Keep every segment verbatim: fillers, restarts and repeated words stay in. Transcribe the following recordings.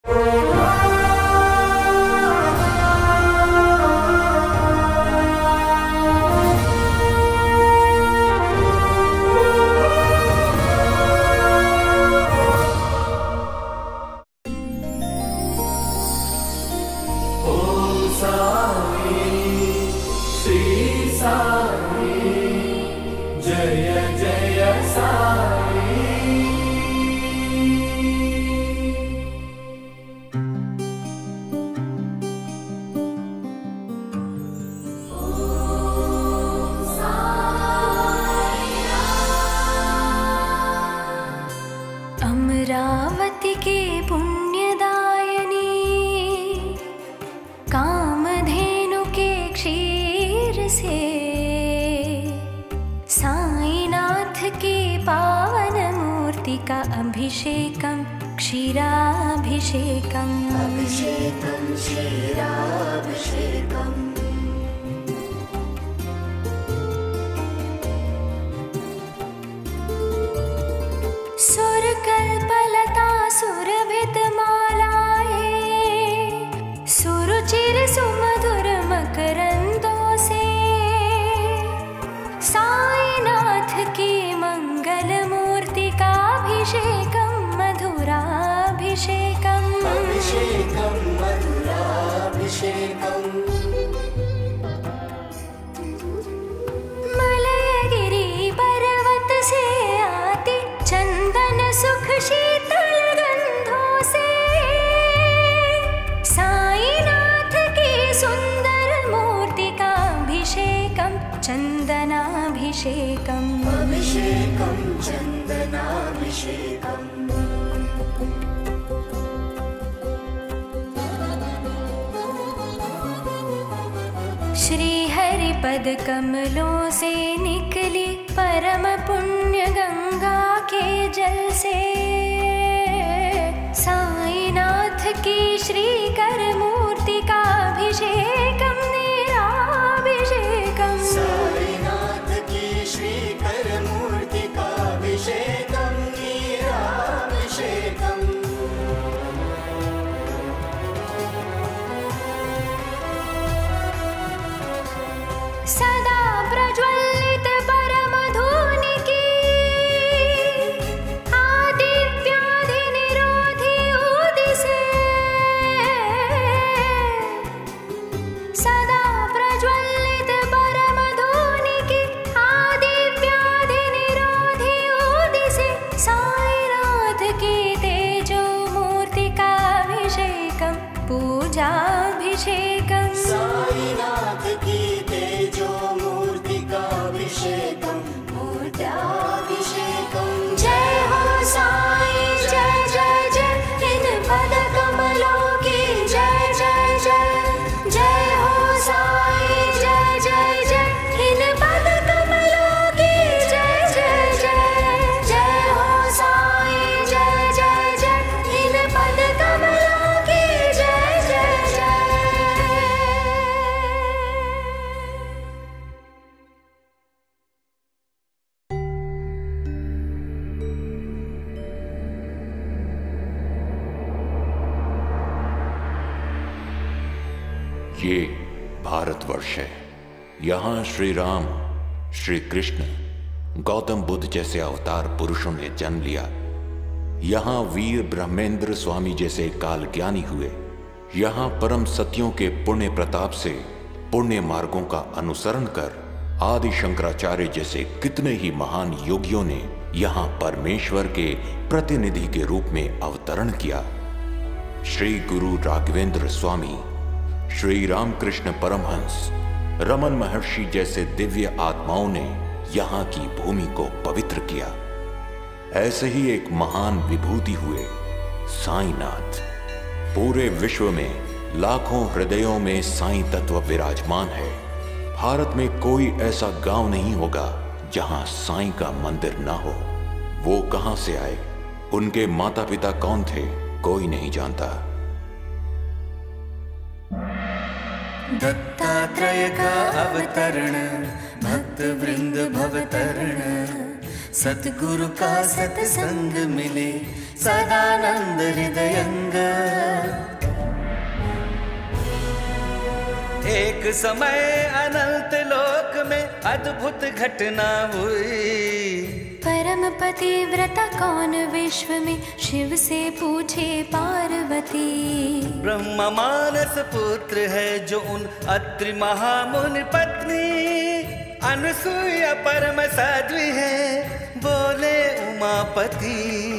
अमरावती के पुण्यदायिनी, कामधेनु के क्षीर से, साईनाथ की पावन मूर्ति का अभिषेकम क्षीराभिषेकम अभिषेकम क्षीराभिषेकम। सुरकल्पलता सुरभितमालाए, सुरुचिर सुमधुर मकरंदों से, साईनाथ की मंगल मूर्ति का अभिषेकम मधुराभिषेकम अभिषेकम मधुराभिषेकम। मलयगिरी पर्वत से आती चंदन सुख शीतल गंधों से, साईनाथ की सुंदर मूर्ति का अभिषेकम चंदनाभिषेकम अभिषेकम चंदनाभिषेकम। श्री हरि पद कमलों से निकली परम पुण्य गंगा के जल से, साईनाथ की श्रीकर मूर्ति का अभिषेकम निराभिषेकम साईनाथ की श्रीकर मूर्ति का अभिषेकम निराभिषेकम। सदा प्रज्वलित परम धूनि की, आदि व्याधि निरोधी उदि से, सदा प्रज्वलित परम धूनि की, आदि व्याधि निरोधी उदि से, साईनाथ की तेजो मूर्ति का अभिषेकम पूजाभिषेकम साईनाथ की तेजो मूर्ति का अभिषेकम पूजाभिषेकम। जय हो साई जय जय जय, इन पद कमलों की जय जय जय। जय हो साई जय जय जय, इन पद कमलों की जय जय जय। जय हो साई जय जय जय, इन पद कमलों की जय जय जय। ये भारतवर्ष है। यहाँ श्री राम, श्री कृष्ण, गौतम बुद्ध जैसे अवतार पुरुषों ने जन्म लिया। यहाँ वीर ब्रह्मेंद्र स्वामी जैसे काल ज्ञानी हुए। यहाँ परम सत्यों के पुण्य प्रताप से पुण्य मार्गों का अनुसरण कर आदि शंकराचार्य जैसे कितने ही महान योगियों ने यहाँ परमेश्वर के प्रतिनिधि के रूप में अवतरण किया। श्री गुरु राघवेंद्र स्वामी, श्री रामकृष्ण परमहंस, रमन महर्षि जैसे दिव्य आत्माओं ने यहाँ की भूमि को पवित्र किया। ऐसे ही एक महान विभूति हुए साईनाथ। पूरे विश्व में लाखों हृदयों में साईं तत्व विराजमान है। भारत में कोई ऐसा गांव नहीं होगा जहां साईं का मंदिर ना हो। वो कहां से आए, उनके माता पिता कौन थे, कोई नहीं जानता। दत्तात्रेय का अवतरण, भक्त वृंद भवतरण, सतगुरु का सत्संग मिले सदानंद हृदयंग। एक समय अनंत लोक में अद्भुत घटना हुई। परम पतिव्रता कौन विश्व में, शिव से पूछे पार्वती। ब्रह्मा मानस पुत्र है जो उन अत्रि महामुनि पत्नी। अनसुईया परम साध्वी है, बोले उमापति।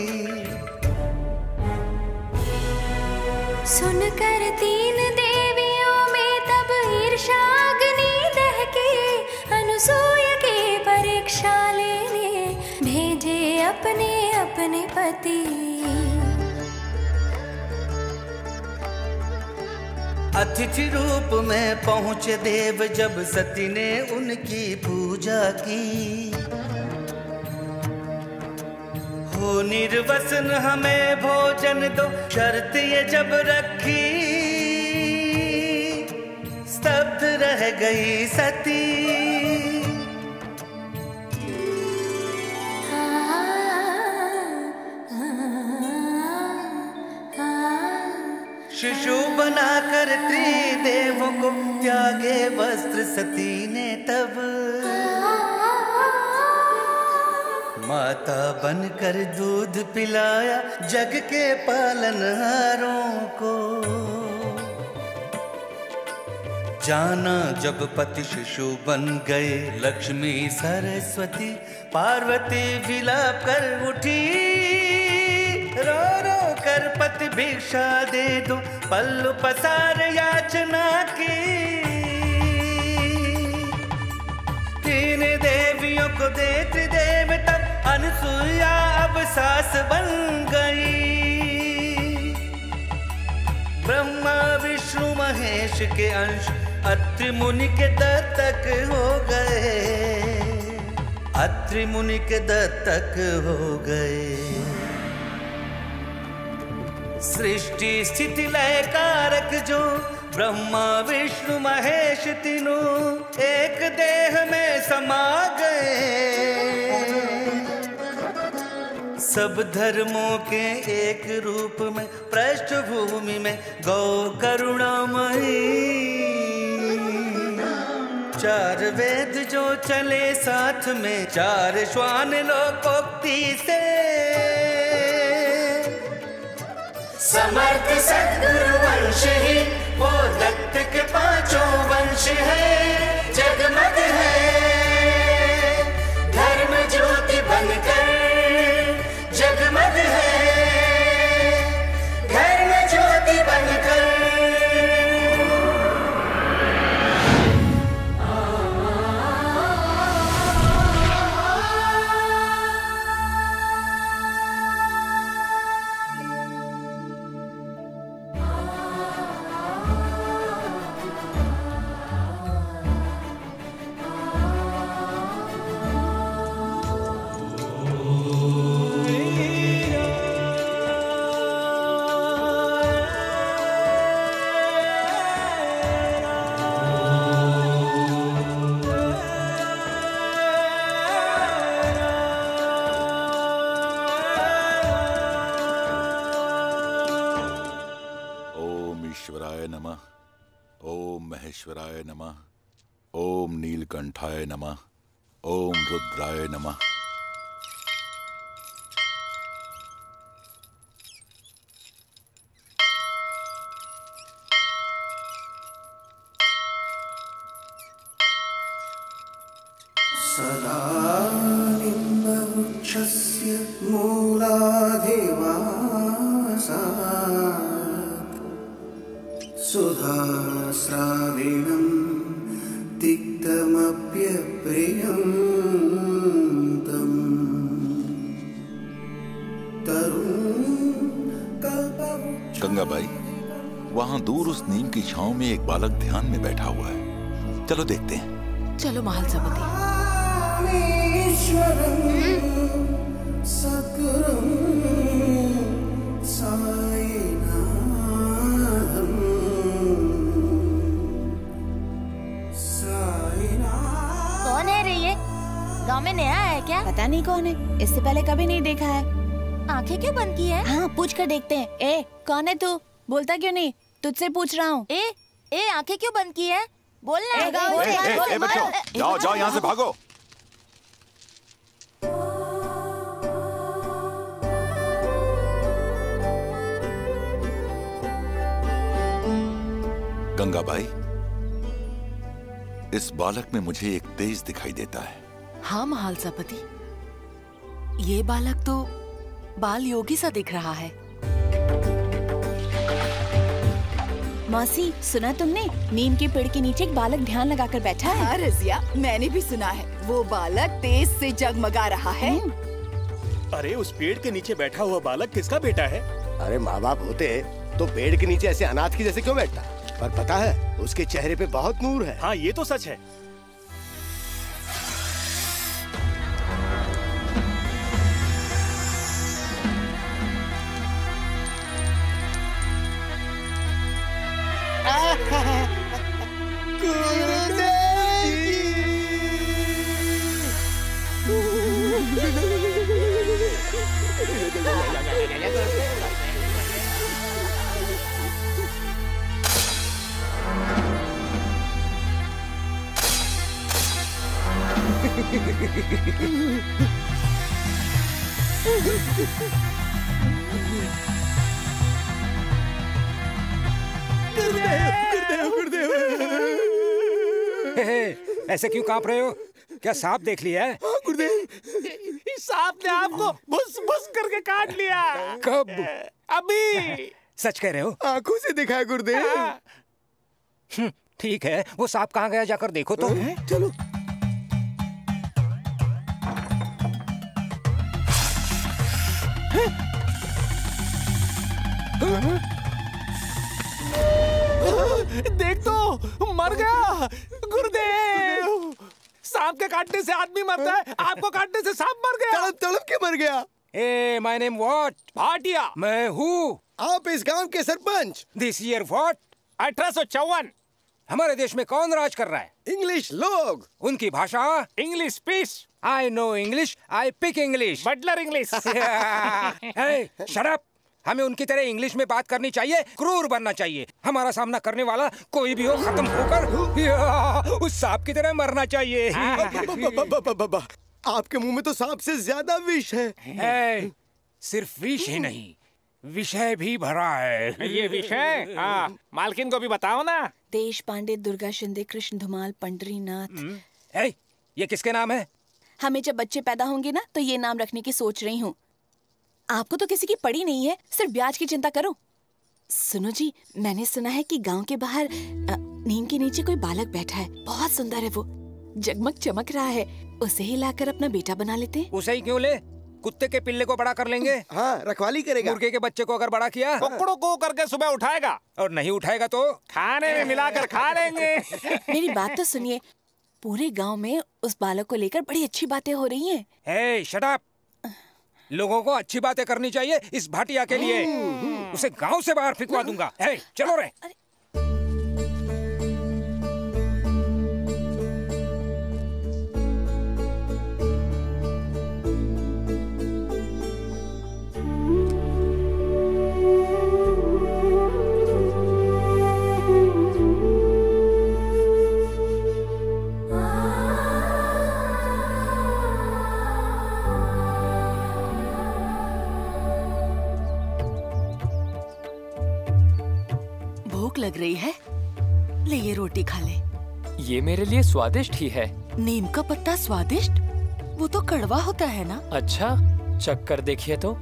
सुनकर तीन देवियों में तब ईर्ष्याग्नि दहके। अनुसूया के परीक्षा लेने भेजे अपने अपने पति। अतिथि रूप में पहुँचे देव जब सती ने उनकी पूजा की। हो निर्वसन हमें भोजन दो, शर्त ये जब रखी। स्तब्ध रह गई सती। शिशु बनाकर त्रिदेवों को त्यागे वस्त्र सती ने तब। माता बनकर दूध पिलाया जग के पालनहारों को। जाना जब पति शिशु बन गए, लक्ष्मी सरस्वती पार्वती विलाप कर उठी। रो रो कर पति भिक्षा दे दो, पल्लू पसार याचना की। तीन देवियों को देख देव तब अनुसूया अब सास बन गई। ब्रह्मा विष्णु महेश के अंश अत्रि मुनि के दत्तक हो गए। अत्रि मुनि के दत्तक हो गए। सृष्टि स्थिति लय कारक जो ब्रह्मा विष्णु महेश तीनों एक देह में समा गए। सब धर्मों के एक रूप में पृष्ठभूमि में गौ करुणामयी। चार वेद जो चले साथ में, चार श्वान लोकोक्ति से। समर्थ सद्गुरु वंश ही वो दत्त के पांचों वंश है। जगमग है धर्म ज्योति बनकर, जगमग है धर्म ज्योति बनकर। महेश्वराय नमः। ओम नीलकंठाय नमः। ओम रुद्राय नमः। सदा निम्बवृक्षस्य मूलाधिवासात् सुधास्राविणं तिक्तमप्यप्रियन्तम् गंगाबाई, वहां दूर उस नीम की छांव में एक बालक ध्यान में बैठा हुआ है। चलो देखते हैं। चलो महालसापति। कौन है रे ये? गाँव में नया है क्या? पता नहीं कौन है? इससे पहले कभी नहीं देखा है। आंखें क्यों बंद की है? हाँ, पूछ कर देखते हैं। ए, कौन है तू? बोलता क्यों नहीं? तुझसे पूछ रहा हूँ। ए, ए, आंखें क्यों बंद की है? बोलना। ए, गाँव से- ए, ए, ए, बच्चों, जाओ जाओ यहाँ से भागो। गंगाबाई, इस बालक में मुझे एक तेज दिखाई देता है। हाँ महालसापति, ये बालक तो बाल योगी सा दिख रहा है। मौसी, सुना तुमने? नीम के पेड़ के नीचे एक बालक ध्यान लगाकर बैठा है। हाँ रजिया, मैंने भी सुना है। वो बालक तेज से जगमगा रहा है। अरे उस पेड़ के नीचे बैठा हुआ बालक किसका बेटा है? अरे माँ बाप होते तो पेड़ के नीचे ऐसे अनाथ की जैसे क्यों बैठता? पर पता है, उसके चेहरे पे बहुत नूर है। हाँ, ये तो सच है। ऐसे क्यों कांप रहे हो? क्या सांप देख लिया है? हाँ गुरुदेव, इस सांप ने आपको भुस भुस करके काट लिया। कब? अभी। सच कह रहे हो? आंखों से देखा है गुरुदेव। ठीक है, वो सांप कहाँ गया जाकर देखो तो। चलो। देख तो, मर गया। गुरुदेव, सांप के काटने से आदमी मरता है, आपको काटने से सांप मर गया। तड़प तड़प के मर गया। A, my name what? Bhatia. मैं हूँ। आप इस गांव के सरपंच। This year what? अठारह सौ चौवन। हमारे देश में कौन राज कर रहा है? इंग्लिश लोग। उनकी भाषा? English speech. I know English, I pick English. Butler English. Shut up. हमें उनकी तरह इंग्लिश में बात करनी चाहिए, क्रूर बनना चाहिए। हमारा सामना करने वाला कोई भी हो, खत्म होकर उस सांप की तरह मरना चाहिए। आपके मुंह में तो सांप से ज्यादा विष है। ए, सिर्फ विष ही नहीं, विषय भी भरा है। ये विषय? हाँ, मालकिन को भी बताओ ना। देश पांडे, दुर्गा शिंदे, कृष्ण धुमाल, पंडरीनाथ। ए, ये किसके नाम है? हमें जब बच्चे पैदा होंगे ना, तो ये नाम रखने की सोच रही हूँ। आपको तो किसी की पड़ी नहीं है, सिर्फ ब्याज की चिंता करो। सुनो जी, मैंने सुना है कि गांव के बाहर अ, नीम के नीचे कोई बालक बैठा है। बहुत सुंदर है वो, जगमग चमक रहा है। उसे ही लाकर अपना बेटा बना लेते हैं। उसे ही क्यों ले? कुत्ते के पिल्ले को बड़ा कर लेंगे। हाँ, रखवाली करेगा। मुर्गे के बच्चे को अगर बड़ा किया, कुकड़ों को करके सुबह उठाएगा, और नहीं उठाएगा तो खाने में मिलाकर खा लेंगे। मेरी बात तो सुनिए, पूरे गांव में उस बालक को लेकर बड़ी अच्छी बातें हो रही हैं। Hey, shut up. लोगों को अच्छी बातें करनी चाहिए इस भाटिया के लिए। उसे गांव से बाहर फेंकवा दूंगा। हे, चलो रे। लग रही है, ले ये रोटी खा ले। ये मेरे लिए स्वादिष्ट ही है। नीम का पत्ता स्वादिष्ट? वो तो कड़वा होता है ना? अच्छा, चख कर देखिए तो।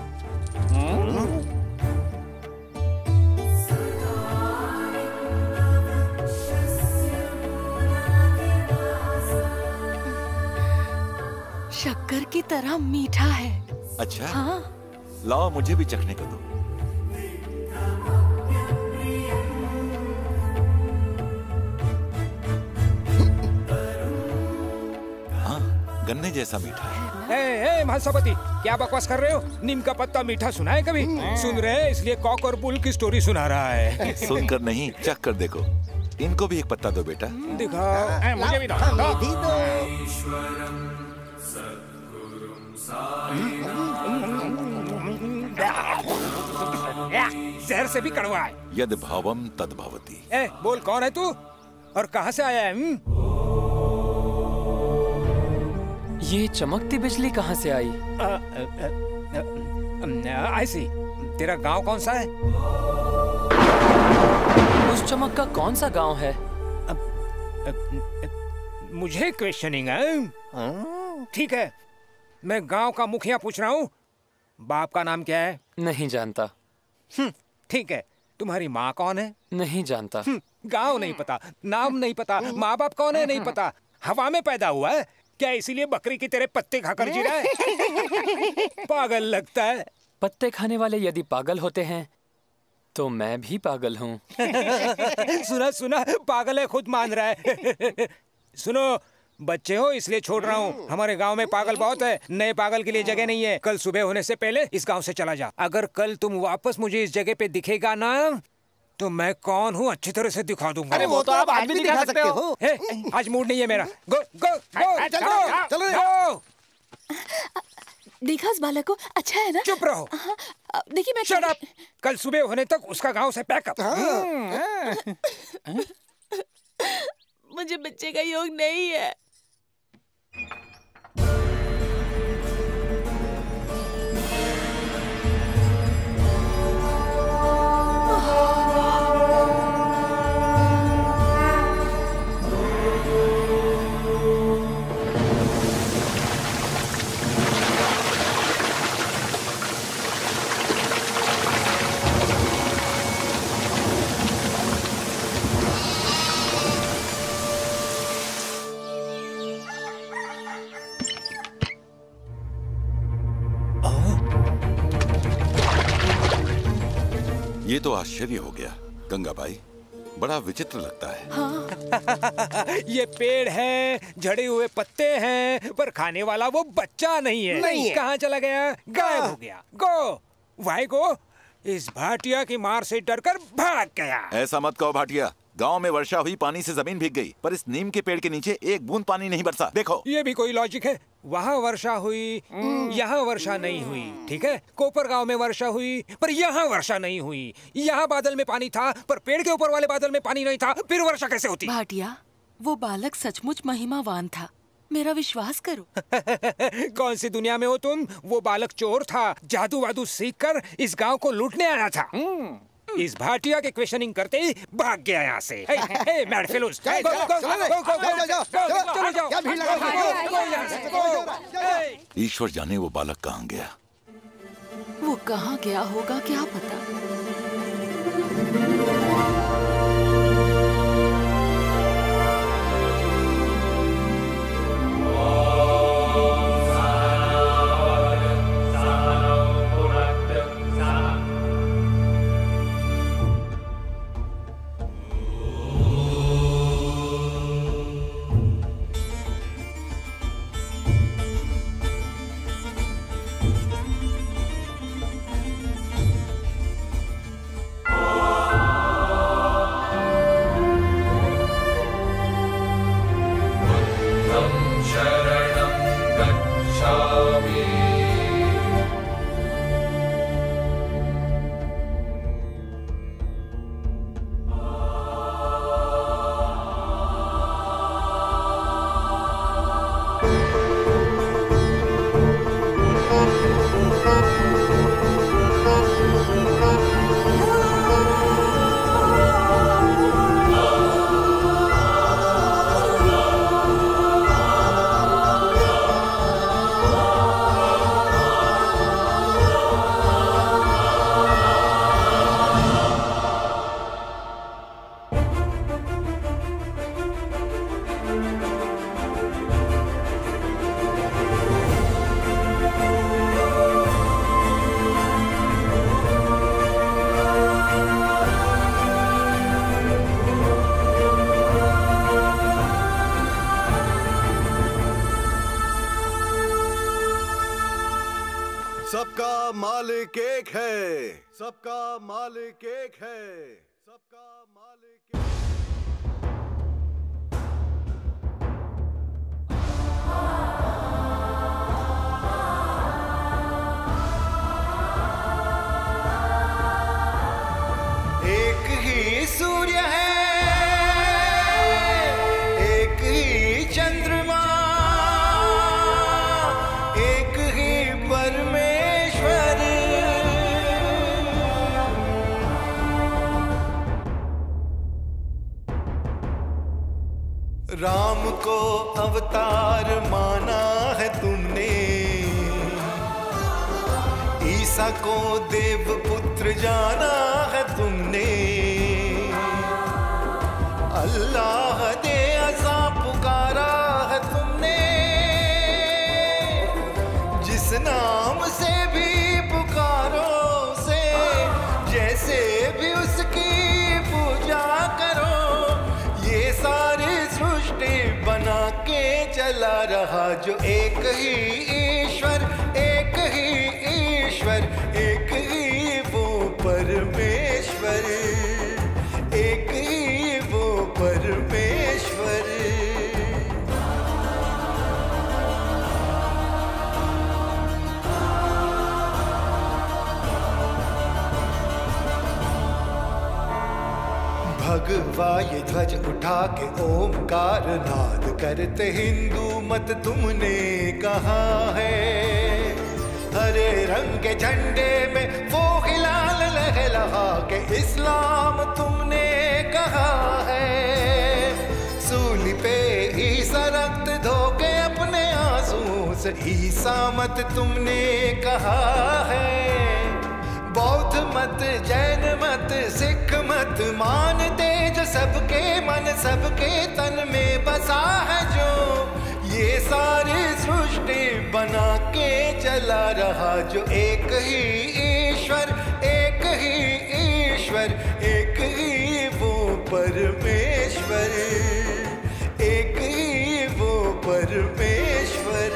शक्कर की तरह मीठा है। अच्छा? हाँ। लाओ, मुझे भी चखने को दो। गन्ने जैसा मीठा है। ए, ए, महासभापति, क्या बकवास कर रहे हो? नीम का पत्ता मीठा सुना है कभी? सुन रहे हैं, इसलिए कॉक और बुल की स्टोरी सुना रहा है। सुनकर नहीं, चख कर देखो। इनको भी एक पत्ता दो बेटा। दिखाओ। मुझे भी दो। जहर से भी कड़वा है। यद भावम तद भवति। ए, बोल कौन है तू और कहाँ से आया है? ये चमकती बिजली कहाँ से आई? ऐसी। तेरा गांव कौन सा है? उस चमक का कौन सा गांव है? मुझे क्वेश्चनिंग है। ठीक है, मैं गांव का मुखिया पूछ रहा हूँ। बाप का नाम क्या है? नहीं जानता। ठीक है, तुम्हारी माँ कौन है? नहीं जानता। गांव नहीं पता, नाम नहीं पता, माँ बाप कौन है नहीं पता। हवा में पैदा हुआ है क्या? इसीलिए बकरी की तेरे पत्ते खाकर जी रहा है? पागल लगता है। पत्ते खाने वाले यदि पागल होते हैं तो मैं भी पागल हूँ। सुना सुना, पागल है खुद मान रहा है। सुनो, बच्चे हो इसलिए छोड़ रहा हूँ। हमारे गांव में पागल बहुत है, नए पागल के लिए जगह नहीं है। कल सुबह होने से पहले इस गांव से चला जा। अगर कल तुम वापस मुझे इस जगह पे दिखेगा ना तो मैं कौन हूँ अच्छी तरह से दिखा दूंगा। अरे वो तो आप आज भी दिखा सकते हो। हे, आज मूड नहीं है मेरा। गो गो गो चलो गो। देखा उस बालक को? अच्छा है ना? चुप रहो। देखिए मैं शट अप। कल सुबह होने तक उसका गांव से पैकअप। मुझे बच्चे का योग नहीं है। ये तो आश्चर्य हो गया गंगाबाई, बड़ा विचित्र लगता है। हाँ। ये पेड़ है, झड़े हुए पत्ते हैं, पर खाने वाला वो बच्चा नहीं है। नहीं है। कहाँ चला गया? गायब हो गया। Go why go. इस भाटिया की मार से डरकर भाग गया। ऐसा मत कहो भाटिया, गांव में वर्षा हुई, पानी से जमीन भीग गई, पर इस नीम के पेड़ के नीचे एक बूंद पानी नहीं बरसा। देखो, ये भी कोई लॉजिक है? वहाँ वर्षा हुई, यहाँ वर्षा नहीं हुई। ठीक है, कोपर गांव में वर्षा हुई पर यहाँ वर्षा नहीं हुई। यहाँ बादल में पानी था पर पेड़ के ऊपर वाले बादल में पानी नहीं था, फिर वर्षा कैसे होती? भाटिया, वो बालक सचमुच महिमावान था, मेरा विश्वास करो। कौन सी दुनिया में हो तुम? वो बालक चोर था, जादू वादू सीखकर इस गांव को लूटने आया था। इस भाटिया के क्वेश्चनिंग करते ही भाग गया यहाँ से। हे, हे, मैड फेलोज, गो, गो, गो, गो, गो, गो, गो, चलो जाओ, क्या भीड़ लगा है? गो, गो, गो यहाँ से, गो। हे। ईश्वर जाने वो बालक कहाँ गया। वो कहाँ गया होगा क्या पता। सबका मालिक एक है, सबका मालिक एक है, सबका मालिक एक है। अवतार माना है तुमने, ईसा को देव पुत्र जाना है तुमने। अल्लाह दे अज़ा पुकारा है तुमने, जिस नाम से भी पुकारो से, जैसे भी उसकी पूजा करो। ये सारी सृष्टि बना के चला रहा जो एक ही ईश्वर, एक ही ईश्वर, एक ही वो परमेश्वर, एक ही वो परमेश्वर। भगवा ये ध्वज उठा के ओमकार नाद करते हिंदू मत तुमने कहा है। हरे रंग के झंडे में वो हिलाल लहलहा के इस्लाम तुमने कहा है। सूली पे ईसा रक्त धो के अपने आंसू से ईसा मत तुमने कहा है। बौद्ध मत, जैन मत, सिख मत मानते जो सबके मन सबके तन में बसा है जो। ये सारी सृष्टि बना के चला रहा जो एक ही ईश्वर, एक ही ईश्वर, एक ही वो परमेश्वर, एक ही वो परमेश्वर।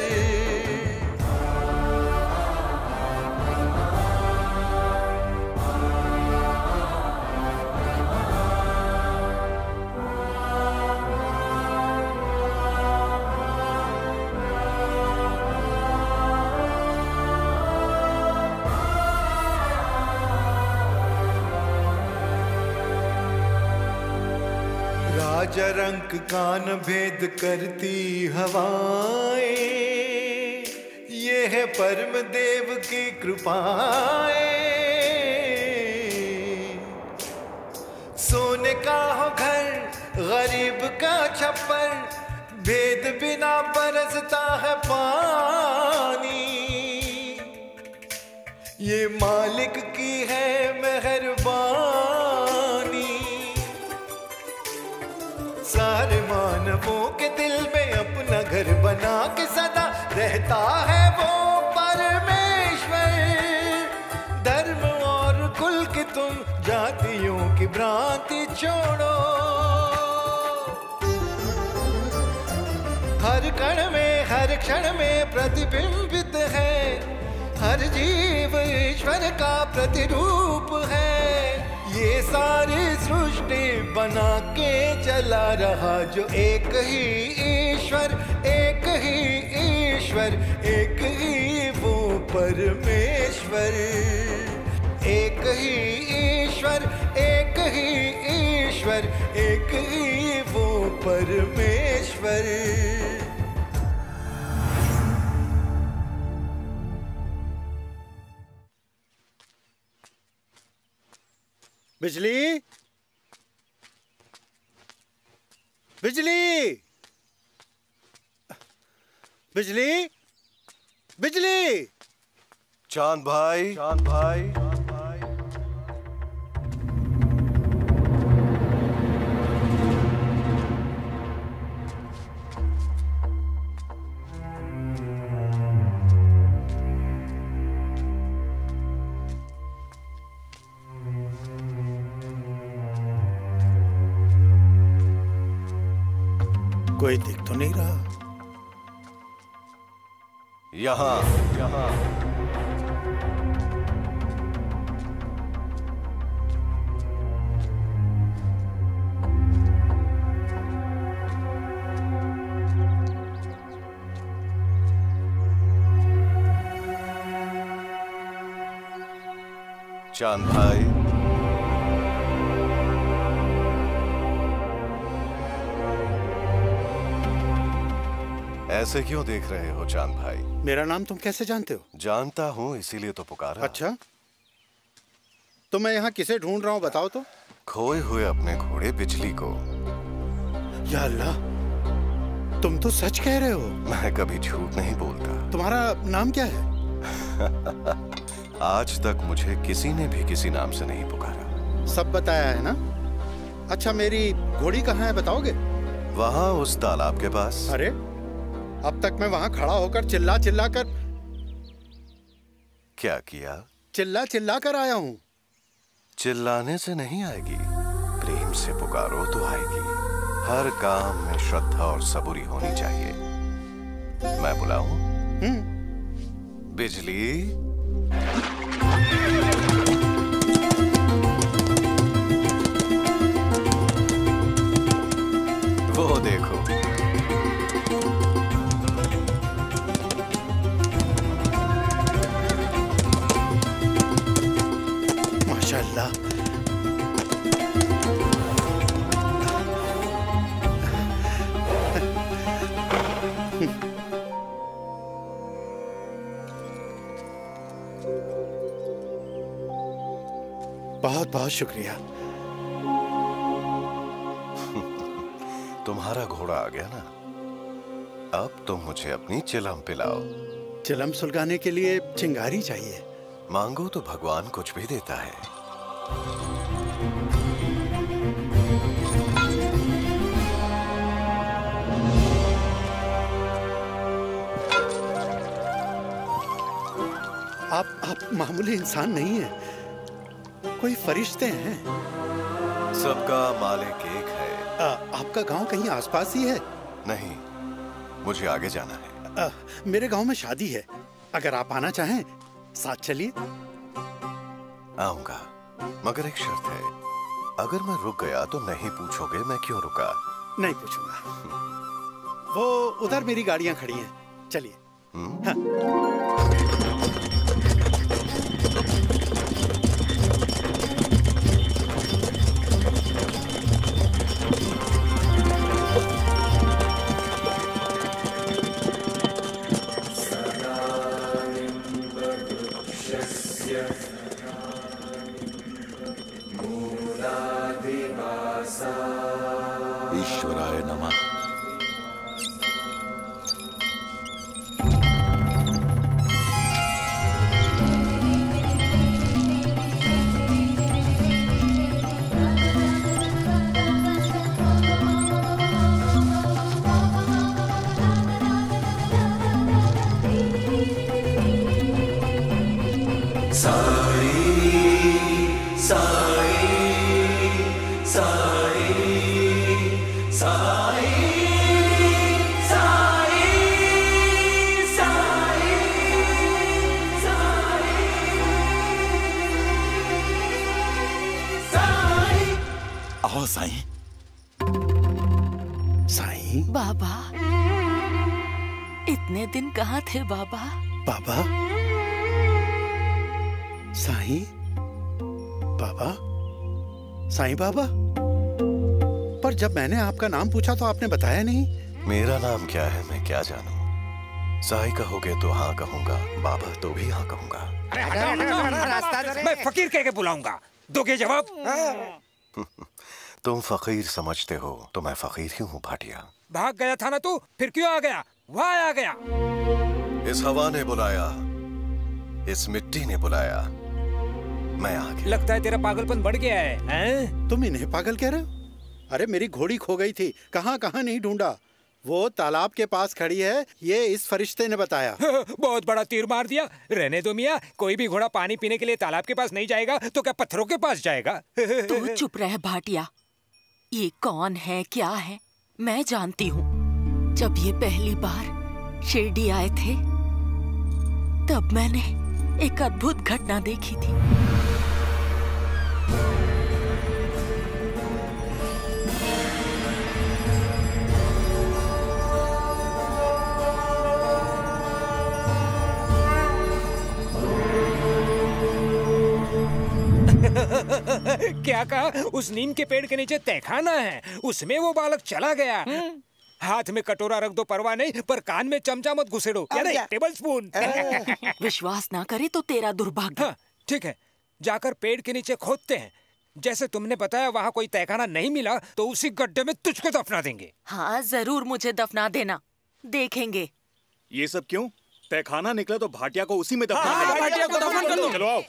राजरंक कान भेद करती हवाएं, ये है परम देव की कृपाएं। सोने का हो घर, गरीब का छप्पर, भेद बिना बरसता है पानी। ये मालिक की है मेहरबानी। सारे मानवों के दिल में अपना घर बना के सदा रहता है वो परमेश्वर। धर्म और कुल की तुम जातियों की भ्रांति छोड़ो। हर कण में हर क्षण में प्रतिबिंबित है, हर जीव ईश्वर का प्रतिरूप है। ये सारी सृष्टि बना के चला रहा जो एक ही ईश्वर, एक ही ईश्वर, एक ही वो परमेश्वर, एक ही ईश्वर, एक ही ईश्वर, एक ही वो परमेश्वर। बिजली, बिजली, बिजली, बिजली। चांद भाई, चांद भाई, कोई दिख तो नहीं रहा। यहाँ, यहाँ। चांद भाई, ऐसे क्यों देख रहे हो चांद भाई? मेरा नाम तुम कैसे जानते हो? जानता हूँ, इसीलिए तो पुकारा। अच्छा, तो मैं यहाँ किसे ढूंढ रहा हूँ बताओ तो? खोए हुए अपने घोड़े बिजली को। या अल्लाह, तुम तो सच कह रहे हो। मैं कभी झूठ नहीं बोलता। तुम्हारा नाम क्या है? आज तक मुझे किसी ने भी किसी नाम से नहीं पुकारा। सब बताया है ना? अच्छा, मेरी घोड़ी कहाँ है बताओगे? वहाँ उस तालाब के पास। अरे, अब तक मैं वहाँ खड़ा होकर चिल्ला चिल्ला कर क्या किया? चिल्ला चिल्ला कर आया हूँ। चिल्लाने से नहीं आएगी, प्रेम से पुकारो तो आएगी। हर काम में श्रद्धा और सबूरी होनी चाहिए। मैं बुलाऊं? बिजली, वो देखो। माशाअल्लाह। बहुत बहुत शुक्रिया। तुम्हारा घोड़ा आ गया ना? अब तुम मुझे अपनी चिलम पिलाओ। चिलम सुलगाने के लिए चिंगारी चाहिए। मांगो तो भगवान कुछ भी देता है। आप आप मामूली इंसान नहीं है, कोई फरिश्ते हैं। सबका मालिक एक है। आ, आपका गांव कहीं आसपास ही है? नहीं, मुझे आगे जाना है। आ, मेरे गांव में शादी है, अगर आप आना चाहें साथ चलिए। आऊंगा, मगर एक शर्त है। अगर मैं रुक गया तो नहीं पूछोगे मैं क्यों रुका? नहीं पूछूंगा। वो उधर मेरी गाड़ियां खड़ी हैं, चलिए। हाँ। ईश्वराय नमः। आओ साईं। साईं? बाबा, इतने दिन कहाँ थे बाबा? बाबा? साईं? बाबा? साईं बाबा? पर जब मैंने आपका नाम पूछा तो आपने बताया नहीं। मेरा नाम क्या है मैं क्या जानूं? साई कहोगे तो हाँ कहूंगा, बाबा तो भी हाँ कहूंगा। मैं फकीर कह के बुलाऊंगा, दोगे जवाब? तुम फकीर समझते हो तो मैं फकीर ही हूँ भाटिया। भाग गया था ना तू, फिर क्यों आ गया? वहाँ आ गया। इस हवा ने बुलाया, इस मिट्टी ने बुलाया, मैं आ गया। लगता है तेरा पागलपन बढ़ गया है, हैं? तुम इन्हें पागल कह रहे हो? अरे मेरी घोड़ी खो गई थी, कहाँ कहाँ नहीं ढूंढा। वो तालाब के पास खड़ी है, ये इस फरिश्ते ने बताया। बहुत बड़ा तीर मार दिया। रहने दो मियाँ, कोई भी घोड़ा पानी पीने के लिए तालाब के पास नहीं जाएगा तो क्या पत्थरों के पास जाएगा? तू चुप रह भाटिया। ये कौन है, क्या है, मैं जानती हूँ। जब ये पहली बार शिरडी आए थे तब मैंने एक अद्भुत घटना देखी थी। क्या कहा? उस नीम के पेड़ के नीचे तहखाना है, उसमें वो बालक चला गया। हाथ में कटोरा रख दो परवाह नहीं, पर कान में चमचा मत घुसेड़ो, यानी टेबल स्पून। विश्वास ना करे तो तेरा दुर्भाग्य। हाँ, ठीक है, जाकर पेड़ के नीचे खोदते हैं। जैसे तुमने बताया वहाँ कोई तहखाना नहीं मिला तो उसी गड्ढे में तुझको दफना देंगे। हाँ जरूर मुझे दफना देना, देखेंगे। ये सब क्यों? तहखाना निकला तो भाटिया को उसी में दफना हाँ, हाँ, भाटिया को दफन कर दो। चलो आओ।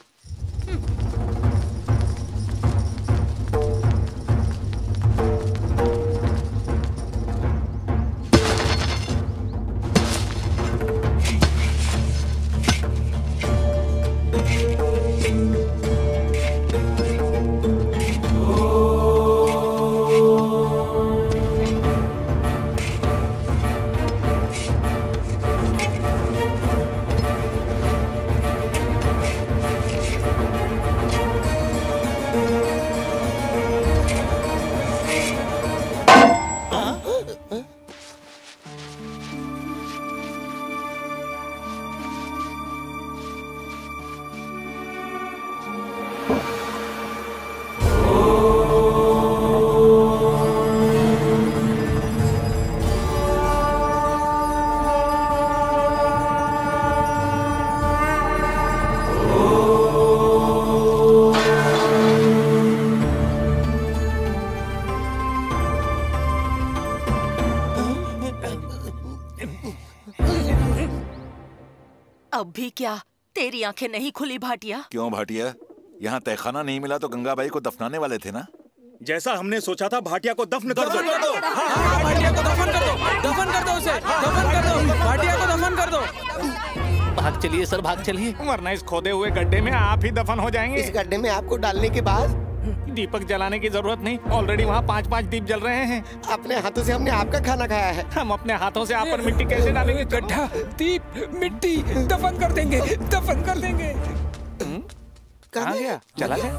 अब भी क्या तेरी आंखें नहीं खुली भाटिया? क्यों भाटिया? यहाँ तहखाना नहीं मिला तो गंगाबाई को दफनाने वाले थे ना? जैसा हमने सोचा था भाटिया को दफन कर दो। दफन कर दो। हाँ, हाँ, भाटिया को दफन कर दो। दफन कर दो उसे। दफन कर दो। भाटिया को दफन कर दो। भाग चलिए सर, भाग चलिए, वरना इस खोदे हुए गड्ढे में आप ही दफन हो जाएंगे। इस गड्ढे में आपको डालने के बाद दीपक जलाने की जरूरत नहीं, ऑलरेडी वहाँ पाँच पाँच दीप जल रहे हैं। अपने हाथों से हमने आपका खाना खाया है। हम अपने हाथों से आप पर मिट्टी कैसे डालेंगे? गड्ढा, दीप, मिट्टी, दफन कर देंगे, दफन कर देंगे। कहाँ गया? चला गया?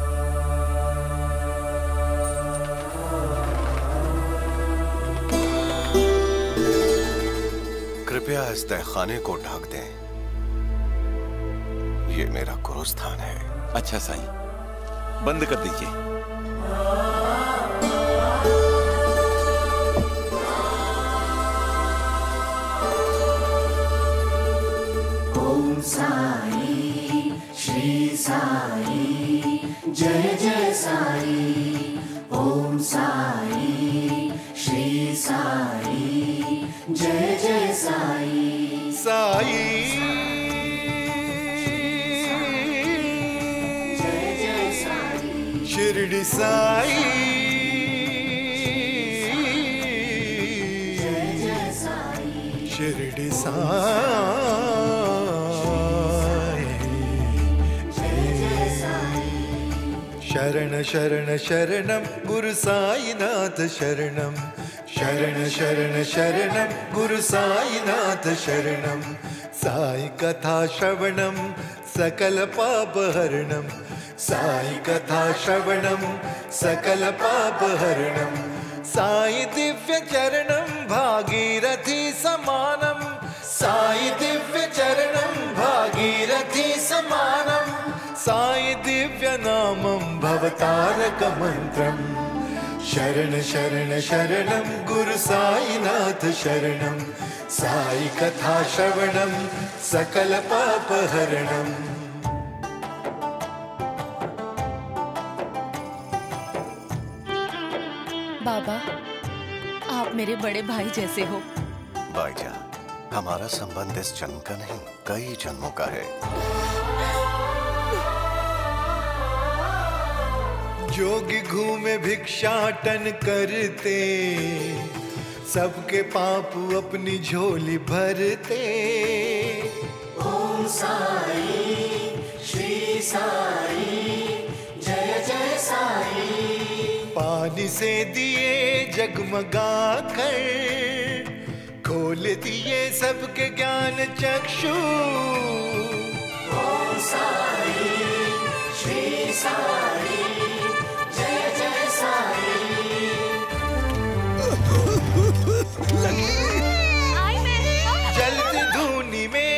कृपया इस तहखाने को ढक दें। ये मेरा गुरुस्थान है। अच्छा साईं, बंद कर दीजिए। ओम साई श्री साई जय जय साई। ओम साई श्री साई जय जय साई। साई शिरडी साई शिरडी साई शरण शरण शरणम गुरु साईनाथ शरणम। शरण शरण शरणम गुरु साईनाथ शरणम। साई कथा श्रवणम सकल पाप हरणम। साई कथा श्रवणम सकल पाप हरणम। साई दिव्य चरणम भागीरथी समानम। साई दिव्य चरणम भागीरथी समानम। साई दिव्य नामम भवतारक मंत्रम। शरण शरण शरणम गुरु साईनाथ शरणम। साई कथा श्रवणम सकल पाप हरणम। बाबा, आप मेरे बड़े भाई जैसे हो। भाईजान, हमारा संबंध इस जन्म का नहीं, कई जन्मों का है। जोगी घूमे भिक्षाटन करते, सबके पाप अपनी झोली भरते। ओम साई श्री साई जय जय साई। पानी से दिए जगमगा कर, खोल दिए सबके ज्ञान चक्षु। ओम साई श्री साई जय जय साई। जलती धूनी में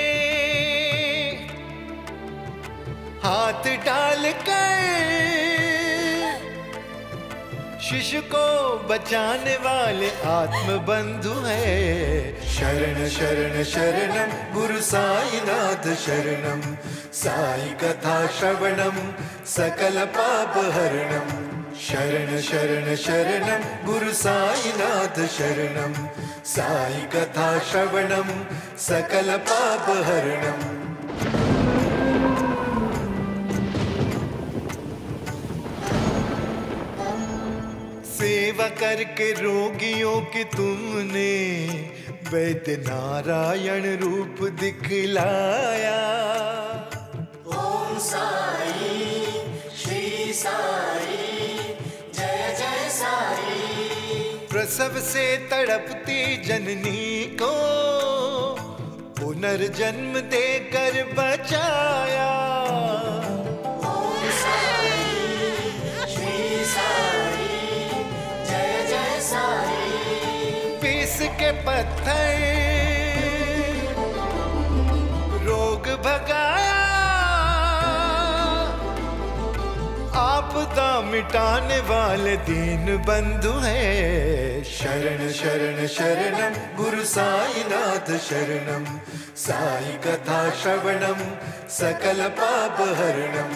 हाथ डाल कर शिशु को बचाने वाले आत्म बंधु है। शरण शरण शरणम गुरु साईनाथ शरणम, साई कथा श्रवणम सकल पाप हरणम। शरण शरण शरणम गुरु साईनाथ शरणम, साई कथा श्रवणम सकल पाप हरणम। सेवा करके रोगियों की तुमने वैद्य नारायण रूप दिखलाया। ओम साई श्री साई जय जय साई। प्रसव से तड़पती जननी को पुनर्जन्म देकर बचाया। ओम साई श्री साई जय जय साई। पीस के पत्थर रोग भगाया, आपदा मिटाने वाले दीन बंधु हैं। शरण शरण शरणम गुरु साईनाथ शरणम, साई कथा श्रवणम सकल पाप हरणम।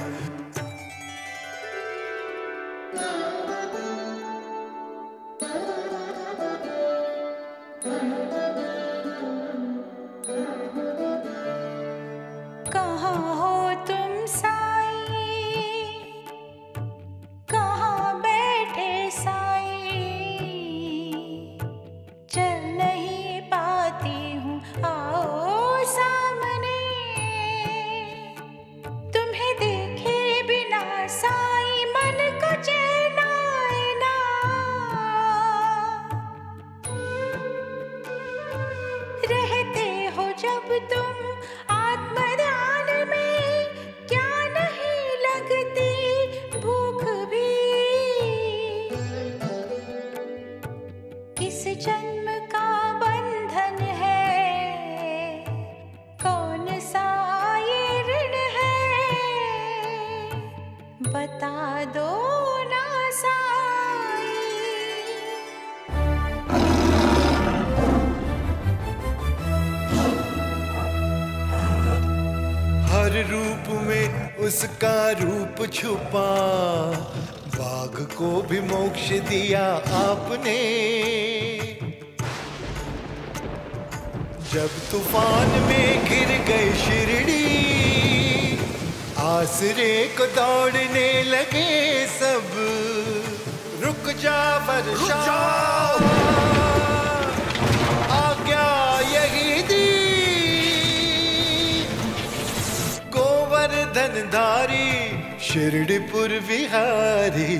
कहाँ हो तुम साई, कहाँ बैठे साई। चल नहीं पाती हूँ आओ सामने, तुम्हें देखे बिना साई मन को चैन आए ना। रहते हो जब तुम आत्मध्यान में, क्या नहीं लगती भूख भी। किस जन्म का बंधन है, कौन सा ये ऋण है, बता दो ना साई। हर रूप में उसका रूप छुपा, बाघ को भी मोक्ष दिया आपने। जब तूफान में घिर गई शिरडी, आसरे को दौड़ने लगे सब। रुक जा वर्षा, आज्ञा यही दी। गोवर्धनधारी शिरडीपुर विहारी।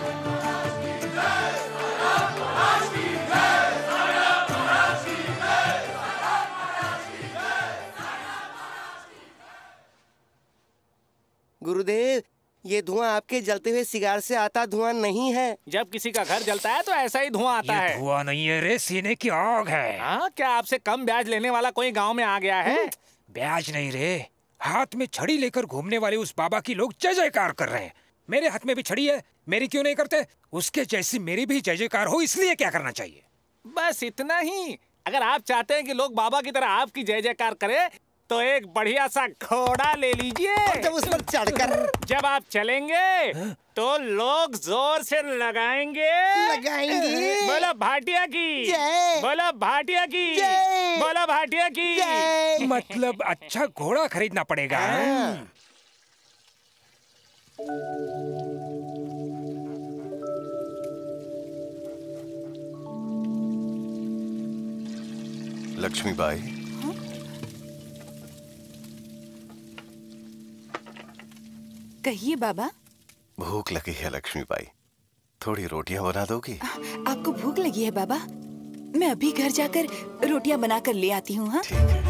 गुरुदेव, ये धुआं आपके जलते हुए सिगार से आता धुआं नहीं है। जब किसी का घर जलता है तो ऐसा ही धुआं आता है। धुआं नहीं है रे, सीने की आग है। हाँ, क्या आपसे कम ब्याज लेने वाला कोई गांव में आ गया है? ब्याज नहीं रे, हाथ में छड़ी लेकर घूमने वाले उस बाबा की लोग जय जयकार कर रहे हैं। मेरे हाथ में भी छड़ी है, मेरी क्यों नहीं करते? उसके जैसी मेरी भी जय जयकार हो, इसलिए क्या करना चाहिए? बस इतना ही। अगर आप चाहते हैं कि लोग बाबा की तरह आपकी जय जयकार करें, तो एक बढ़िया सा घोड़ा ले लीजिए। जब उस पर चढ़कर जब आप चलेंगे तो लोग जोर से लगाएंगे लगाएंगे। बोलो भाटिया की जय। बोलो भाटिया की जय। बोलो भाटिया की जय। मतलब अच्छा घोड़ा खरीदना पड़ेगा। हाँ। लक्ष्मीबाई, कहिए बाबा। भूख लगी है लक्ष्मीबाई, थोड़ी रोटियां बना दोगी? आपको भूख लगी है बाबा? मैं अभी घर जाकर रोटियां बनाकर ले आती हूँ। हाँ, ठीक है।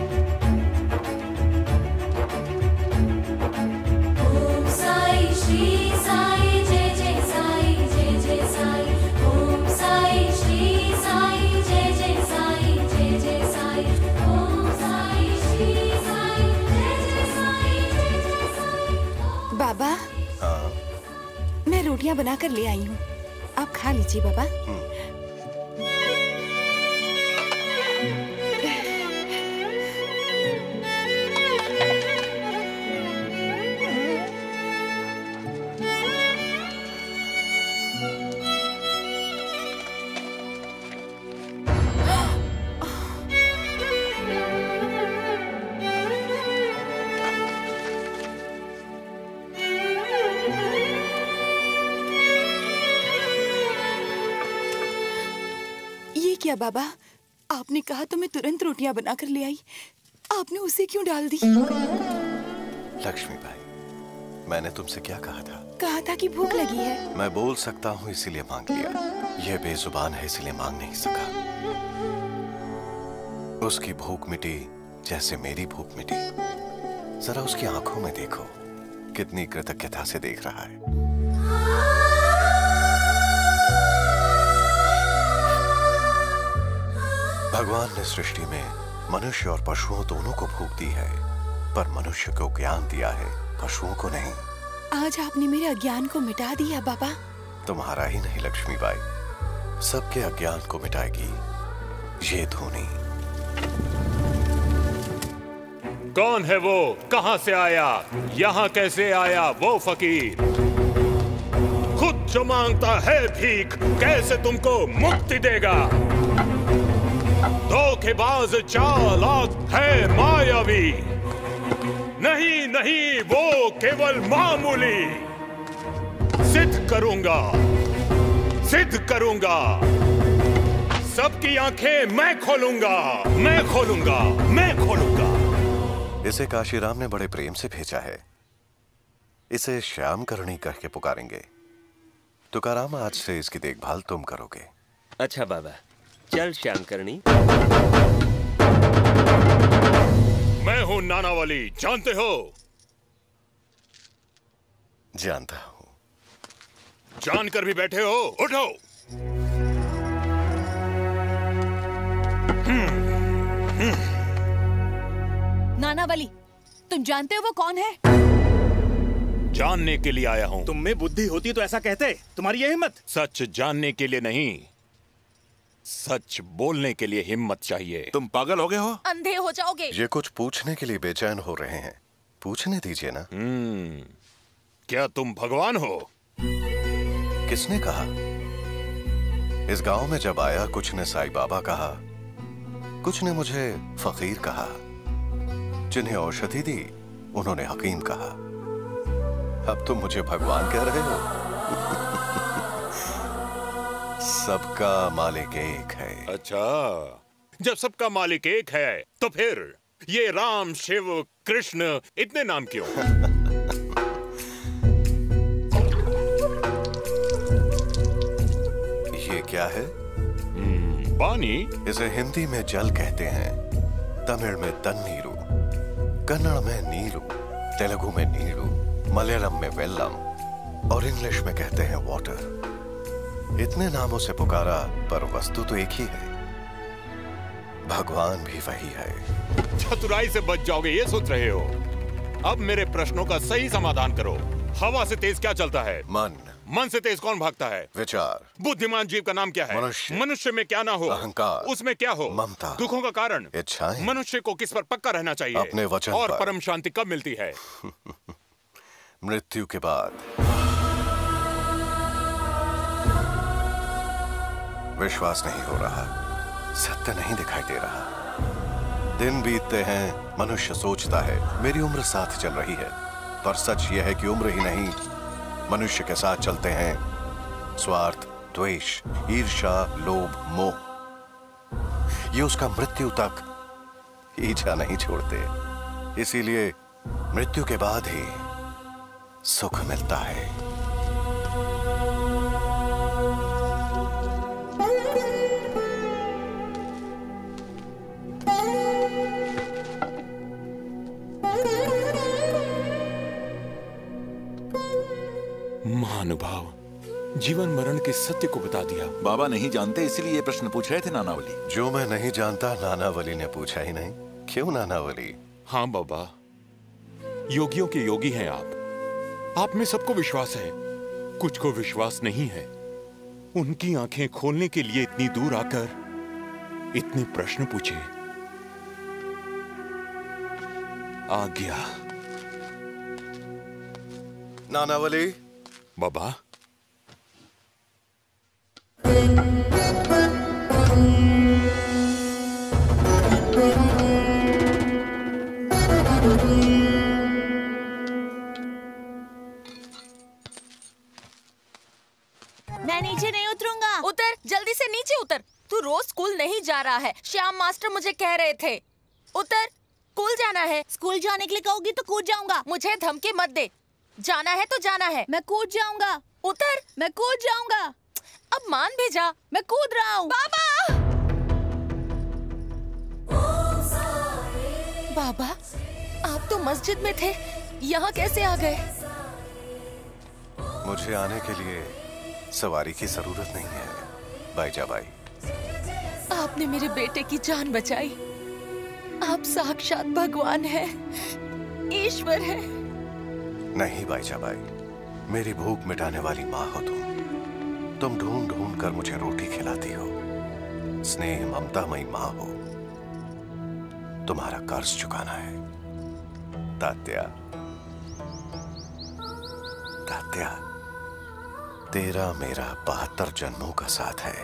ओम साई श्री साई जय जय साई जय जय साई। ओम साई श्री साई जय जय साई जय जय साई। ओम साई श्री साई जय जय साई जय जय साई। बाबा हाँ, मैं रोटियां बनाकर ले आई हूँ, आप खा लीजिए बाबा। क्या बाबा, आपने कहा तो मैं तुरंत रोटियां बनाकर ले आई, आपने उसे क्यों डाल दी? लक्ष्मी भाई, मैंने तुमसे क्या कहा था? कहा था कि भूख लगी है। मैं बोल सकता हूँ इसीलिए मांग लिया। यह बेजुबान है इसीलिए मांग नहीं सका। उसकी भूख मिटी जैसे मेरी भूख मिटी। जरा उसकी आंखों में देखो, कितनी कृतज्ञता से देख रहा है। भगवान ने सृष्टि में मनुष्य और पशुओं दोनों को भूख दी है, पर मनुष्य को ज्ञान दिया है, पशुओं को नहीं। आज आपने मेरे अज्ञान को मिटा दिया बाबा। तुम्हारा ही नहीं लक्ष्मी बाई, सबके अज्ञान को मिटाएगी ये धुनी। कौन है वो? कहां से आया? यहाँ कैसे आया वो फकीर? खुद जो मांगता है भीख, कैसे तुमको मुक्ति देगा? धोखेबाज चालाक है मायावी। नहीं नहीं, वो केवल मामूली। सिद्ध करूंगा, सिद्ध करूंगा। सबकी आंखें मैं खोलूंगा, मैं खोलूंगा, मैं खोलूंगा। इसे काशीराम ने बड़े प्रेम से भेजा है। इसे श्याम करणी कह के पुकारेंगे। तुकाराम, आज से इसकी देखभाल तुम करोगे। अच्छा बाबा, चल श्याम करणी। मैं हूं नानावली, जानते हो? जानता हूं। जानकर भी बैठे हो? उठो। नानावली, तुम जानते हो वो कौन है? जानने के लिए आया हूं। तुम में बुद्धि होती तो ऐसा कहते। तुम्हारी ये हिम्मत? सच जानने के लिए नहीं, सच बोलने के लिए हिम्मत चाहिए। तुम पागल हो गए हो? अंधे हो जाओगे। ये कुछ पूछने के लिए बेचैन हो रहे हैं, पूछने दीजिए ना। हम्म, क्या तुम भगवान हो? किसने कहा? इस गांव में जब आया कुछ ने साईं बाबा कहा, कुछ ने मुझे फकीर कहा, जिन्हें औषधि दी उन्होंने हकीम कहा। अब तुम मुझे भगवान कह रहे हो? सबका मालिक एक है। अच्छा, जब सबका मालिक एक है तो फिर ये राम, शिव, कृष्ण इतने नाम क्यों? ये क्या है? पानी। इसे हिंदी में जल कहते हैं, तमिल में तन्नीरू, कन्नड़ में नीरू, तेलुगु में नीरू, मलयालम में वेल्लम और इंग्लिश में कहते हैं वाटर। इतने नामों से पुकारा पर वस्तु तो एक ही है। भगवान भी वही है। चतुराई से बच जाओगे ये सोच रहे हो? अब मेरे प्रश्नों का सही समाधान करो। हवा से तेज क्या चलता है? मन। मन से तेज कौन भागता है? विचार। बुद्धिमान जीव का नाम क्या है? मनुष्य। मनुष्य में क्या ना हो? अहंकार। उसमें क्या हो? ममता। दुखों का कारण? इच्छाएं। मनुष्य को किस पर पक्का रहना चाहिए? अपने वचन और पर। परम शांति कब मिलती है? मृत्यु के बाद। विश्वास नहीं हो रहा, सत्य नहीं दिखाई दे रहा। दिन बीतते हैं, मनुष्य सोचता है मेरी उम्र साथ चल रही है, पर सच यह है कि उम्र ही नहीं, मनुष्य के साथ चलते हैं स्वार्थ, द्वेष, ईर्ष्या, लोभ, मोह। ये उसका मृत्यु तक पीछा नहीं छोड़ते। इसीलिए मृत्यु के बाद ही सुख मिलता है। महानुभाव, जीवन मरण के सत्य को बता दिया। बाबा नहीं जानते इसीलिए ये प्रश्न पूछ रहे थे नानावली। जो मैं नहीं जानता नानावली ने पूछा ही नहीं। क्यों नानावली? हाँ बाबा, योगियों के योगी हैं आप। आप में सबको विश्वास है, कुछ को विश्वास नहीं है। उनकी आंखें खोलने के लिए इतनी दूर आकर इतने प्रश्न पूछे। आज्ञा। नानावली। बाबा। मैं नीचे नहीं उतरूंगा। उतर, जल्दी से नीचे उतर। तू रोज स्कूल नहीं जा रहा है, श्याम मास्टर मुझे कह रहे थे। उतर, स्कूल जाना है। स्कूल जाने के लिए कहोगी तो कूद जाऊंगा। मुझे धमकी मत दे, जाना है तो जाना है। मैं कूद जाऊंगा। उतर। मैं कूद जाऊंगा। अब मान भी जा। मैं कूद रहा हूँ। बाबा। बाबा, आप तो मस्जिद में थे, यहाँ कैसे आ गए? मुझे आने के लिए सवारी की जरूरत नहीं है बाईजाबाई। आपने मेरे बेटे की जान बचाई। आप साक्षात भगवान हैं, ईश्वर हैं। नहीं बाईजाबाई, मेरी भूख मिटाने वाली माँ हो तुम। तुम ढूंढ ढूंढ कर मुझे रोटी खिलाती हो, स्नेह ममतामयी माँ हो। तुम्हारा कर्ज चुकाना है तात्या। तात्या, तेरा मेरा बहत्तर जन्मों का साथ है।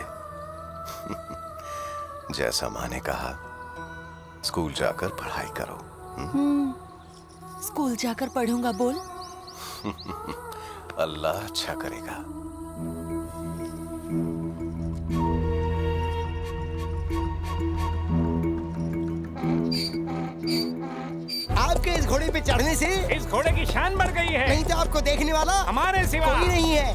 जैसा माँ ने कहा, स्कूल जाकर पढ़ाई करो। हम्म, स्कूल जाकर पढ़ूंगा। बोल। अल्लाह अच्छा करेगा। आपके इस घोड़े पे चढ़ने से इस घोड़े की शान बढ़ गई है। नहीं तो आपको देखने वाला हमारे सिवा कोई नहीं है।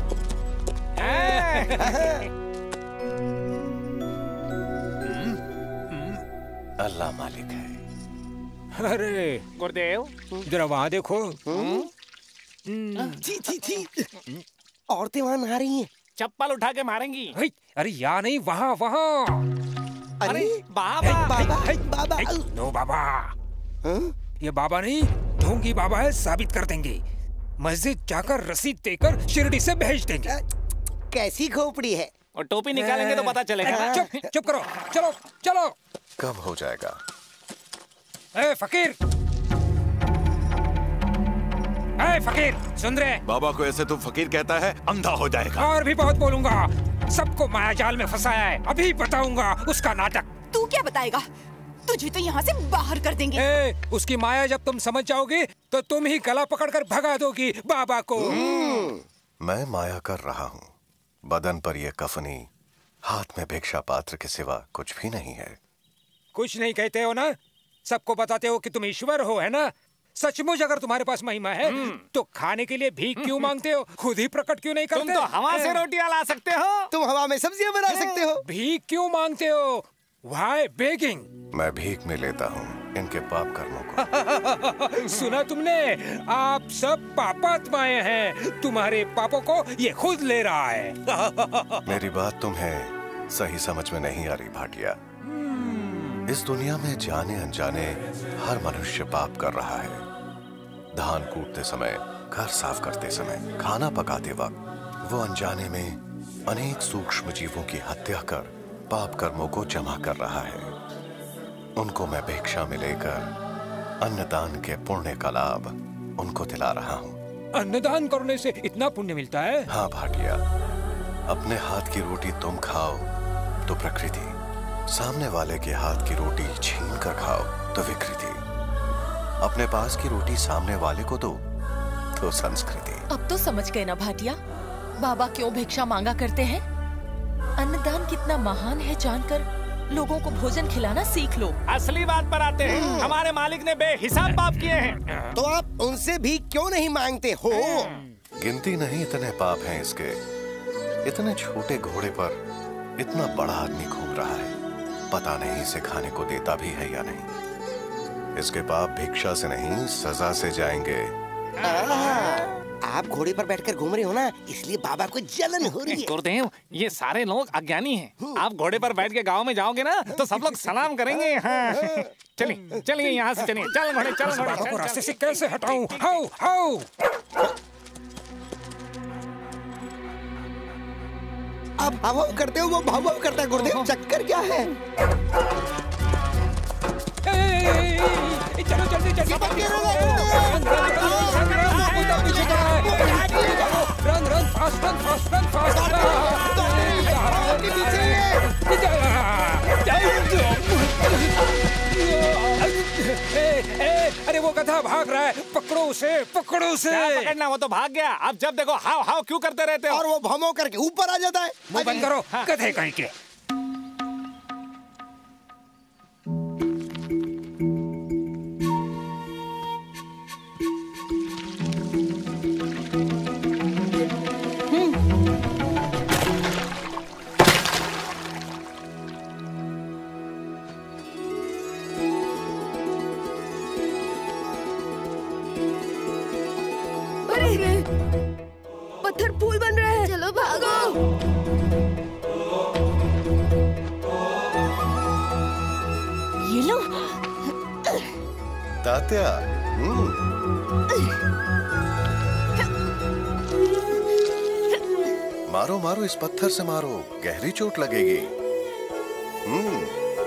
अल्लाह मालिक है। अरे गुरुदेव, जरा वहाँ देखो। छी छी छी, औरतें वहाँ नहा रही हैं। चप्पल उठा के मारेंगी। अरे यहाँ नहीं, वहाँ वहाँ। अरे बाबा बाबा बाबा। नो बाबा, ये बाबा नहीं, ढोंगी बाबा है, साबित कर देंगे। मस्जिद जाकर रसीद देकर शिरडी से भेज देंगे। कैसी खोपड़ी है। और टोपी निकालेंगे तो पता चलेगा। चुप चुप करो, चलो चलो। कब हो जाएगा? ए फकीर, ए फकीर, सुन रहे? बाबा को ऐसे तू फकीर कहता है, अंधा हो जाएगा। और भी बहुत बोलूंगा। सबको माया जाल में फंसाया है, अभी बताऊंगा उसका नाटक। तू क्या बताएगा? तुझे तो यहाँ से बाहर कर देंगे। ए, उसकी माया जब तुम समझ जाओगे तो तुम ही गला पकड़कर भगा दोगी बाबा को। मैं माया कर रहा हूँ। बदन पर यह कफनी, हाथ में भिक्षा पात्र के सिवा कुछ भी नहीं है। कुछ नहीं कहते हो ना, सबको बताते हो कि तुम ईश्वर हो, है ना? सचमुच अगर तुम्हारे पास महिमा है तो खाने के लिए भीख क्यों मांगते हो? खुद ही प्रकट क्यों नहीं करते? तुम तो हवा से रोटियां ला सकते हो। तुम हवा में सब्जियां बना सकते हो। भीख क्यों मांगते हो? Why begging? मैं भीख में लेता हूँ इनके पाप कर्मों को। सुना तुमने? आप सब पापात्माएं हैं। तुम्हारे पापों को ये खुद ले रहा है। मेरी बात तुम्हें सही समझ में नहीं आ रही भाटिया। इस दुनिया में जाने अनजाने हर मनुष्य पाप कर रहा है। धान कूटते समय, घर साफ करते समय, खाना पकाते वक्त वो अनजाने में अनेक सूक्ष्म जीवों की हत्या कर पाप कर्मों को जमा कर रहा है। उनको मैं भिक्षा में लेकर अन्नदान के पुण्य का लाभ उनको दिला रहा हूँ। अन्नदान करने से इतना पुण्य मिलता है? हाँ भाटिया, अपने हाथ की रोटी तुम खाओ तो प्रकृति, सामने वाले के हाथ की रोटी छीन कर खाओ तो विकृति, अपने पास की रोटी सामने वाले को दो तो संस्कृति। अब तो समझ गए ना भाटिया, बाबा क्यों भिक्षा मांगा करते हैं? अन्नदान कितना महान है जानकर लोगों को भोजन खिलाना सीख लो। असली बात पर आते हैं। हमारे मालिक ने बेहिसाब पाप किए हैं। तो आप उनसे भी क्यों नहीं मांगते हो? गिनती नहीं इतने पाप हैं इसके। इतने छोटे घोड़े पर इतना बड़ा आदमी घूम रहा है, पता नहीं इसे खाने को देता भी है या नहीं। इसके पाप भिक्षा से नहीं सजा से जाएंगे। आप घोड़े पर बैठकर घूम रहे हो ना, इसलिए बाबा को जलन हो रही है। गुरुदेव, ये सारे लोग अज्ञानी हैं। आप घोड़े पर बैठ के गांव में जाओगे ना तो सब लोग सलाम करेंगे। हाँ। चलिए चलिए यहाँ से चलिए। चल घोड़े, चल घोड़े। बाबा को रास्ते से कैसे हटाऊं? How how. आप हाव हाव करते हो, वो भाव भाव करता है। गुरुदेव चक्कर क्या है? चलो जल्दी जल्दी run run fast run fast run fast अरे वो गधा भाग रहा है, पकड़ो उसे, पकड़ो उसे। क्या पकड़ना, वो तो भाग गया। अब जब देखो हाव हाव क्यों करते रहते हो? और वो भमो करके ऊपर आ जाता है। मुंह बंद करो, गधे कहीं के। पत्थर फूल बन रहे हैं। चलो भागो। ये लो। तात्या। मारो मारो, इस पत्थर से मारो, गहरी चोट लगेगी। हम्म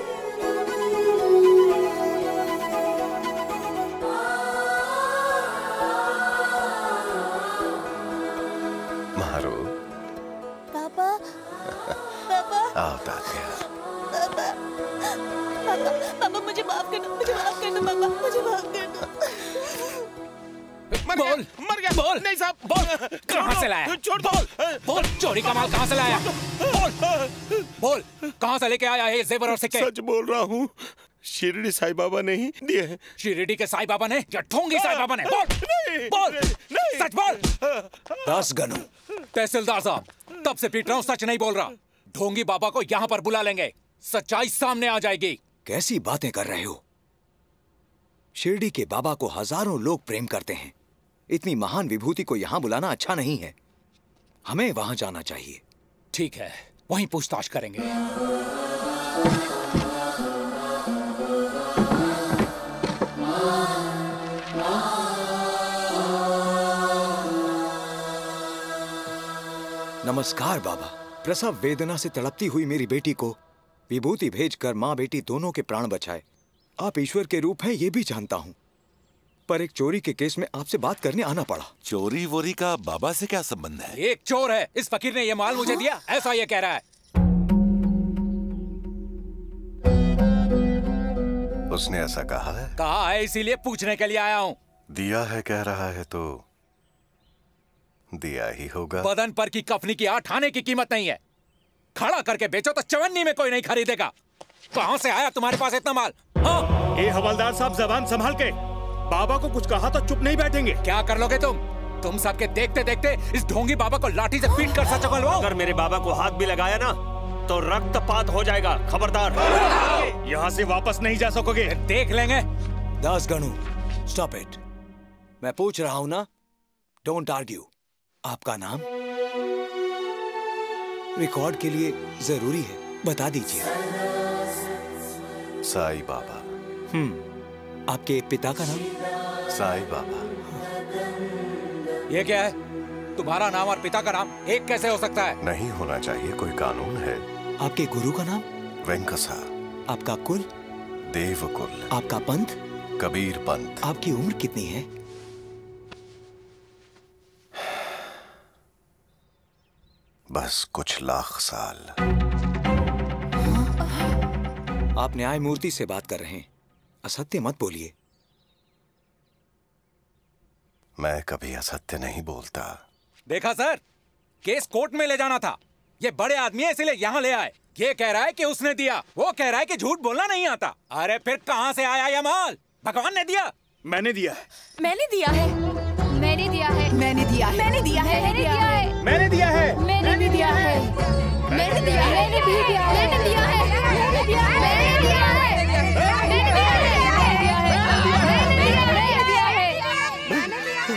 पापा, पापा, आओ तात्या। पापा, पापा, पापा मुझे माफ कर दो, मुझे माफ कर दो पापा, मुझे माफ कर दो। मर बोल, मर गया। बोल नहीं साहब, बोल कहाँ से लाया? छोड़, बोल बोल, चोरी का माल कहाँ से लाया? बोल बोल, कहाँ से लेके आया है ये जेवर और सिक्के? सच बोल रहा हूँ, शिरडी साई बाबा ने ही दिए हैं। शिरडी के साई बाबा ने या ढोंगी साई बाबा ने? बोल बोल, सच बोल। दस गनु। तहसीलदार साहब, तब से पीट रहा हूँ, सच नहीं बोल रहा। ढोंगी बाबा को यहाँ पर बुला लेंगे, सच्चाई सामने आ जाएगी। कैसी बातें कर रहे हो? शिरडी के बाबा को हजारों लोग प्रेम करते हैं। इतनी महान विभूति को यहाँ बुलाना अच्छा नहीं है। हमें वहां जाना चाहिए। ठीक है, वहीं पूछताछ करेंगे। नमस्कार बाबा। प्रसव वेदना से तड़पती हुई मेरी बेटी को विभूति भेजकर माँ बेटी दोनों के प्राण बचाए। आप ईश्वर के रूप हैं ये भी जानता हूँ, पर एक चोरी के केस में आपसे बात करने आना पड़ा। चोरी वोरी का बाबा से क्या संबंध है? एक चोर है, इस फकीर ने ये माल मुझे दिया, ऐसा ये कह रहा है। उसने ऐसा कहा है? कहा है, इसीलिए पूछने के लिए आया हूँ। दिया है कह रहा है तो दिया ही होगा। बदन पर की कफनी की आठ आने की कीमत नहीं है। खड़ा करके बेचो तो चवन्नी में कोई नहीं खरीदेगा। कहाँ से आया तुम्हारे पास इतना माल? हाँ? ए हवलदार साहब, जबान संभाल के। बाबा को कुछ कहा तो चुप नहीं बैठेंगे। क्या कर लोगे तुम? तुम सबके देखते देखते इस ढोंगी बाबा को लाठी से पीट कर सच बोलवाओ। अगर मेरे बाबा को हाथ भी लगाया ना तो रक्तपात हो जाएगा, खबरदार। यहाँ से वापस नहीं जा सकोगे। देख लेंगे। Das Ganu, stop it. मैं पूछ रहा हूं ना, डोंट आर्ग्यू। आपका नाम रिकॉर्ड के लिए जरूरी है, बता दीजिए। साई बाबा। हम्म, आपके पिता का नाम? साई बाबा। ये क्या है? तुम्हारा नाम और पिता का नाम एक कैसे हो सकता है? नहीं होना चाहिए, कोई कानून है। आपके गुरु का नाम? वेंकसा। आपका कुल? देवकुल। आपका पंथ? कबीर पंथ। आपकी उम्र कितनी है? बस कुछ लाख साल। आप न्याय मूर्ति से बात कर रहे हैं, असत्य मत बोलिए। मैं कभी असत्य नहीं बोलता। देखा सर, केस कोर्ट में ले जाना था। ये बड़े आदमी है इसलिए यहाँ ले आए। ये कह रहा है कि उसने दिया, वो कह रहा है कि झूठ बोलना नहीं आता। अरे फिर कहाँ से आया ये माल? भगवान ने दिया? मैंने दिया है। मैंने दिया है। मैंने दिया है। मैंने दिया है। मैंने दिया है। मैंने दिया है। मैंने दिया है। मैंने भी दिया है। मैंने दिया है। मैंने भी दिया है। मैंने दिया है। मैंने दिया है। मैंने दिया है। मैंने दिया है। मैंने दिया है।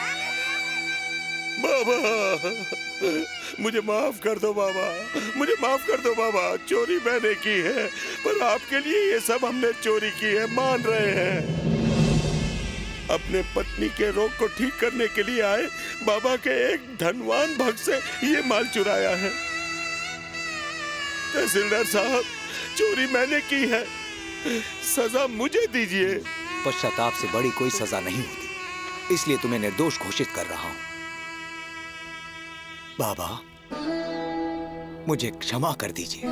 बाबा, मुझे माफ कर दो बाबा, मुझे माफ कर दो बाबा। चोरी मैंने की है, पर आपके लिए ये सब हमने चोरी की है, मान रहे हैं। अपने पत्नी के रोग को ठीक करने के लिए आए बाबा के एक धनवान भक्त से ये माल चुराया है। तहसीलदार साहब, चोरी मैंने की है, सजा मुझे दीजिए। पश्चाताप से बड़ी कोई सजा नहीं होती, इसलिए तुम्हें निर्दोष घोषित कर रहा हूं। बाबा, मुझे क्षमा कर दीजिए।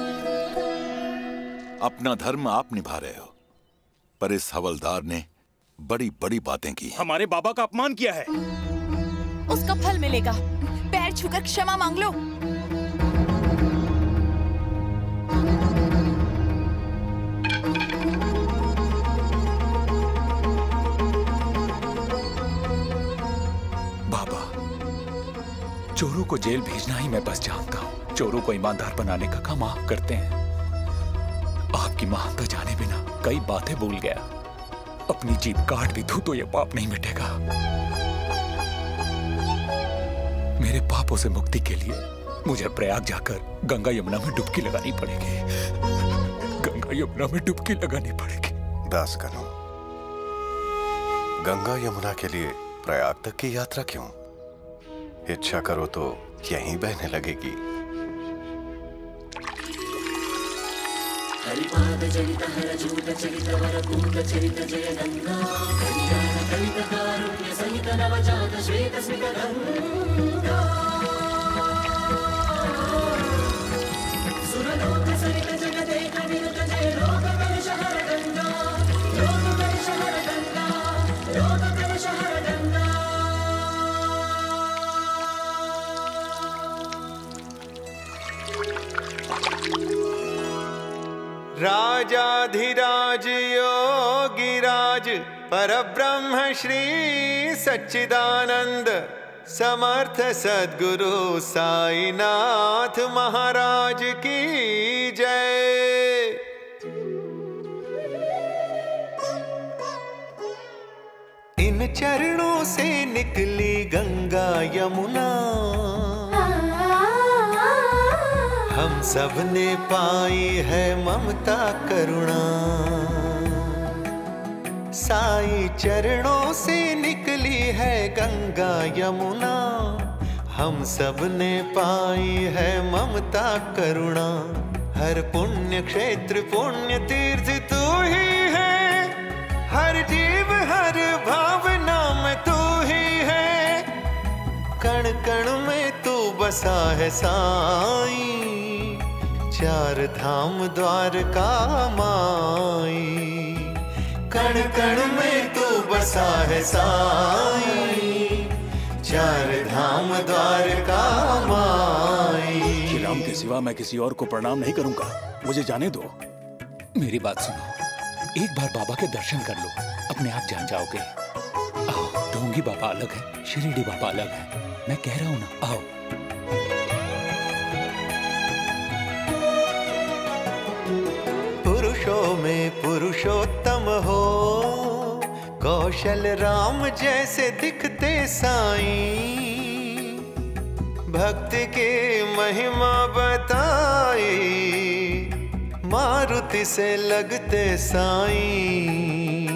अपना धर्म आप निभा रहे हो, पर इस हवलदार ने बड़ी बड़ी बातें की हैं। हमारे बाबा का अपमान किया है। उसका फल मिलेगा। पैर छूकर क्षमा मांग लो। बाबा, चोरों को जेल भेजना ही मैं बस जानता हूँ। चोरों को ईमानदार बनाने का काम आप करते हैं। आपकी महानता जाने बिना कई बातें भूल गया। अपनी जीभ काट भी दूं तो ये पाप नहीं मिटेगा। मेरे पापों से मुक्ति के लिए मुझे प्रयाग जाकर गंगा यमुना में डुबकी लगानी पड़ेगी। गंगा यमुना में डुबकी लगानी पड़ेगी। दास करो, गंगा यमुना के लिए प्रयाग तक की यात्रा क्यों? इच्छा करो तो यहीं बहने लगेगी। हरिपाद चरित हरजूत चरित वरकूट चरित जय गंगा कल्याण कलित कारुण्य सहित नवजात श्वेत स्मित गंगा सुरलोक सरित जगदेक विनुत जय लोक कलश हर गंगा लोक कलश हर गंगा लोक कलश हर गंगा। राजाधिराज योगिराज परब्रह्म श्री सच्चिदानंद समर्थ सद्गुरु साईनाथ महाराज की जय। इन चरणों से निकली गंगा यमुना, हम सब ने पाई है ममता करुणा। साई चरणों से निकली है गंगा यमुना, हम सब ने पाई है ममता करुणा। हर पुण्य क्षेत्र पुण्य तीर्थ तू ही है, हर जीव हर भावना में तू ही है। कण कण में तू बसा है साई, चार धाम द्वारका माई। कण कण में तू बसा है साई, चार धाम द्वारका माई। श्री राम के सिवा मैं किसी और को प्रणाम नहीं करूंगा, मुझे जाने दो। मेरी बात सुनो, एक बार बाबा के दर्शन कर लो, अपने आप जान जाओगे। आओ, ढोंगी बाबा अलग है, शिरडी बाबा अलग है, मैं कह रहा हूं ना, आओ। पुरुषों में पुरुषोत्तम हो, कौशल राम जैसे दिखते साईं। भक्त के महिमा बताई, मारुति से लगते साईं।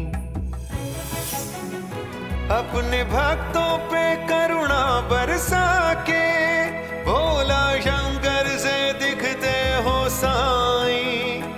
अपने भक्तों पे करुणा बरसा के, भोला शंकर से दिखते हो साईं।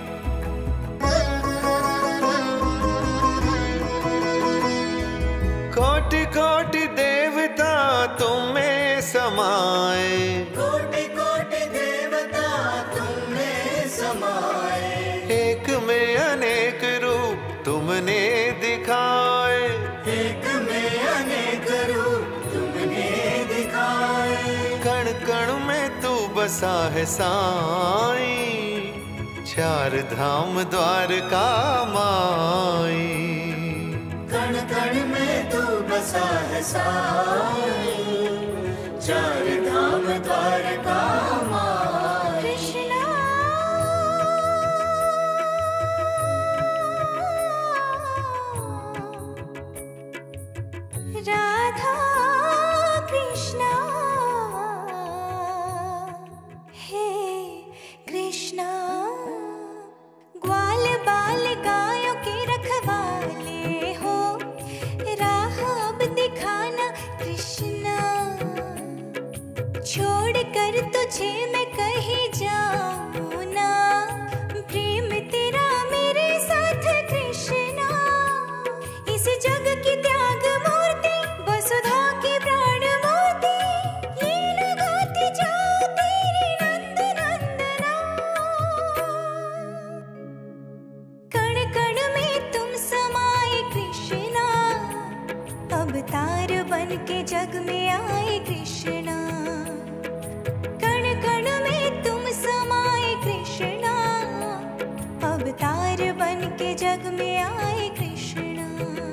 कोटि कोटि देवता तुम्हें समाए, कोटि कोटि देवता तुम्हें समाए। एक में अनेक रूप तुमने दिखाए, एक में अनेक रूप तुमने दिखाए। कण कण में तू बसा है साईं, चार धाम द्वारका माई। कण कण में तू बसा है साईं, चार धाम द्वारका माई। कृष्णा राधा कृष्णा, हे कृष्णा। ग्वाल बाल गायों के रखवाले हो, राह अब दिखाना कृष्णा। छोड़ कर तुझे मैं कहीं जाऊं के जग में आए कृष्णा, कण कण में तुम समाए कृष्णा, अवतार बन के जग में आए कृष्णा।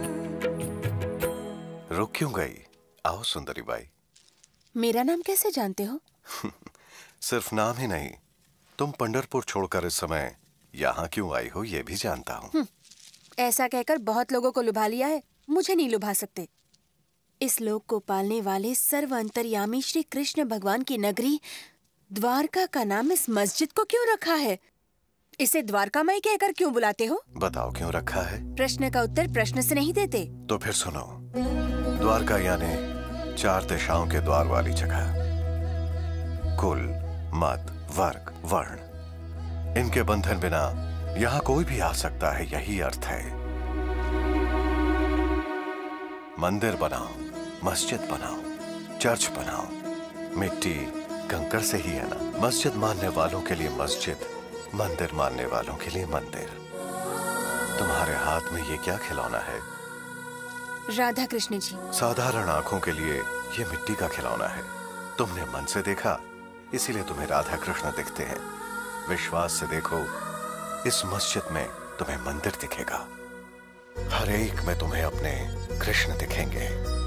रुक क्यों गई? आओ सुंदरी बाई। मेरा नाम कैसे जानते हो? सिर्फ नाम ही नहीं, तुम पंढरपुर छोड़कर इस समय यहाँ क्यों आई हो ये भी जानता हूँ। ऐसा कहकर बहुत लोगों को लुभा लिया है, मुझे नहीं लुभा सकते। इस लोक को पालने वाले सर्व अंतर्यामी श्री कृष्ण भगवान की नगरी द्वारका का नाम इस मस्जिद को क्यों रखा है? इसे द्वारकामयी कहकर क्यों बुलाते हो? बताओ क्यों रखा है? प्रश्न का उत्तर प्रश्न से नहीं देते। तो फिर सुनो, द्वारका यानी चार दिशाओं के द्वार वाली जगह। कुल, मत, वर्ग, वर्ण, इनके बंधन बिना यहाँ कोई भी आ सकता है, यही अर्थ है। मंदिर बनाओ, मस्जिद बनाओ, चर्च बनाओ, मिट्टी कंकड़ से ही है ना। मस्जिद मानने वालों के लिए मस्जिद, मंदिर मानने वालों के लिए मंदिर। तुम्हारे हाथ में ये क्या खिलौना है? राधा कृष्ण जी। साधारण आंखों के लिए ये मिट्टी का खिलौना है। तुमने मन से देखा, इसीलिए तुम्हें राधा कृष्ण दिखते हैं। विश्वास से देखो, इस मस्जिद में तुम्हें मंदिर दिखेगा। हर एक में तुम्हें अपने कृष्ण दिखेंगे।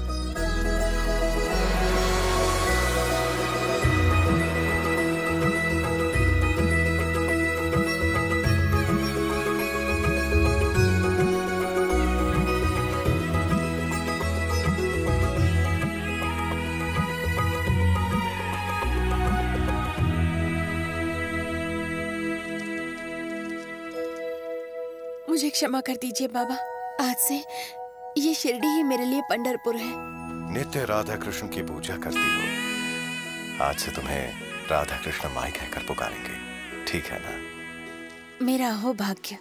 मुझे क्षमा कर दीजिए बाबा, आज से ये शिरडी ही मेरे लिए पंढरपुर है। नित्य राधा कृष्ण की पूजा करती हो, आज से तुम्हें राधा कृष्ण माई कहकर पुकारेंगे, ठीक है ना? मेरा हो भाग्य।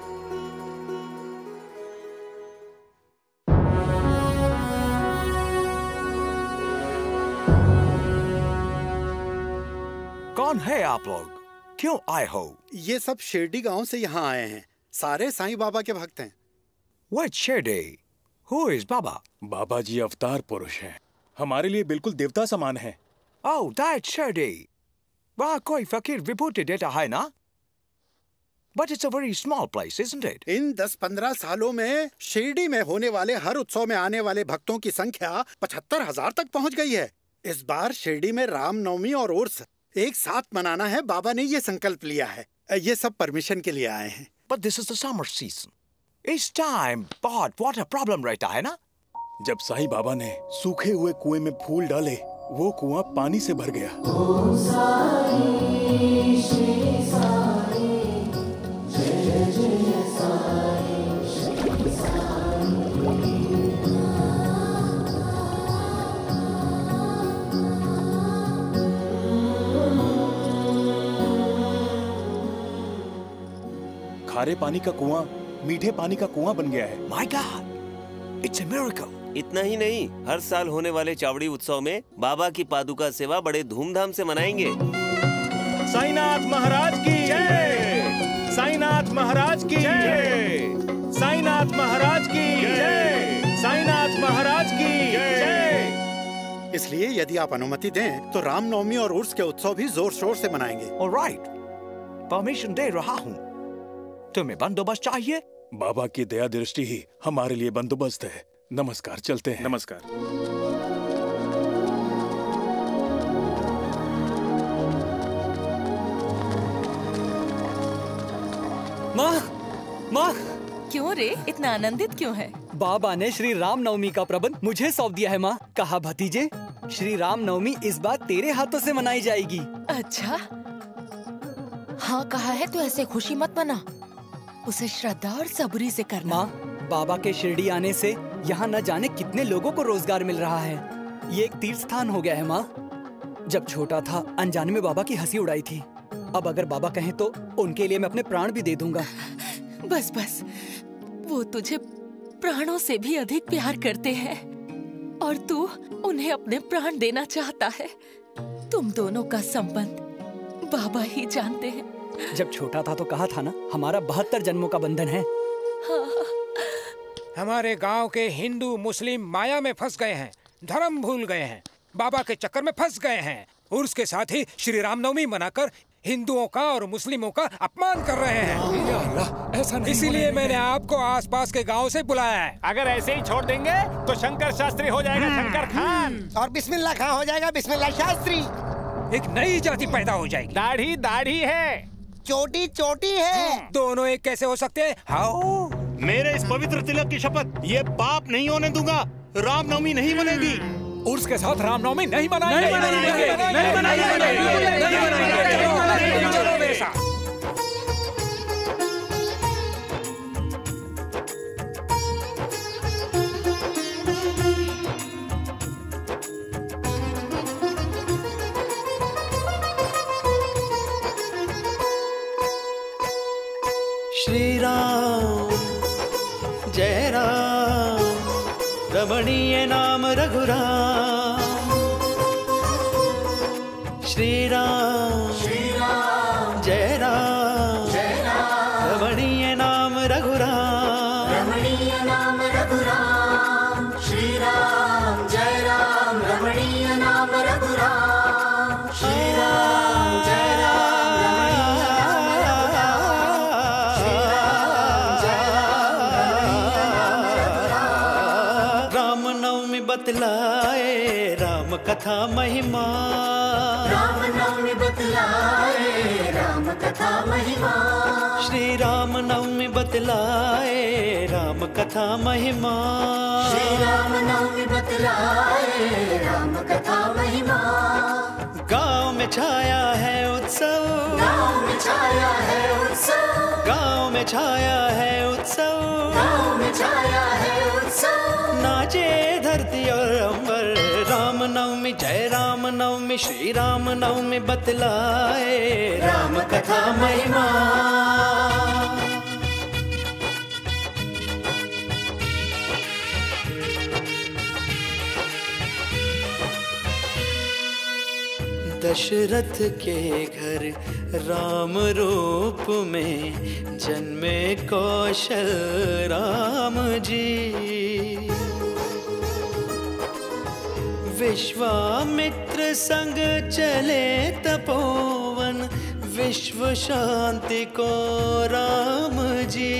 कौन है आप लोग? क्यों आए हो? ये सब शिरडी गांव से यहाँ आए हैं। सारे साईं बाबा के भक्त हैं। What Shirdi? Who is Baba? बाबा जी अवतार पुरुष हैं, हमारे लिए बिल्कुल देवता समान हैं। Oh, that's Shirdi. वहाँ कोई फकीर विभूति देता है ना? But it's a very small place, isn't it? इन दस पंद्रह सालों में शिरडी में होने वाले हर उत्सव में आने वाले भक्तों की संख्या पचहत्तर हजार तक पहुँच गई है। इस बार शिरडी में रामनवमी और उर्स एक साथ मनाना है। बाबा ने ये संकल्प लिया है। ये सब परमिशन के लिए आए हैं। But this is the summer season. Each time बहुत water problem रहता है ना? जब साईं बाबा ने सूखे हुए कुएं में फूल डाले, वो कुआं पानी से भर गया। ओम साई श्री साई, जय जय जय साई श्री साई। खारे पानी का कुआं मीठे पानी का कुआं बन गया है। My God, it's a miracle. इतना ही नहीं, हर साल होने वाले चावड़ी उत्सव में बाबा की पादुका सेवा बड़े धूमधाम से मनाएंगे। साईनाथ महाराज की जय, साईनाथ महाराज की जय, साईनाथ महाराज की जय, साईनाथ महाराज की जय। इसलिए यदि आप अनुमति दें तो रामनवमी और उर्स के उत्सव भी जोर शोर से मनाएंगे। All right, परमिशन दे रहा हूँ। तुम्हें बंदोबस्त चाहिए? बाबा की दया दृष्टि ही हमारे लिए बंदोबस्त है। नमस्कार, चलते हैं। नमस्कार। माँ, माँ, क्यों रे इतना आनंदित क्यों है? बाबा ने श्री राम नवमी का प्रबंध मुझे सौंप दिया है माँ। कहा भतीजे, श्री राम नवमी इस बार तेरे हाथों से मनाई जाएगी। अच्छा, हाँ कहा है तो ऐसे खुशी मत मना, उसे श्रद्धा और सबूरी से करना। माँ, बाबा के शिरडी आने से यहाँ न जाने कितने लोगों को रोजगार मिल रहा है। ये एक तीर्थ स्थान हो गया है माँ। जब छोटा था अनजाने में बाबा की हंसी उड़ाई थी। अब अगर बाबा कहें तो उनके लिए मैं अपने प्राण भी दे दूंगा। बस बस, वो तुझे प्राणों से भी अधिक प्यार करते हैं और तू उन्हें अपने प्राण देना चाहता है। तुम दोनों का संबंध बाबा ही जानते हैं। जब छोटा था तो कहा था ना, हमारा बहत्तर जन्मों का बंधन है। हाँ। हमारे गांव के हिंदू मुस्लिम माया में फंस गए हैं। धर्म भूल गए हैं, बाबा के चक्कर में फंस गए हैं। उर्स के साथ ही श्री रामनवमी मनाकर हिंदुओं का और मुस्लिमों का अपमान कर रहे हैं। या अल्लाह, ऐसा नहीं इसीलिए मैंने आपको आसपास के गांव से बुलाया है। अगर ऐसे ही छोड़ देंगे तो शंकर शास्त्री हो जाएगा शंकर खान, और बिस्मिल्लाह खान हो जाएगा बिस्मिल्लाह शास्त्री। एक नई जाति पैदा हो जाएगी। दाढ़ी दाढ़ी है, चोटी चोटी है। दोनों एक कैसे हो सकते हैं? हाउ? मेरे इस पवित्र तिलक की शपथ, ये पाप नहीं होने दूंगा। रामनवमी नहीं मनेगी। उर्स के साथ रामनवमी नहीं मनाएंगे। नहीं मनाएंगे, नहीं मनाएंगे। चलो मेरे साथ। श्री राम जय राम, रमणीय नाम रघुराम। श्री राम श्री राम जय राम, जय राम, रमणीय नाम रघुराम। रमणीय नाम रघुराम। श्री राम जय राम, रमणीय नाम रघुराम। श्री राम जय राम, रमणीय नाम रघुराम। श्री राम जय राम, रमणीय नाम रघुराम। रामनवमी बतलाए राम कथा महिमा। रामनवमी बतलाए राम कथा महिमा। श्री राम नवमी बतलाए राम कथा महिमा। श्री राम नवमी बतलाए राम कथा महिमा। गांव में छाया है उत्सव, गांव में छाया है उत्सव, गांव में छाया है उत्सव, गांव में छाया है उत्सव। नाचे धरती और अंबर। राम नवमी जय राम नवमी, श्री राम नवमी बतलाए राम कथा महिमा। दशरथ के घर राम रूप में जन्मे कौशल राम जी। विश्वामित्र संग चले तपोवन, विश्व शांति को राम जी।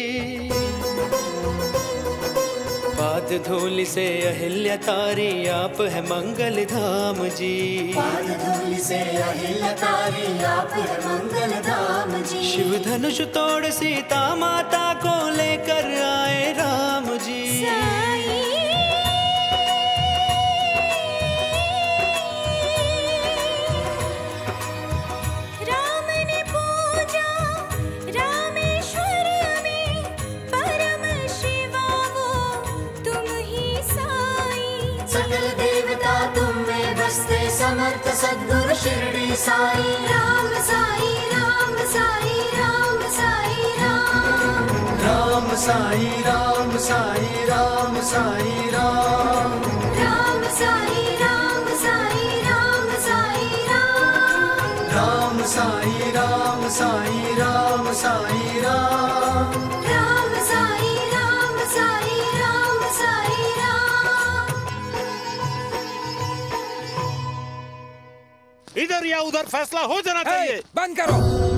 पाद धूलि से अहिल्या तारी, आप है मंगल धाम जी। पाद धूलि से अहिल्या तारी, आप है मंगल धाम जी। शिव धनुष तोड़ सीता माता को लेकर आए राम जी। सकल देवता तुम में बसते, समर्थ सद्गुरु शिरडी साई। राम साई राम साई राम साई राम। राम साई राम साई राम साई राम। राम साई राम साई राम साई राम। राम साई राम साई राम साई राम। राम साई राम साई राम साई राम। इधर या उधर फैसला हो जाना चाहिए। बंद करो,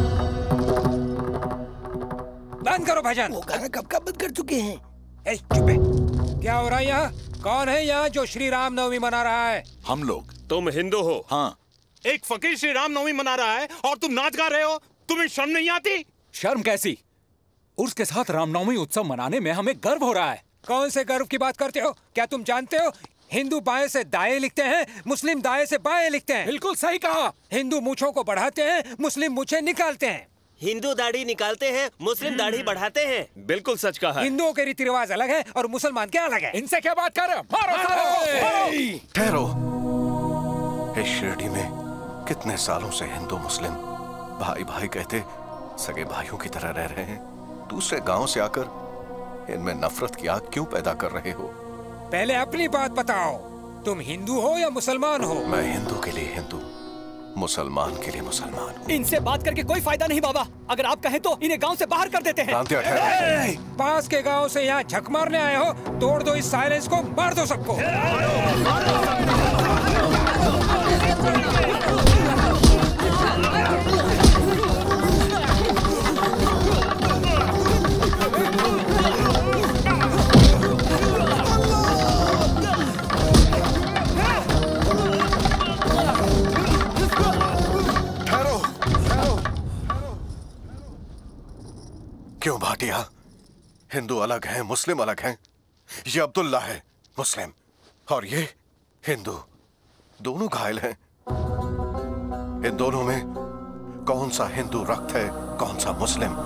बंद करो भजन। वो गाना कब का बंद कर चुके हैं। ए, चुप है। क्या हो रहा है यहाँ? कौन है यहाँ जो श्री राम नवमी मना रहा है? हम लोग। तुम हिंदू हो? हाँ। एक फकीर श्री राम नवमी मना रहा है और तुम नाच गा रहे हो। तुम्हें शर्म नहीं आती? शर्म कैसी? उर्स के साथ रामनवमी उत्सव मनाने में हमें गर्व हो रहा है। कौन से गर्व की बात करते हो? क्या तुम जानते हो हिंदू बाएं से दाएं लिखते हैं, मुस्लिम दाएं से बाएं लिखते हैं। बिल्कुल सही कहा। हिंदू मूछों को बढ़ाते हैं, मुस्लिम मूछें निकालते हैं। हिंदू दाढ़ी निकालते हैं, मुस्लिम दाढ़ी बढ़ाते हैं। बिल्कुल सच कहा। हिंदुओं के रीति रिवाज अलग है और मुसलमान के अलग है। इनसे क्या बात कर रहे हो? मारो, मारो। ठहरो। इस शिरडी में कितने सालों से हिंदू मुस्लिम भाई भाई कहते सगे भाइयों की तरह रह रहे हैं। दूसरे गांव से आकर इनमें नफरत की आग क्यों पैदा कर रहे हो? पहले अपनी बात बताओ, तुम हिंदू हो या मुसलमान हो? मैं हिंदू के लिए हिंदू, मुसलमान के लिए मुसलमान। इनसे बात करके कोई फायदा नहीं बाबा। अगर आप कहें तो इन्हें गांव से बाहर कर देते हैं। ए, पास के गांव से यहाँ झक मारने आए हो? तोड़ दो इस साइलेंस को, मार दो सबको। क्यों भाटिया? हिंदू अलग हैं, मुस्लिम अलग हैं। ये अब्दुल्ला है मुस्लिम और ये हिंदू, दोनों घायल हैं। इन दोनों में कौन सा हिंदू रक्त है, कौन सा मुस्लिम?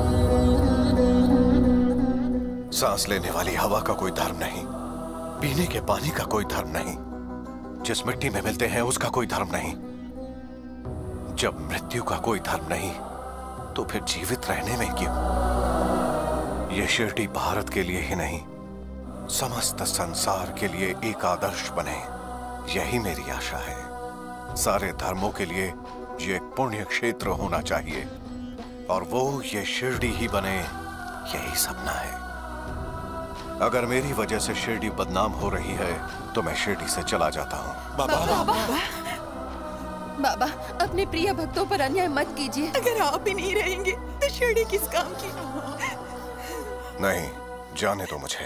सांस लेने वाली हवा का कोई धर्म नहीं, पीने के पानी का कोई धर्म नहीं, जिस मिट्टी में मिलते हैं उसका कोई धर्म नहीं। जब मृत्यु का कोई धर्म नहीं तो फिर जीवित रहने में क्यों? ये शिरडी भारत के लिए ही नहीं, समस्त संसार के लिए एक आदर्श बने, यही मेरी आशा है। सारे धर्मों के लिए ये एक पुण्य क्षेत्र होना चाहिए और वो ये शिरडी ही बने, यही सपना है। अगर मेरी वजह से शिरडी बदनाम हो रही है तो मैं शिरडी से चला जाता हूँ। बाबा, बाबा, बाबा, अपने प्रिय भक्तों पर अन्याय मत कीजिए। अगर आप ही नहीं रहेंगे तो शिरडी किस काम की? नहीं, जाने दो मुझे।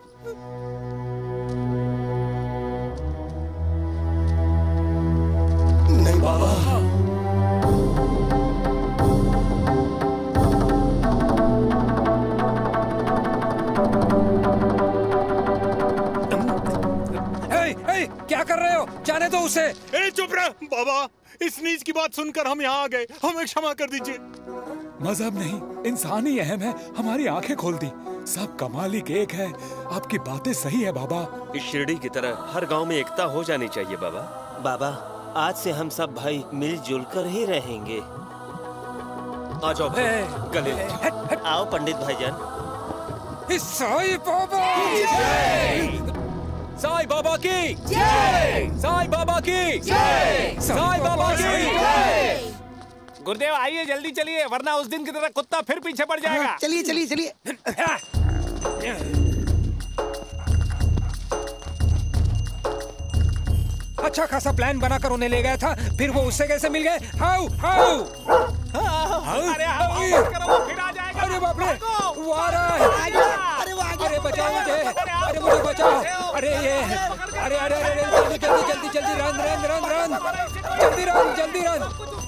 नहीं बाबा। ए, ए, क्या कर रहे हो? जाने दो उसे। ए, चुप रह बाबा। इस नीच की बात सुनकर हम यहाँ आ गए, हमें क्षमा कर दीजिए। मजहब नहीं, इंसान ही अहम है। हमारी आंखें खोल दी। सब का मालिक एक है। आपकी बातें सही है बाबा। इस शिरडी की तरह हर गांव में एकता हो जानी चाहिए बाबा। बाबा, आज से हम सब भाई मिलजुल कर ही रहेंगे। आ जाओ गले। आओ पंडित भाईजान। साईं बाबा साईं बाबा की जय, साईं बाबा की जय, साईं बाबा की जय। गुरुदेव आइए, जल्दी चलिए, वरना उस दिन की तरह कुत्ता फिर पीछे पड़ जाएगा। चलिए चलिए चलिए। अच्छा खासा प्लान बनाकर उन्हें ले गया था, फिर वो उससे कैसे मिल गए? हाउ हाउ अरे हाउ करो, वो फिर आ जाएगा। अरे बाप रे, वो आ रहा है। अरे बचाओ मुझे, अरे मुझे बचाओ। अरे ये, अरे अरे अरे जल्दी जल्दी जल्दी जल्दी रन रन रन रन, जल्दी रन जल्दी रन।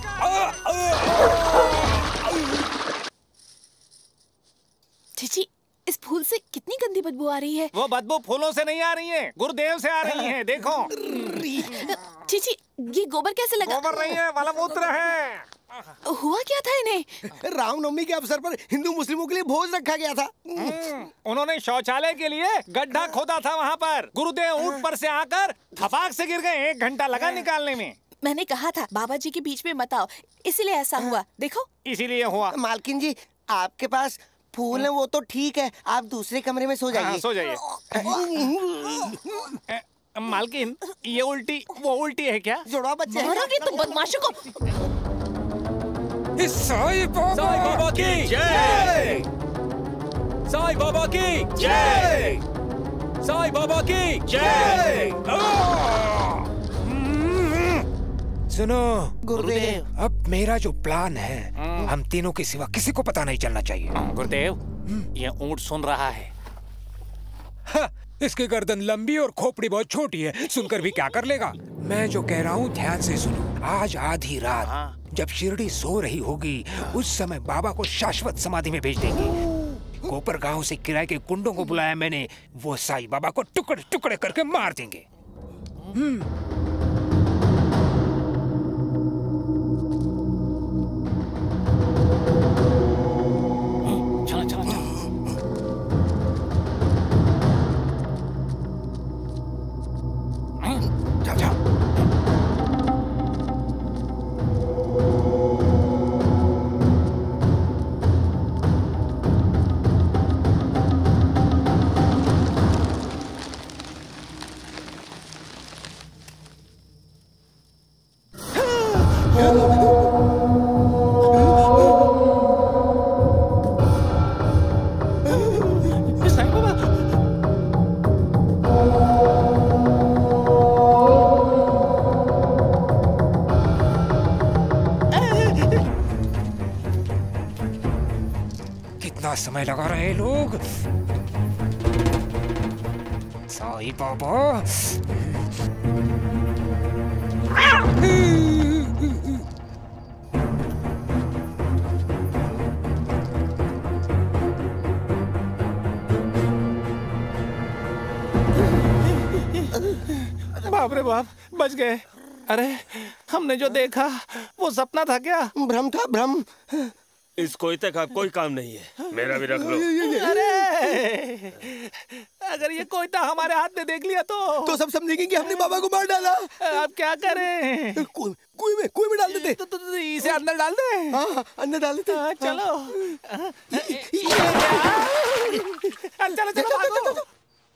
चीची, इस फूल से कितनी गंदी बदबू आ रही है। वो बदबू फूलों से नहीं आ रही है, गुरुदेव से आ रही है। देखो चीची, ये गोबर कैसे लगा? गोबर नहीं है, मलमूत्र है। हुआ क्या था इन्हें? रामनवमी के अवसर पर हिंदू मुस्लिमों के लिए भोज रखा गया था। उन्होंने शौचालय के लिए गड्ढा खोदा था वहाँ पर। गुरुदेव ऊंट पर से आकर धपाक से गिर गए। एक घंटा लगा निकालने में। मैंने कहा था बाबा जी के बीच में मत आओ, इसीलिए ऐसा हुआ। देखो, इसीलिए हुआ। मालकिन जी, आपके पास फूल है वो तो ठीक है, आप दूसरे कमरे में सो जाइए। हाँ, सो जाइए। मालकिन, ये उल्टी वो उल्टी है क्या? जुड़वा बच्चे मारोगे तुम बदमाशों को। साईं बाबा, साईं बाबा की जय, साईं बाबा की जय, साईं बाबा की जय। सुनो गुरुदेव, अब मेरा जो प्लान है, हम तीनों के सिवा किसी को पता नहीं चलना चाहिए। गुरुदेव, ये ऊंट सुन रहा है। हा, इसकी गर्दन लंबी और खोपड़ी बहुत छोटी है, सुनकर भी क्या कर लेगा। मैं जो कह रहा हूँ ध्यान से सुनो। आज आधी रात जब शिरडी सो रही होगी, उस समय बाबा को शाश्वत समाधि में भेज देंगे। कोपर गांव से किराए के गुंडों को बुलाया मैंने, वो साईं बाबा को टुकड़े टुकड़े करके मार देंगे। चलो चलो चलो। जा जा। साईं बाबा। कितना समय लगा रहे लोग। साईं बाबा। बाप रे बाप, बच गए। अरे हमने जो देखा वो सपना था क्या? भ्रम था, भ्रम। इस कोयते का कोई काम नहीं है, मेरा भी रख लो। अरे अगर ये कोयता हमारे हाथ में देख लिया तो तो सब समझेंगे कि हमने बाबा को मार डाला। अब क्या करें? कुएं में कुएं में डाल देते। तो, तो, तो इसे अंदर डाल दे। हाँ, अंदर डाल देते। हाँ, चलो। चलो चलो भागो।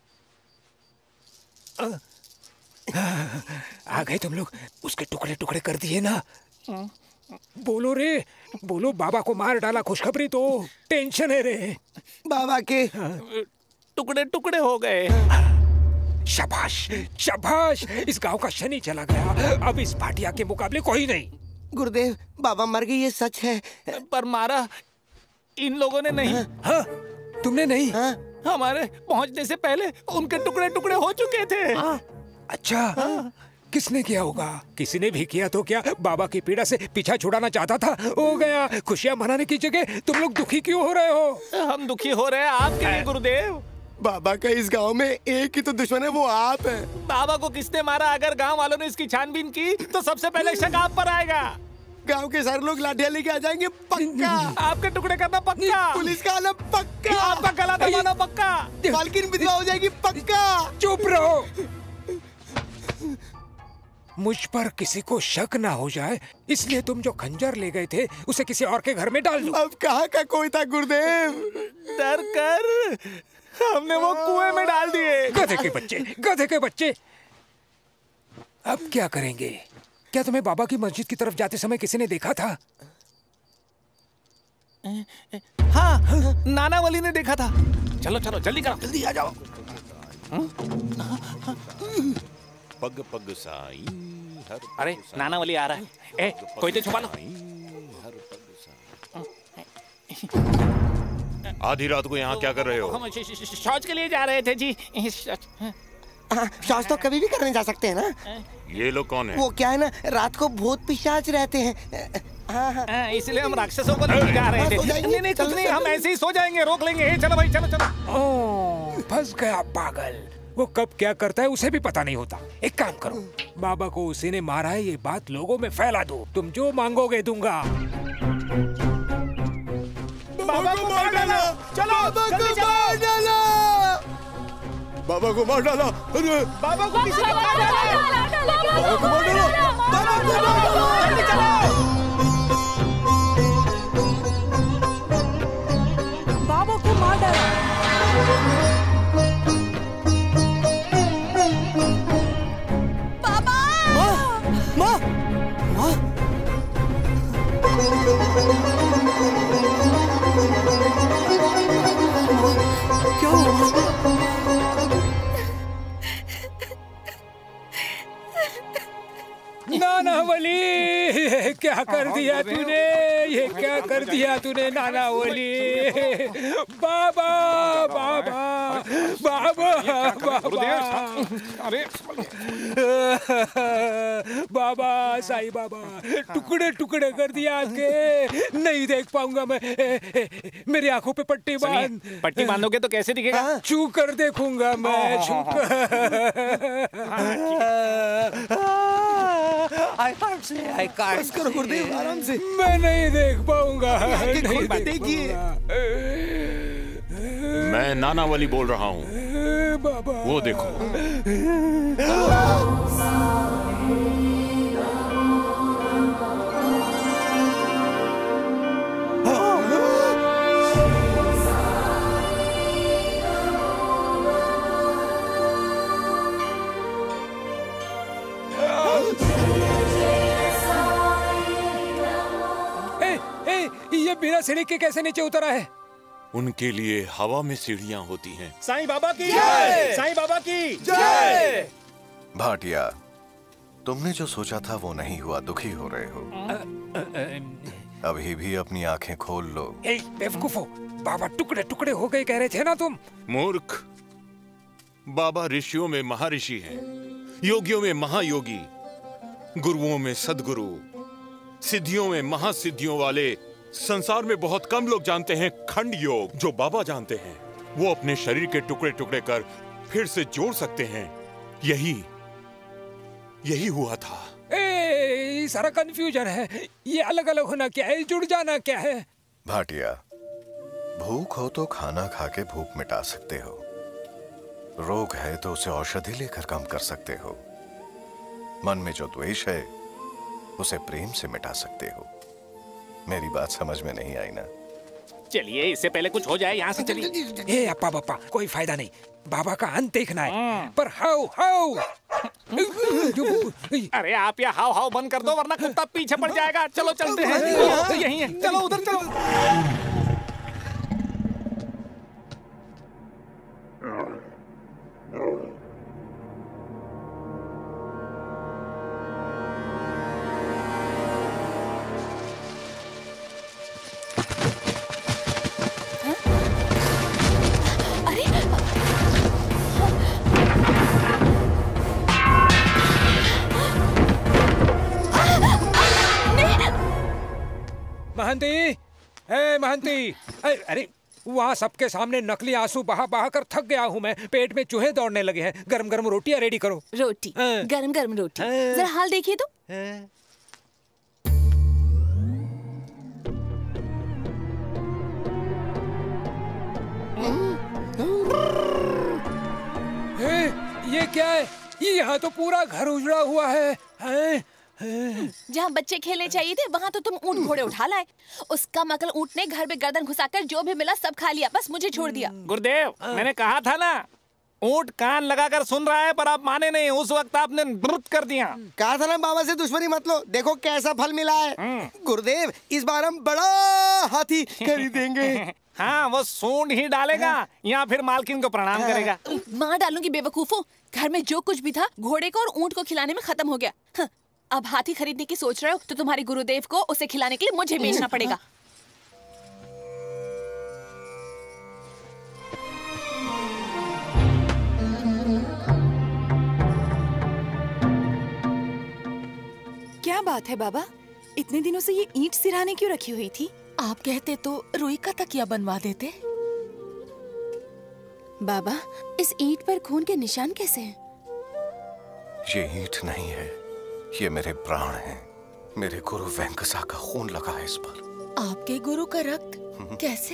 आ गए तुम लोग। उसके टुकड़े टुकड़े कर दिए ना। बोलो रे, बोलो। बाबा को मार डाला, खुशखबरी तो। टेंशन है रे। बाबा के टुकड़े टुकड़े हो गए। शाबाश शाबाश, इस गांव का शनि चला गया। अब इस भाटिया के मुकाबले कोई नहीं। गुरुदेव, बाबा मर गई ये सच है, पर मारा इन लोगों ने नहीं। हाँ, तुमने नहीं? हाँ? हमारे पहुंचने से पहले उनके टुकड़े टुकड़े हो चुके थे। हाँ? अच्छा, हाँ? किसने किया होगा? किसी ने भी किया तो क्या? बाबा की पीड़ा से पीछा छुड़ाना चाहता था, हो गया। खुशियां मनाने की जगह तुम लोग दुखी क्यों हो रहे हो? हम दुखी हो रहे हैं आपके लिए गुरुदेव। बाबा का इस गांव में एक ही तो दुश्मन है, वो आप है। बाबा को किसने मारा? अगर गांव वालों ने इसकी छानबीन की तो सबसे पहले शक आप पर आएगा। गांव के सारे लोग लाठियां लेके आ जाएंगे, पक्का। आपके टुकड़े करना पक्का। पुलिस का आना पक्का। आपका गला दबाना पक्का। मालकिन विधवा हो जाएगी, पक्का। चुप रहो। मुझ पर किसी को शक ना हो जाए, इसलिए तुम जो खंजर ले गए थे उसे किसी और के घर में डाल दो। अब कहाँ का कोई था गुरुदेव? डर कर हमने वो कुएं में डाल दिए। गधे के बच्चे, गधे के बच्चे। अब क्या करेंगे? क्या तुम्हें बाबा की मस्जिद की तरफ जाते समय किसी ने देखा था? हाँ, नाना वली ने देखा था। चलो चलो जल्दी करो, जल्दी आ जाओ। पग पग साई हर। अरे नाना वली आ रहा है। ए, कोई तो छुपा लो। आधी रात को यहाँ क्या कर रहे हो? हम शौच के लिए जा रहे थे जी। शौच तो कभी भी करने जा सकते हैं ना। ये लोग कौन है? वो क्या है ना, रात को भूत पिशाच रहते हैं। हाँ, हाँ। इसलिए हम राक्षसों को लेकर जा रहे थे। नहीं नहीं कुछ नहीं, हम ऐसे ही सो जाएंगे, रोक लेंगे। चलो भाई, चलो चलो। ओह, फंस गया पागल। वो कब क्या करता है उसे भी पता नहीं होता। एक काम करो, बाबा को उसी ने मारा है ये बात लोगों में फैला दो। तुम जो मांगोगे दूंगा। बाबा को मार डाला। चलो बाबा को मार डाला। बाबा को मार डाला। अरे बाबा को किसी ने मार डाला। बाबा को मार डाला। बाबा को मार डाला। जल्दी चलो। बाबा को मार डाला। बाबा! माँ! माँ! क्या हुआ? नानावली, ये क्या कर दिया तूने? ये क्या कर दिया तूने नानावली? बाबा बाबा बाबा बाबा। अरे बाबा, साईं बाबा, टुकड़े टुकड़े कर दिया के। नहीं देख पाऊंगा मैं। मेरी आंखों पे पट्टी बांध। पट्टी बांधोगे तो कैसे दिखेगा? छू कर देखूंगा मैं, छू कर। I can't say, I can't बस करो गुरुदेव, आराम से। मैं नहीं देख पाऊंगा। नहीं देख देखिए। मैं नानावली बोल रहा हूँ। बाबा, वो देखो। बिना सीढ़ी के कैसे नीचे उतर आए? उनके लिए हवा में सीढ़ियां होती हैं। साईं बाबा की जय, साईं बाबा की जय। भाटिया, तुमने जो सोचा था वो नहीं हुआ, दुखी हो रहे हो। अभी भी अपनी आंखें खोल लो। ए, बेवकूफो, बाबा टुकड़े टुकड़े हो गए कह रहे थे ना तुम। मूर्ख, बाबा ऋषियों में महर्षि हैं, योगियों में महायोगी, गुरुओं में सदगुरु, सिद्धियों में महासिद्धियों वाले संसार में बहुत कम लोग जानते हैं खंड योग। जो बाबा जानते हैं वो अपने शरीर के टुकड़े टुकड़े कर फिर से जोड़ सकते हैं। यही यही हुआ था। ए, सारा कंफ्यूजन है। ये अलग अलग होना क्या है, जुड़ जाना क्या है? भाटिया, भूख हो तो खाना खा के भूख मिटा सकते हो, रोग है तो उसे औषधि लेकर कम कर सकते हो, मन में जो द्वेष है उसे प्रेम से मिटा सकते हो। मेरी बात समझ में नहीं आई ना? चलिए, इससे पहले कुछ हो जाए यहाँ से चलिए। ए अप्पा बप्पा, कोई फायदा नहीं, बाबा का अंत देखना है। पर हाउ हाउ अरे आप या हाव हाव बंद कर दो वरना कुत्ता पीछे पड़ जाएगा। चलो चलते हैं, यही है, चलो उधर चलो। महंती, ए महंती, अरे वहाँ सबके सामने नकली आंसू बहा बहा कर थक गया हूँ मैं। पेट में चूहे दौड़ने लगे हैं। गरम गरम रोटियाँ रेडी करो। रोटी, गरम गरम रोटी। जरा हाल देखिए तो। ए, ये क्या है? यहाँ तो पूरा घर उजड़ा हुआ है, है? जहाँ बच्चे खेलने चाहिए थे वहाँ तो तुम ऊँट घोड़े उठा लाए। उसका मकल ऊँट ने घर में गर्दन घुसाकर जो भी मिला सब खा लिया, बस मुझे छोड़ दिया। गुरुदेव, मैंने कहा था ना, ऊँट कान लगाकर सुन रहा है, पर आप माने नहीं। उस वक्त आपने नृत्य कर दिया। कहा था ना बाबा से दुश्मनी मत लो, देखो कैसा फल मिला है। गुरुदेव, इस बार हम बड़ा हाथी खरीदेंगे। हाँ, वो सूंड ही डालेगा या फिर मालकिन को प्रणाम करेगा। मार डालूंगी बेवकूफों। घर में जो कुछ भी था घोड़े को और ऊँट को खिलाने में खत्म हो गया। हाँ, अब हाथी खरीदने की सोच रहे हो तो तुम्हारे गुरुदेव को उसे खिलाने के लिए मुझे बेचना पड़ेगा। क्या बात है बाबा, इतने दिनों से ये ईंट सिराने क्यों रखी हुई थी? आप कहते तो रुई का तकिया बनवा देते। बाबा, इस ईंट पर खून के निशान कैसे हैं? ये ईंट नहीं है, ये मेरे प्राण हैं। मेरे गुरु वेंकसा का खून लगा है इस पर। आपके गुरु का रक्त कैसे?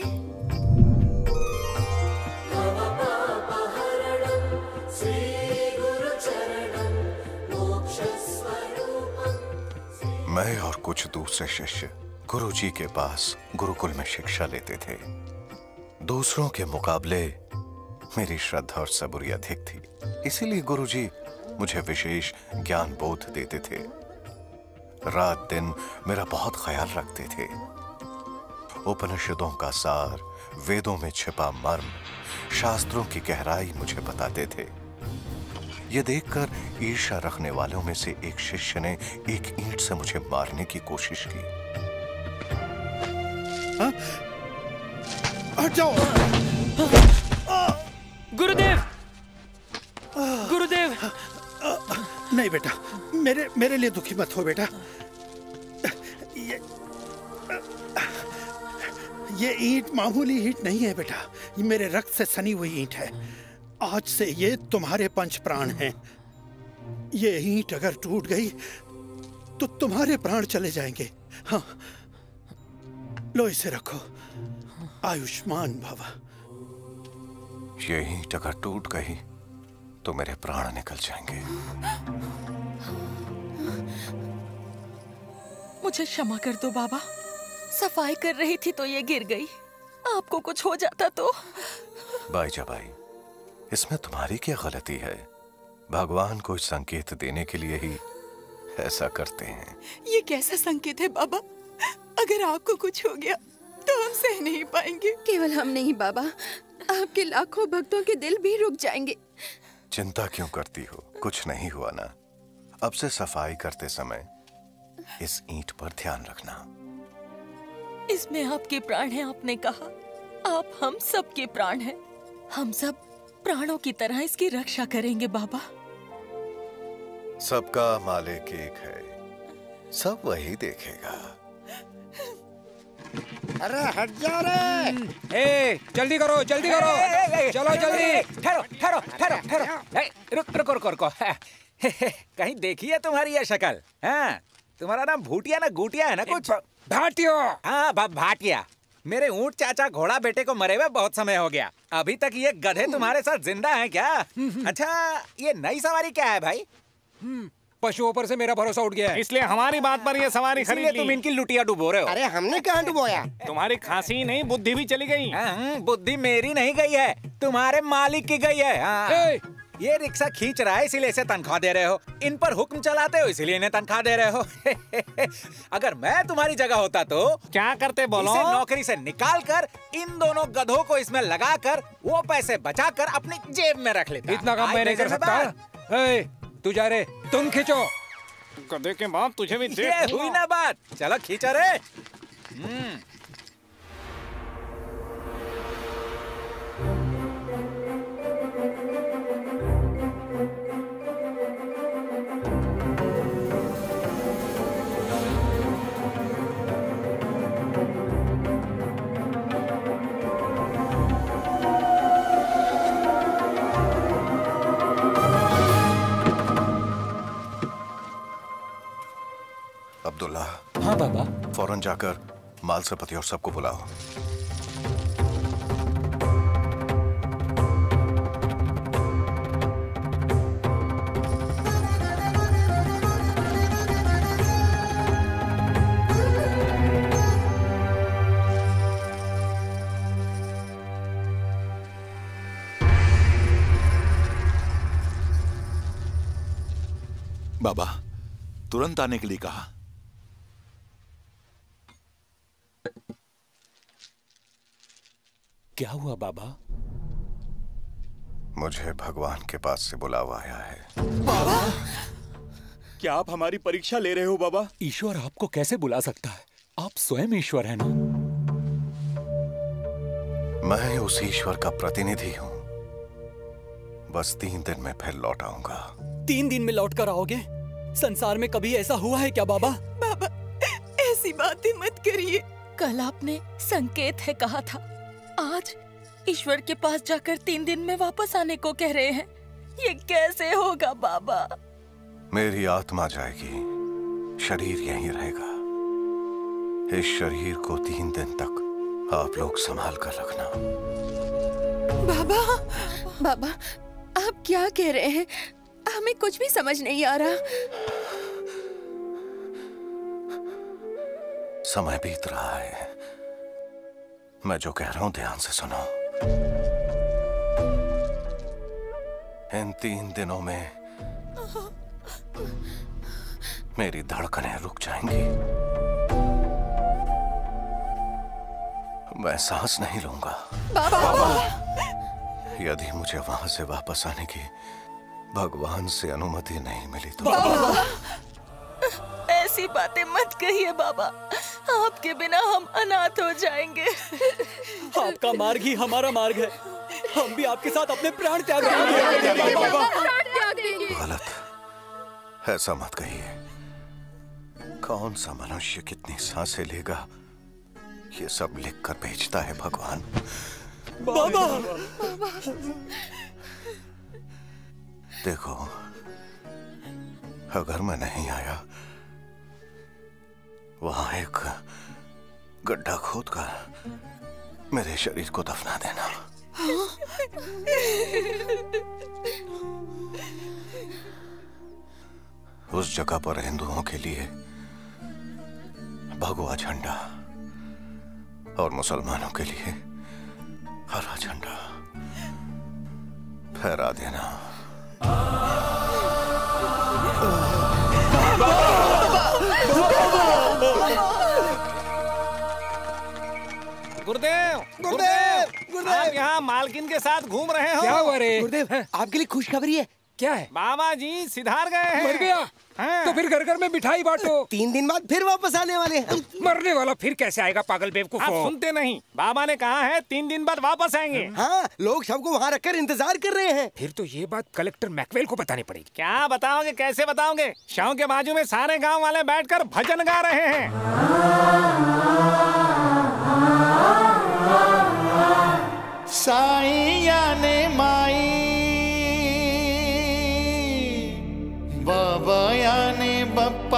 मैं और कुछ दूसरे शिष्य गुरुजी के पास गुरुकुल में शिक्षा लेते थे। दूसरों के मुकाबले मेरी श्रद्धा और सबूरी अधिक थी, इसीलिए गुरुजी मुझे विशेष ज्ञान बोध देते थे। रात दिन मेरा बहुत ख्याल रखते थे। उपनिषदों का सार, वेदों में छिपा मर्म, शास्त्रों की गहराई मुझे बताते थे। ये देखकर ईर्ष्या रखने वालों में से एक शिष्य ने एक ईंट से मुझे मारने की कोशिश की। हट जाओ। गुरुदेव, गुरुदेव। नहीं बेटा, मेरे मेरे लिए दुखी मत हो बेटा। ये ये ईंट मामूली ईंट नहीं है बेटा, ये मेरे रक्त से सनी हुई ईंट है। आज से ये तुम्हारे पंच प्राण हैं। ये ईंट अगर टूट गई तो तुम्हारे प्राण चले जाएंगे। हाँ, लो इसे रखो। आयुष्मान भव। ये ईंट अगर टूट गई तो मेरे प्राण निकल जाएंगे। मुझे क्षमा कर दो बाबा, सफाई कर रही थी तो ये गिर गई। आपको कुछ हो जाता तो। बाईजाबाई, इसमें तुम्हारी क्या गलती है? भगवान को संकेत देने के लिए ही ऐसा करते हैं। ये कैसा संकेत है बाबा? अगर आपको कुछ हो गया तो हम सह नहीं पाएंगे। केवल हम नहीं बाबा, आपके लाखों भक्तों के दिल भी रुक जाएंगे। चिंता क्यों करती हो? कुछ नहीं हुआ ना। अब से सफाई करते समय इस ईंट पर ध्यान रखना। इसमें आपके प्राण हैं, आपने कहा। आप हम सब के प्राण हैं। हम सब प्राणों की तरह इसकी रक्षा करेंगे बाबा। सबका मालिक एक है, सब वही देखेगा। अरे हट जा रे! ए, जल्दी करो, जल्दी करो! चलो जल्दी! ठहरो, ठहरो, ठहरो, ठहरो! ए, रुक, रुको, रुको, रुको! कहीं देखी है तुम्हारी ये शक्ल? हाँ, तुम्हारा नाम भूटिया ना गुटिया है ना कुछ? भाटिया। हाँ, भाटिया। मेरे ऊंट चाचा घोड़ा बेटे को मरे हुए बहुत समय हो गया। अभी तक ये गधे तुम्हारे साथ जिंदा हैं क्या? अच्छा, ये नई सवारी क्या है भाई? पशुओं पर से मेरा भरोसा उठ गया है, इसलिए हमारी बात पर ये सवारी खरीद ली। तुम इनकी लुटिया डुबो रहे हो। अरे हमने कहाँ डुबोया? तुम्हारी खांसी नहीं, बुद्धि भी चली गई। बुद्धि मेरी नहीं गई है, तुम्हारे मालिक की गई है। हाँ। ये रिक्शा खींच रहा है इसीलिए इसे तनख्वाह दे रहे हो, इन पर हुक्म चलाते हो इसीलिए इन्हें तनख्वाह दे रहे हो। अगर मैं तुम्हारी जगह होता तो क्या करते बोलो? इसे नौकरी से निकाल कर इन दोनों गधों को इसमें लगाकर वो पैसे बचाकर अपनी जेब में रख लेता। इतना काम मैं नहीं कर सकता। ए, तू जा रे, तुम खींचो। गधे के बाप, तुझे भी ये हुई ना बात। चलो खींचो रे। अब्दुल्ला। हाँ बाबा। फौरन जाकर मालसपति और सबको बुलाओ। बाबा, तुरंत आने के लिए कहा। क्या हुआ बाबा? मुझे भगवान के पास से बुलावा आया है। बाबा? क्या आप हमारी परीक्षा ले रहे हो बाबा? ईश्वर आपको कैसे बुला सकता है? आप स्वयं ईश्वर हैं ना? मैं उस ईश्वर का प्रतिनिधि हूँ। बस तीन दिन में फिर लौट आऊंगा। तीन दिन में लौट कर आओगे? संसार में कभी ऐसा हुआ है क्या बाबा? बाबा, ऐसी बातें मत करिए। कल आपने संकेत है कहा था, आज ईश्वर के पास जाकर तीन दिन में वापस आने को कह रहे हैं। ये कैसे होगा बाबा? मेरी आत्मा जाएगी, शरीर यहीं रहेगा। इस शरीर को तीन दिन तक आप लोग संभाल कर रखना। बाबा, बाबा, आप क्या कह रहे हैं? हमें कुछ भी समझ नहीं आ रहा। समय बीत रहा है, मैं जो कह रहा हूं ध्यान से सुनो। इन तीन दिनों में मेरी धड़कनें रुक जाएंगी। मैं सांस नहीं लूंगा। बाबा, बाबा। यदि मुझे वहां से वापस आने की भगवान से अनुमति नहीं मिली तो बाबा, ऐसी बातें मत कहिए बाबा। आपके बिना हम अनाथ हो जाएंगे। आपका मार्ग ही हमारा मार्ग है। हम भी आपके साथ अपने प्राण त्याग देंगे। गलत, ऐसा मत कहिए। कौन सा मनुष्य कितनी सांसें लेगा ये सब लिख कर भेजता है भगवान। बाबा, देखो, अगर मैं नहीं आया, वहां एक गड्ढा खोद कर मेरे शरीर को दफना देना। उस जगह पर हिंदुओं के लिए भगवा झंडा और मुसलमानों के लिए हरा झंडा फहरा देना। गुरुदेव, गुरुदेव, गुरुदेव। आप यहाँ मालकिन के साथ घूम रहे हो? क्या हुआ रे? गुरुदेव, आपके लिए खुशखबरी है। क्या है? बाबा जी सिधार गए हैं। मर गया? हाँ। तो फिर घर घर में मिठाई बांटो। तीन दिन बाद फिर वापस आने वाले हैं। मरने वाला फिर कैसे आएगा पागल बेवकूफ? आप सुनते नहीं, बाबा ने कहा है तीन दिन बाद वापस आएंगे। हाँ, लोग सबको वहाँ रखकर इंतजार कर रहे हैं। फिर तो ये बात कलेक्टर मैकवेल को बतानी पड़ेगी। क्या बताओगे, कैसे बताओगे? शाम के बाजू में सारे गांव वाले बैठकर भजन गा रहे हैं। साईया ने माई बाबा याने बप्पा,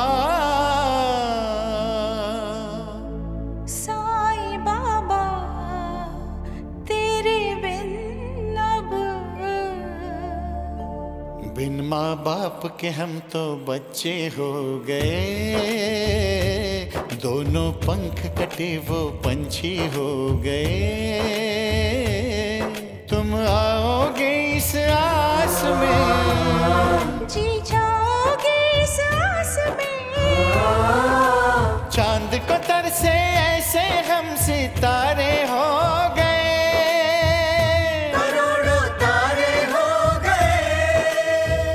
साईं बाबा तेरे बिन अब, बिन माँ बाप के हम तो बच्चे हो गए, दोनों पंख कटे वो पंछी हो गए। तुम आओगे इस आस में, जी जाओगे इस आस में, चांद को तरसे ऐसे हम सितारे हो गए, करोड़ों तारे हो गए,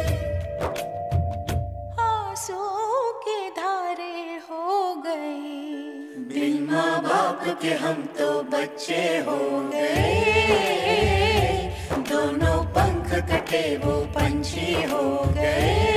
आंसुओं के धारे हो गए, बिन माँ बाप के हम तो बच्चे हो गए, दोनों पंख कटे वो पंछी हो गए।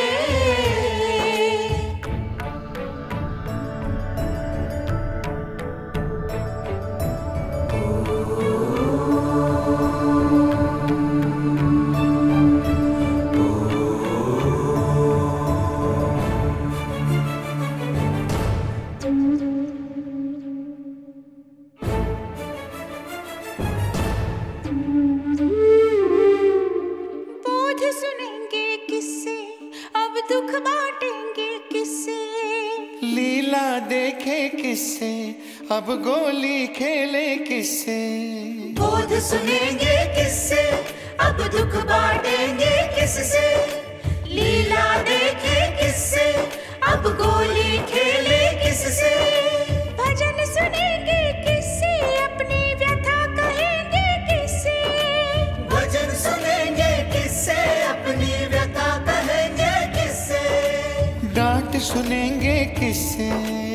किससे अब गोली खेले किससे, बोध सुनेंगे किससे अब दुख बांटेंगे किससे, लीला देखे किससे अब गोली खेले किससे, भजन सुनेंगे किससे अपनी व्यथा कहेंगे किससे, भजन सुनेंगे किससे अपनी व्यथा कहेंगे किससे, डांट सुनेंगे किससे,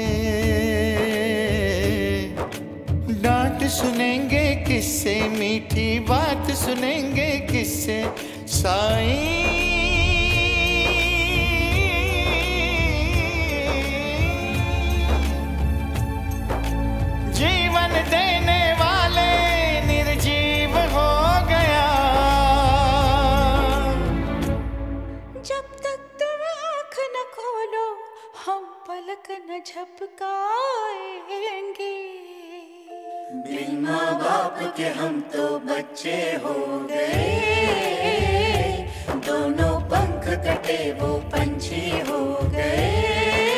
डांट सुनेंगे किससे, मीठी बात सुनेंगे किससे, साईं जीवन देने वाले निर्जीव हो गया, जब तक तुम आँख न खोलो हम पलक न झपकाएंगे, बिन माँ बाप के हम तो बच्चे हो गए, दोनों पंख कटे वो पंछी हो गए।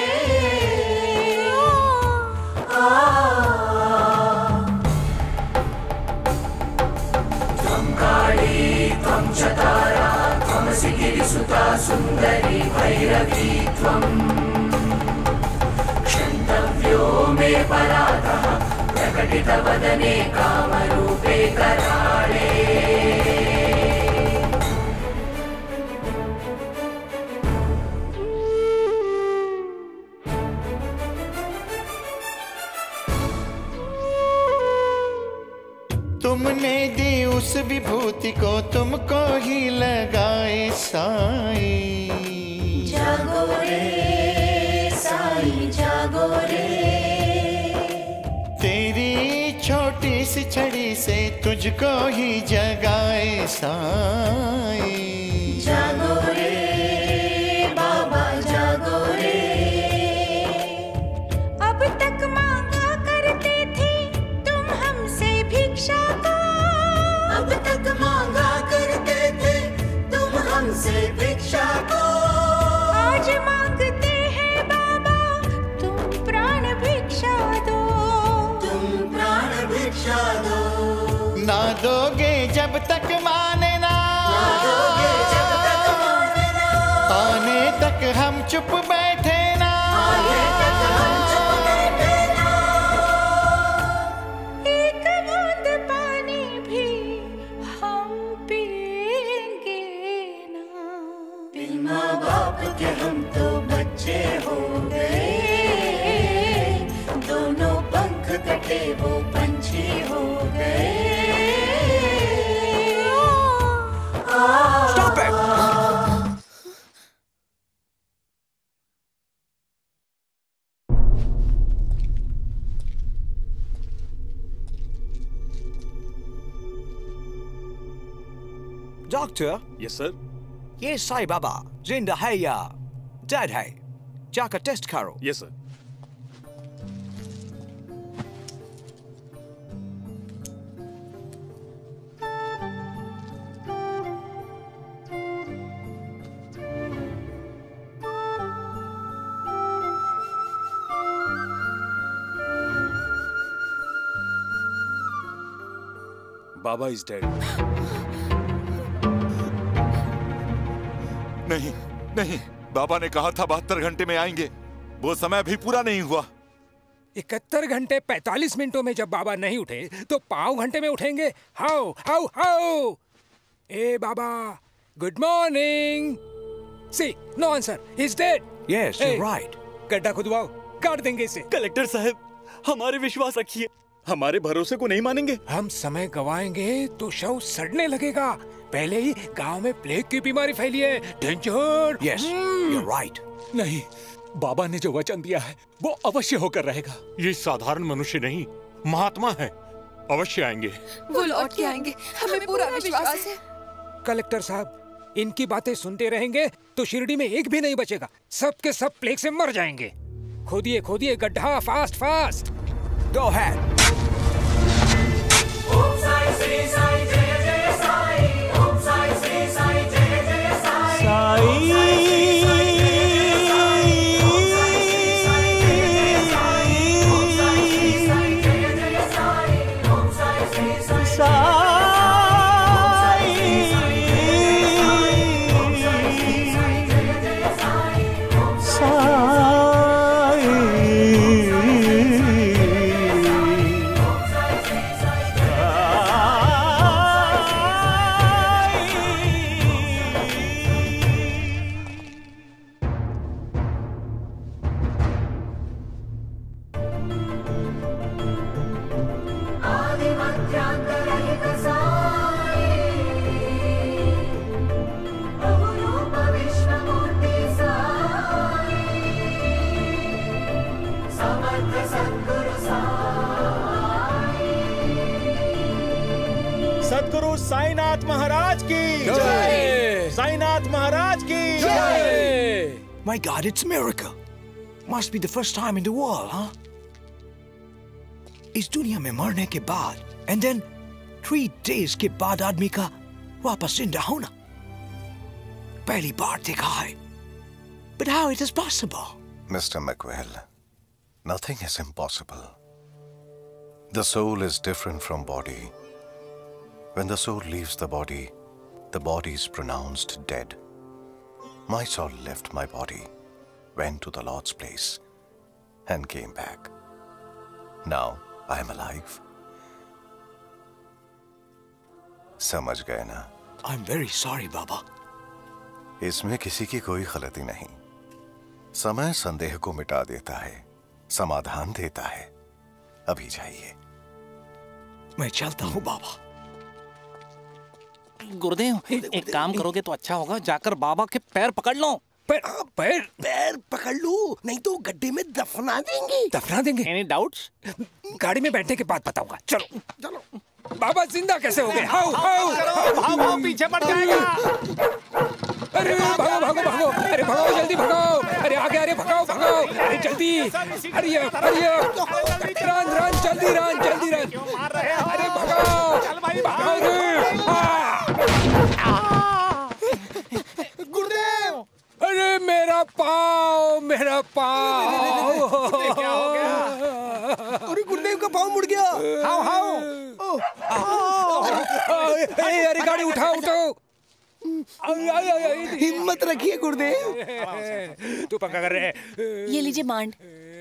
त्वं काली त्वं चतारा त्वमसि गिरिसुता सुन्दरी भैरवी त्वं, क्षन्तव्यो मे परातः प्रकटितवदने कामरूपे कराळे। तुमने दी उस विभूति को तुमको ही लगाए साईं, जागो रे साईं जागो रे, तेरी छोटी सी छड़ी से तुझको ही जगाए साईं, जागो रे बाबा जागो रे, अब तक मांगा करते थे तुम हमसे भिक्षा को, अब तक मांगा करते थे तुम हमसे भिक्षा को, आज मांगते हैं बाबा तुम प्राण भिक्षा दो, तुम प्राण भिक्षा दो, ना दोगे जब तक माने ना, ना दोगे जब तक माने ना, आने तक हम चुप बैठे ना, आने तक हम चुप बैठे ना, डॉक्टर। Yes sir. ये साईं बाबा जिंदा है या डेड है? जाकर टेस्ट करो। Yes sir. Baba is dead. नहीं नहीं, बाबा ने कहा था बहत्तर घंटे में आएंगे। वो समय अभी पूरा नहीं हुआ। इकहत्तर घंटे पैतालीस मिनटों में जब बाबा नहीं उठे तो पाँव घंटे में उठेंगे। How how how. A Baba, good morning. See, no answer, he is dead. Yes, you are right. गड्ढा खुदवाओ, काट देंगे इसे। कलेक्टर साहब, हमारे विश्वास रखिए, हमारे भरोसे को नहीं मानेंगे। हम समय गवाएंगे तो शव सड़ने लगेगा। पहले ही गांव में प्लेग की बीमारी फैली है। Danger. Yes, you are right. नहीं, बाबा ने जो वचन दिया है वो अवश्य होकर रहेगा। ये साधारण मनुष्य नहीं, महात्मा है, अवश्य आएंगे। वो लौट के आएंगे, हमें पूरा विश्वास है। कलेक्टर साहब, इनकी बातें सुनते रहेंगे तो शिरडी में एक भी नहीं बचेगा। सब के सब प्लेग से मर जाएंगे। खोदिए खोदिए गड्ढा, fast fast. Go ahead. Om Sai Shri Sai जय जय साई। ओम साई श्री साई जय जय साई। साई सद्गुरु साईनाथ महाराज की जय। साईनाथ महाराज की जय। My God, it's a miracle. Must be the first time in the world, huh? इस दुनिया में मरने के बाद and then three days के बाद आदमी का वापस जिंदा होना पहली बार देखा है। But how it is possible? Mister McWell, nothing is impossible. The soul is different from body. When the soul leaves the body, the body is pronounced dead. My soul left my body, went to the Lord's place, and came back. Now I am alive. समझ गए ना? I'm very sorry, Baba. इसमें किसी की कोई गलती नहीं। समय संदेह को मिटा देता है, समाधान देता है। अभी जाइए। मैं चलता हूँ बाबा। गुरुदेव, एक काम करोगे तो अच्छा होगा, जाकर बाबा के पैर पकड़ लो। पैर पैर पैर पकड़ लो, नहीं तो गड्ढे में दफना देंगे। दफना देंगे? Any doubts? गाड़ी में बैठने के बाद बताऊंगा। चलो चलो। बाबा जिंदा कैसे हो गए? हाउ हाउ भागो भागो, पीछे पड़ जाएगा। अरे भागो भागो भागो, अरे भागो जल्दी भागो। अरे आगे, अरे भागो भागो, अरे जल्दी। अरे अरे रन रन, जल्दी रन जल्दी रन। अरे भागो भागो रे। गुरुदेव, अरे मेरा पाँव, मेरा पाँव। क्या हो गया? अरे गुरुदेव का पाँव मुड़ गया। How how. अरे गाड़ी उठाओ उठाओ। हिम्मत रखिए गुरुदेव। तू पंखा कर रहे। ये लीजिए मांड।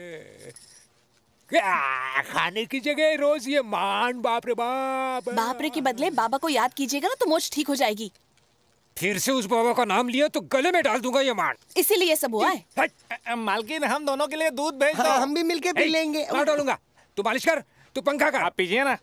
खाने की जगह रोज ये मांड, बाप रे बाप। बाप रे के बदले बाबा को याद कीजिएगा ना तो मोच ठीक हो जाएगी। फिर से उस बाबा का नाम लिया तो गले में डाल दूंगा ये मांड। इसीलिए सब हुआ है। मालकिन, हम दोनों के लिए दूध भेज दो। हाँ, हम भी मिलके पी लेंगे। मैं डालूंगा, तू मालिश कर, तू पंखा कर। आप पीजिए ना।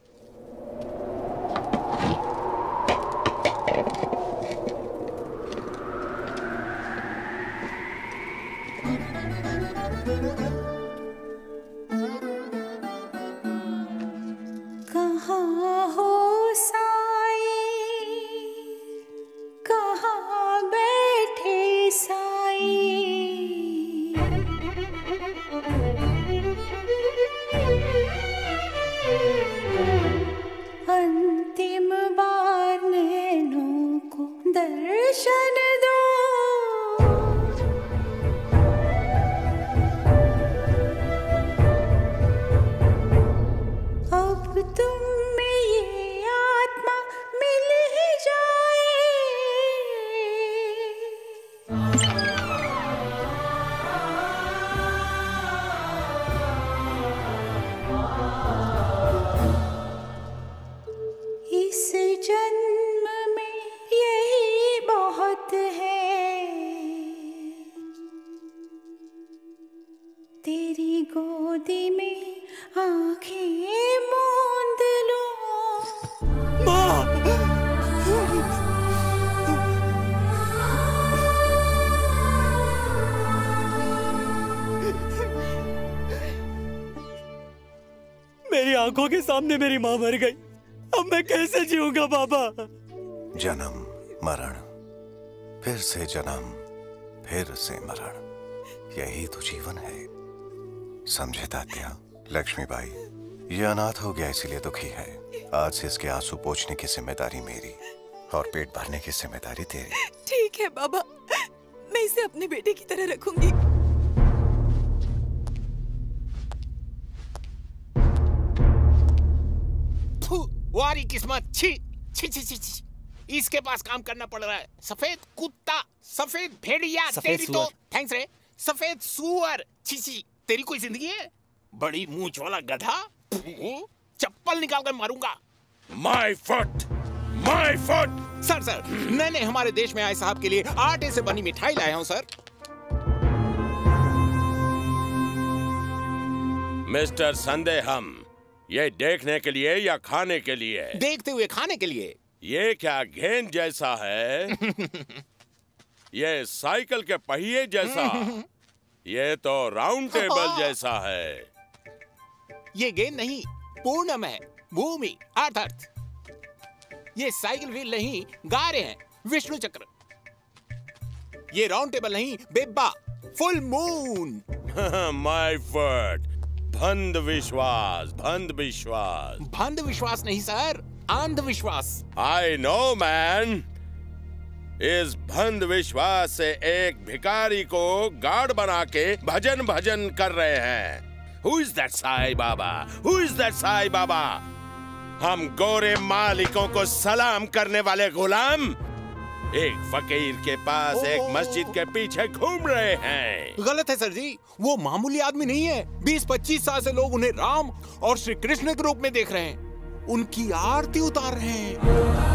कहाँ हो साई तेरी गोदी में आंखें मूंद लो। मेरी आंखों के सामने मेरी माँ मर गई, अब मैं कैसे जीऊंगा बाबा? जन्म मरण, फिर से जन्म, फिर से मरण, यही तो जीवन है, समझे तात्या? लक्ष्मीबाई, ये अनाथ हो गया इसीलिए दुखी है। आज से इसके आंसू पोंछने की जिम्मेदारी मेरी और पेट भरने की जिम्मेदारी तेरी। ठीक है बाबा, मैं इसे अपने बेटे की तरह रखूंगी। वारी किस्मत, छी छी छी छी छी। इसके पास काम करना पड़ रहा है। सफेद कुत्ता, सफेद भेड़िया, तेरी तो थैंक्स रे। सफेद सुअर, छी छी, तेरी कोई जिंदगी है? बड़ी मूंछ वाला गधा, चप्पल निकाल कर मारूंगा। My foot, my foot. Sir sir, मैंने हमारे देश में आए साहब के लिए आटे से बनी मिठाई लाया हूँ सर। मिस्टर संदेहम, ये देखने के लिए या खाने के लिए? देखते हुए खाने के लिए। ये क्या गेंद जैसा है? ये साइकिल के पहिए जैसा? ये तो राउंड टेबल जैसा है। ये गेंद नहीं, पूर्णम है, भूमि अर्थ। ये साइकिल व्हील नहीं, गारे हैं, विष्णु चक्र। ये राउंड टेबल नहीं, बेब्बा, फुल मून। माय फुट, भंध विश्वास, भंध विश्वास। भंध विश्वास नहीं सर, अंधविश्वास। I know man. इस भंध विश्वास से एक भिखारी को गार्ड बना के भजन भजन कर रहे हैं। Who is that Sai Baba? Who is that Sai Baba? हम गोरे मालिकों को सलाम करने वाले गुलाम एक फकीर के पास एक मस्जिद के पीछे घूम रहे हैं। गलत है सर जी, वो मामूली आदमी नहीं है। बीस पच्चीस साल से लोग उन्हें राम और श्री कृष्ण के रूप में देख रहे हैं, उनकी आरती उतार रहे हैं।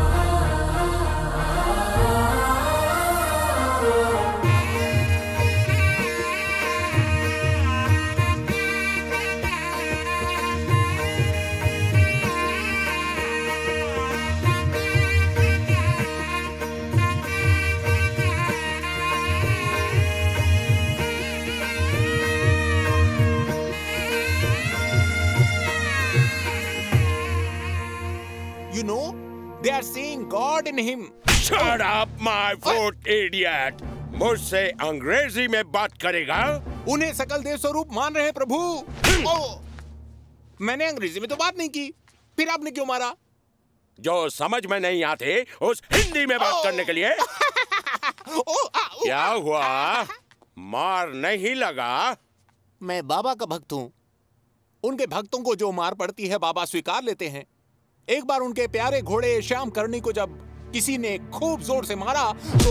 You know, they are seeing God in him. Shut up, my foot idiot! मुझसे अंग्रेजी में बात करेगा? उन्हें सकल देव स्वरूप मान रहे हैं प्रभु। ओ, मैंने अंग्रेजी में तो बात नहीं की, फिर आपने क्यों मारा? जो समझ में नहीं आते उस हिंदी में बात करने के लिए। क्या हुआ? मार नहीं लगा? मैं बाबा का भक्त हूँ। उनके भक्तों को जो मार पड़ती है बाबा स्वीकार लेते हैं। एक बार उनके प्यारे घोड़े श्याम करनी को जब किसी ने खूब जोर से मारा तो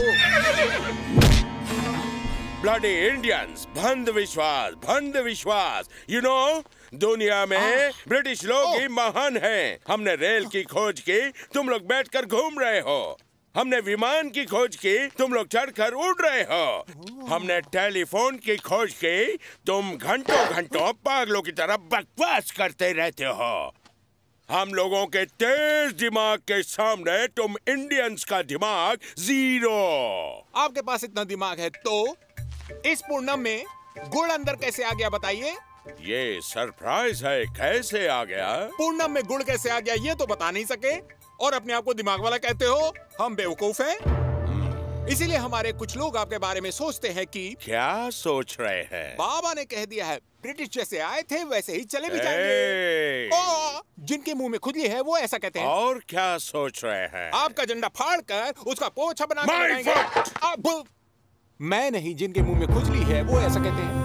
ब्लडी इंडियंस, भंध विश्वास, भंध विश्वास। यू नो, दुनिया में ब्रिटिश लोग ही महान हैं। हमने रेल की खोज की, तुम लोग बैठकर घूम रहे हो। हमने विमान की खोज की, तुम लोग चढ़कर उड़ रहे हो। हमने टेलीफोन की खोज की, तुम घंटों घंटों पागलों की तरह बकवास करते रहते हो। हम लोगों के तेज दिमाग के सामने तुम इंडियंस का दिमाग जीरो। आपके पास इतना दिमाग है तो इस पूर्णम में गुड़ अंदर कैसे आ गया बताइए? ये सरप्राइज है, कैसे आ गया? पूर्णम में गुड़ कैसे आ गया ये तो बता नहीं सके और अपने आप को दिमाग वाला कहते हो। हम बेवकूफ हैं। इसीलिए हमारे कुछ लोग आपके बारे में सोचते हैं कि क्या सोच रहे हैं? बाबा ने कह दिया है ब्रिटिश जैसे आए थे वैसे ही चले भी जाएंगे। ओ, जिनके मुंह में खुजली है वो ऐसा कहते हैं। और क्या सोच रहे हैं? आपका झंडा फाड़कर उसका पोछा बना कर लगाएंगे। अब मैं नहीं, जिनके मुंह में खुजली है वो ऐसा कहते हैं।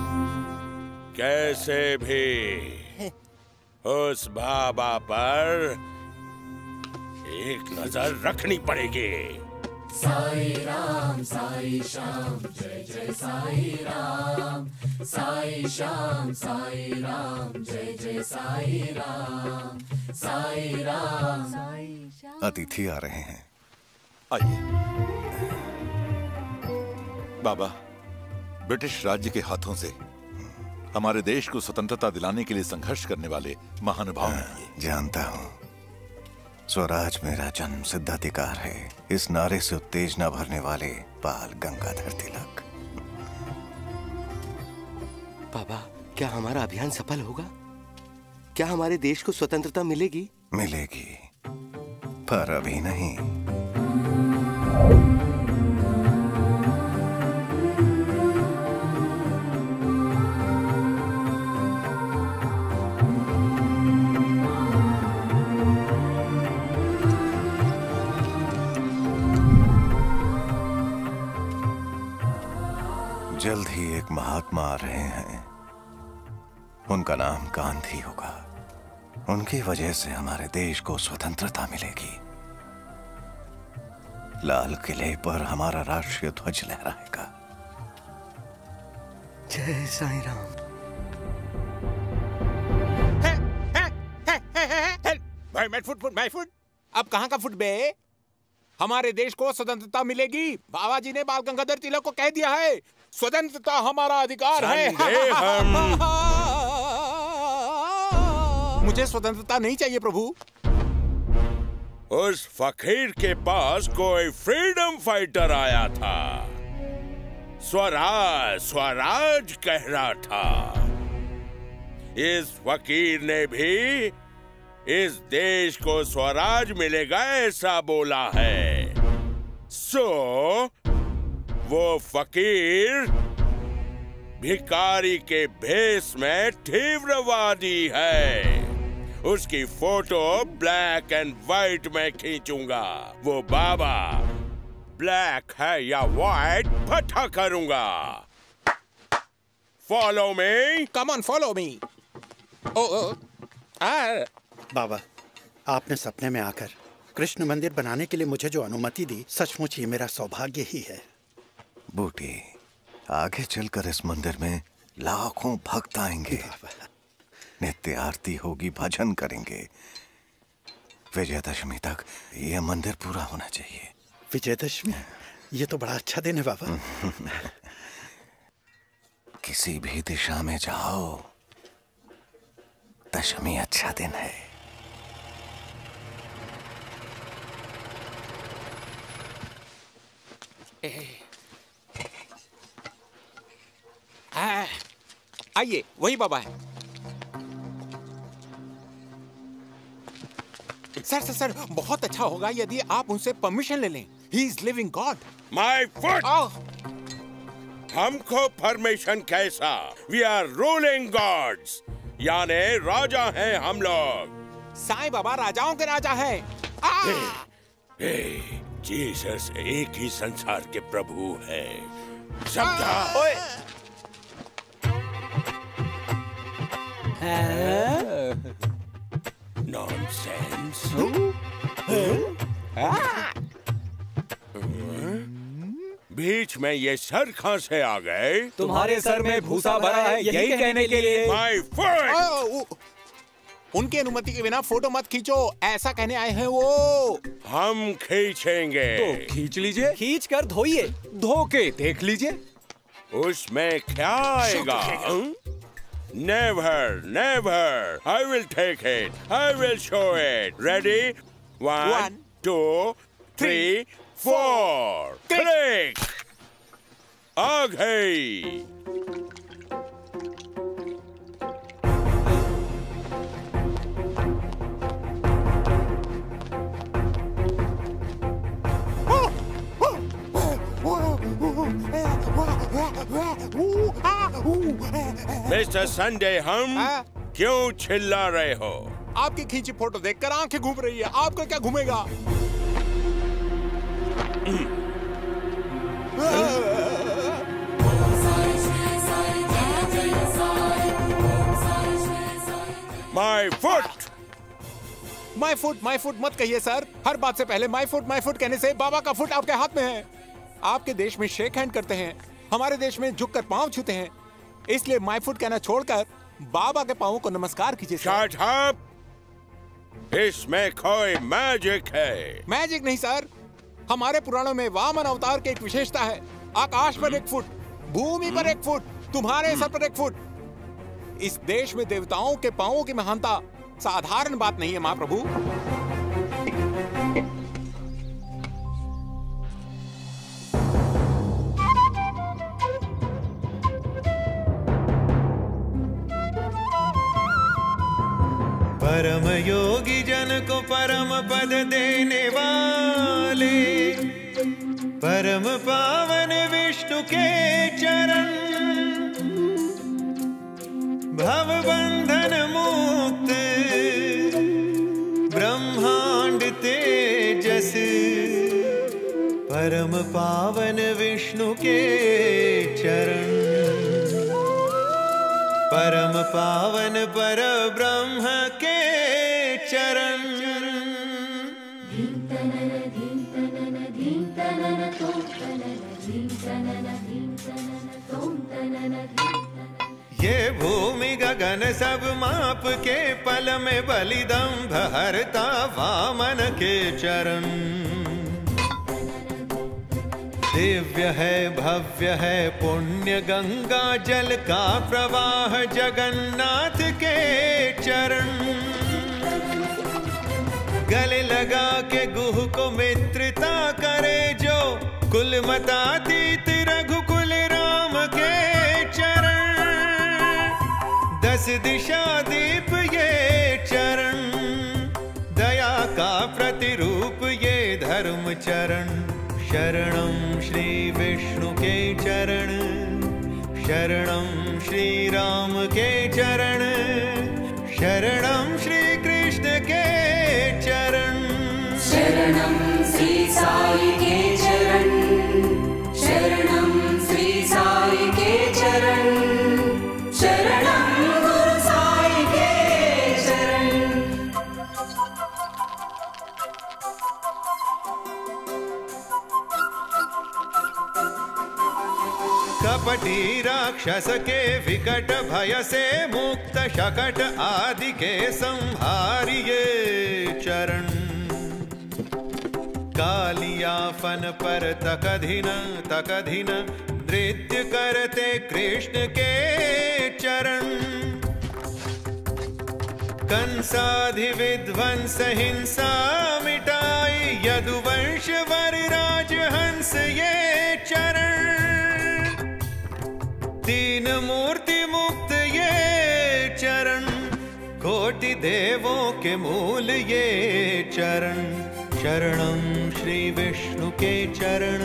कैसे भी उस बाबा पर एक नजर रखनी पड़ेगी। साई राम साई श्याम जय जय साई राम, साई श्याम साई राम जय जय साई राम, साई राम। अतिथि आ रहे हैं, आइए। बाबा, ब्रिटिश राज्य के हाथों से हमारे देश को स्वतंत्रता दिलाने के लिए संघर्ष करने वाले महानुभाव हैं। जानता हूँ, स्वराज मेरा जन्म सिद्ध अधिकार है। इस नारे से उत्तेजना भरने वाले बाल गंगाधर तिलक। बाबा, क्या हमारा अभियान सफल होगा? क्या हमारे देश को स्वतंत्रता मिलेगी? मिलेगी, पर अभी नहीं। जल्द ही एक महात्मा आ रहे हैं। उनका नाम गांधी होगा। उनकी वजह से हमारे देश को स्वतंत्रता मिलेगी। लाल किले पर हमारा राष्ट्रीय ध्वज लहराएगा। जय साईं राम। भाई मैं फुट फुट मैं फुट अब कहाँ का फुट बे? हमारे देश को स्वतंत्रता मिलेगी। बाबा जी ने बाल गंगाधर तिलक को कह दिया है, स्वतंत्रता हमारा अधिकार है। हम मुझे स्वतंत्रता नहीं चाहिए प्रभु। उस फकीर के पास कोई फ्रीडम फाइटर आया था, स्वराज स्वराज कह रहा था। इस फकीर ने भी इस देश को स्वराज मिलेगा ऐसा बोला है। सो वो फकीर भिखारी के भेष में तीव्रवादी है। उसकी फोटो ब्लैक एंड व्हाइट में खींचूंगा। वो बाबा ब्लैक है या व्हाइट पता करूंगा। Follow me, come on follow me. ओ ओ आ बाबा, आपने सपने में आकर कृष्ण मंदिर बनाने के लिए मुझे जो अनुमति दी, सचमुच ये मेरा सौभाग्य ही है। बूटी, आगे चलकर इस मंदिर में लाखों भक्त आएंगे। नित्य आरती होगी, भजन करेंगे। विजयदशमी तक ये मंदिर पूरा होना चाहिए। विजयदशमी? ये तो बड़ा अच्छा दिन है बाबा। किसी भी दिशा में जाओ, दशमी अच्छा दिन है। आइए, वही बाबा है। सर सर सर बहुत अच्छा होगा यदि आप उनसे परमिशन ले लें। He is living God. My foot. हमको परमिशन कैसा? वी आर रूलिंग गॉड्स, यानी राजा हैं हम लोग। साईं बाबा राजाओं के राजा हैं। जीसस एक ही संसार के प्रभु है, समझा? नॉनसेंस। बीच में ये सर कहां से आ गए? तुम्हारे सर में भूसा भरा है, यही कहने के लिए। My foot. उनकी अनुमति के बिना फोटो मत खींचो, ऐसा कहने आए हैं वो। हम खींचेंगे। तो खींच लीजिए। खींच कर धोइए, धो के देख लीजिए। उसमें क्या आएगा? Never, never. I will take it. I will show it. Ready? One, One two, three, four. Click. आ गई। मिस्टर संडे, हम क्यों चिल्ला रहे हो? आपकी खींची फोटो देखकर आंखें घूम रही है। आपका क्या घूमेगा? My foot. My foot my foot मत कहिए सर। हर बात से पहले माय फुट माय फुट कहने से बाबा का फुट आपके हाथ में है। आपके देश में शेक हैंड करते हैं, हमारे देश में झुककर पांव छूते हैं। इसलिए माय फुट कहना छोड़कर बाबा के पांवों को नमस्कार कीजिए। Shut up. इसमें कोई मैजिक है? मैजिक नहीं सर, हमारे पुराणों में वामन अवतार की एक विशेषता है। आकाश पर एक फुट, भूमि पर एक फुट, तुम्हारे सर पर एक फुट। इस देश में देवताओं के पांवों की महानता साधारण बात नहीं है महाप्रभु। परम योगी जन को परम पद देने वाले परम पावन विष्णु के चरण, भव बंधन मुक्त ब्रह्मांड तेजस, परम पावन विष्णु के चरण, परम पावन पर ब्रह्म के चरण। ये भूमि गगन सब माप के पल में बलिदम्भ हरता वामन के चरण। दिव्य है भव्य है पुण्य गंगा जल का प्रवाह जगन्नाथ के चरण। गले लगा के गुह को मित्रता करे जो कुलमतातीत रघुकुल राम के चरण। दस दिशा दीप ये चरण, दया का प्रतिरूप ये धर्म चरण। शरणं श्री विष्णु के चरण, शरणं श्री राम के चरण, शरणं श्री कृष्ण के चरण। शरणं श्री साई के चरण, शरणं श्री साई के चरण, शरणं गुरु साई के चरण। कपटी राक्षस के विकट भय से मुक्त शकट आदि के संहारिये चरण। कालियाफन पर तकधिन तकधिन नृत्य करते कृष्ण के चरण। कंसाधि विध्वंस हिंसा मिटाई यदुवंश वर राजहंस ये चरण। तीन मूर्ति मुक्त ये चरण, कोटि देवों के मूल ये चरण। शरणं श्री विष्णु के चरण,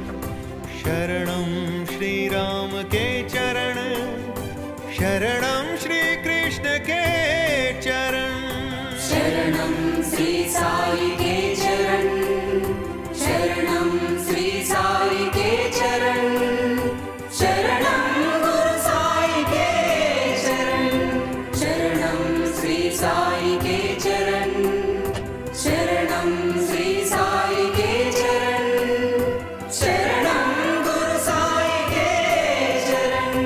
शरणं श्री राम के चरण, शरणं श्री कृष्ण के चरण। शरणं श्री साई के चरण, शरणं श्री साई के चरण, शरणं गुरु साई के चरण। शरणं श्री साई के चरण, शरणं श्री साई के चरण, शरणं गुरु साई के चरण।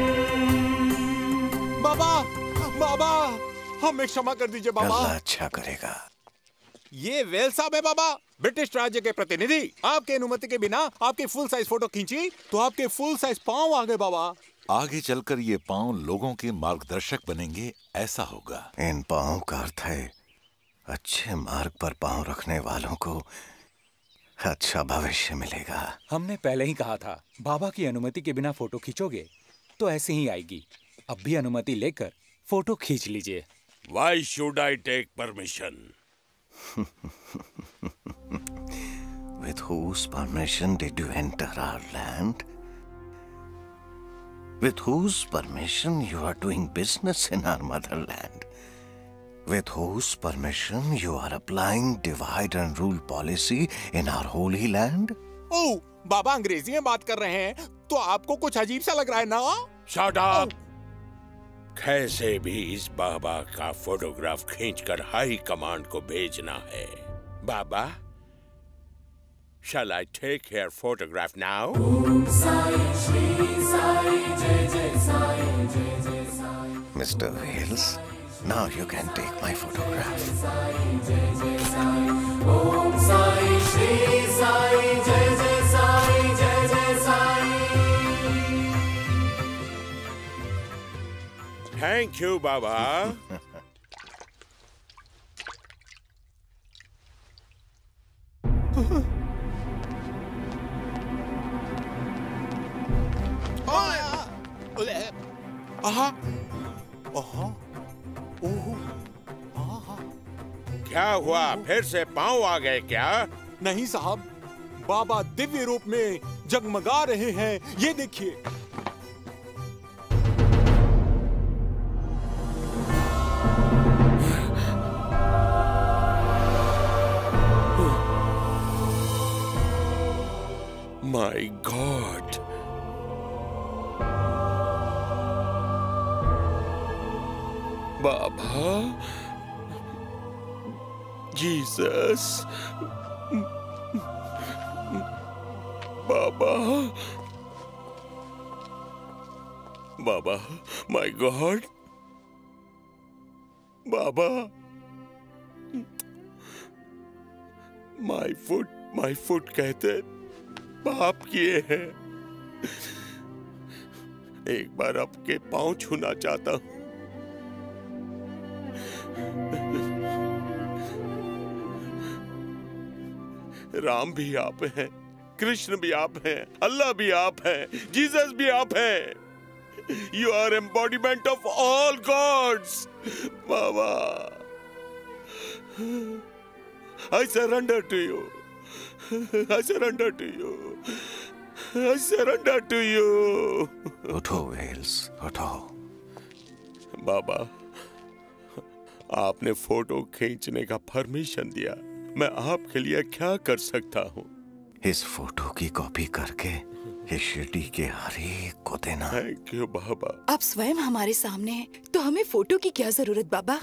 बाबा बाबा हमें क्षमा कर दीजिए बाबा। अल्लाह अच्छा करेगा। ये वेल साहब है बाबा, ब्रिटिश राज्य के प्रतिनिधि। आपके अनुमति के बिना आपकी फुल साइज फोटो खींची तो आपके फुल साइज पाँव आ गए बाबा। आगे चलकर ये पाँव लोगों के मार्गदर्शक बनेंगे, ऐसा होगा। इन पाँव का अर्थ है अच्छे मार्ग पर पाँव रखने वालों को अच्छा भविष्य मिलेगा। हमने पहले ही कहा था, बाबा की अनुमति के बिना फोटो खींचोगे तो ऐसे ही आएगी। अब भी अनुमति लेकर फोटो खींच लीजिए। Why should I take permission? With whose permission did you enter our land? With whose permission you are doing business in our motherland? With whose permission you are applying divide and rule policy in our holy land? ओह, बाबा अंग्रेजी में बात कर रहे हैं तो आपको कुछ अजीब सा लग रहा है ना? Shut up! कैसे भी इस बाबा का फोटोग्राफ खींचकर हाई कमांड को भेजना है। Baba, shall I take your photograph now? Mister Wales, now you can take my photograph. Om Sai Shri Sai Jai Jai Sai Jai Jai Sai। Thank you Baba. आहा, क्या हुआ, फिर से पाँव आ गए क्या? नहीं साहब, बाबा दिव्य रूप में जगमगा रहे हैं, ये देखिए। My God! Baba, Jesus, Baba, Baba, my God, Baba, my foot, my foot कहते पाप किए हैं। एक बार आपके पांव छूना चाहता हूं। राम भी आप हैं, कृष्ण भी आप हैं, अल्लाह भी आप हैं, जीसस भी आप हैं। You are embodiment of all gods. Baba, I surrender to you, I surrender to you. I surrender to you. उठो वेल्स, उठो। बाबा, आपने फोटो खींचने का परमिशन दिया, मैं आपके लिए क्या कर सकता हूँ? इस फोटो की कॉपी करके इस शिरडी के हर एक को देना। Thank you Baba. आप स्वयं हमारे सामने हैं, तो हमें फोटो की क्या जरूरत बाबा?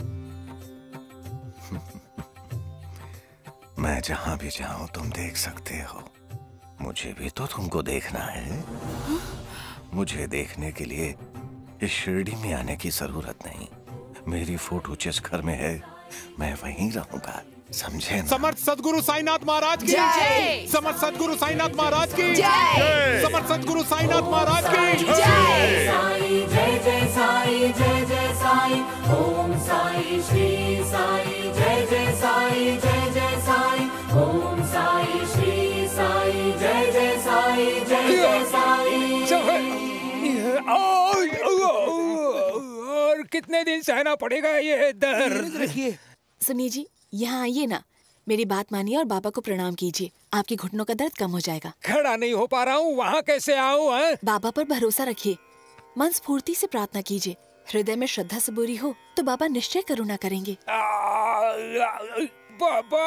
मैं जहाँ भी जाऊँ तुम देख सकते हो। मुझे भी तो तुमको देखना है। मुझे देखने के लिए इस शिरडी में आने की जरूरत नहीं। मेरी फोटो जिस घर में है मैं वहीं रहूंगा, समझे ना? समर्थ सदगुरु साईनाथ महाराज की जय। समर्थ सदगुरु साईनाथ महाराज की जय। समर्थ सदगुरु साईनाथ महाराज की जय। साई जय जय साई जय जय साई, ओम साई श्री साई जय जय साई जय जय साई, ओम साई श्री साई जय जय साई जय जय साई। और कितने दिन सहना पड़ेगा ये दर्द? रखिए। सुनिए जी, यहाँ आइए ना, मेरी बात मानिए और बाबा को प्रणाम कीजिए। आपके घुटनों का दर्द कम हो जाएगा। खड़ा नहीं हो पा रहा हूँ, वहाँ कैसे आऊँ? बाबा पर भरोसा रखिए, मन स्फूर्ति से प्रार्थना कीजिए। हृदय में श्रद्धा सबूरी हो तो बाबा निश्चय करुणा करेंगे। बाबा,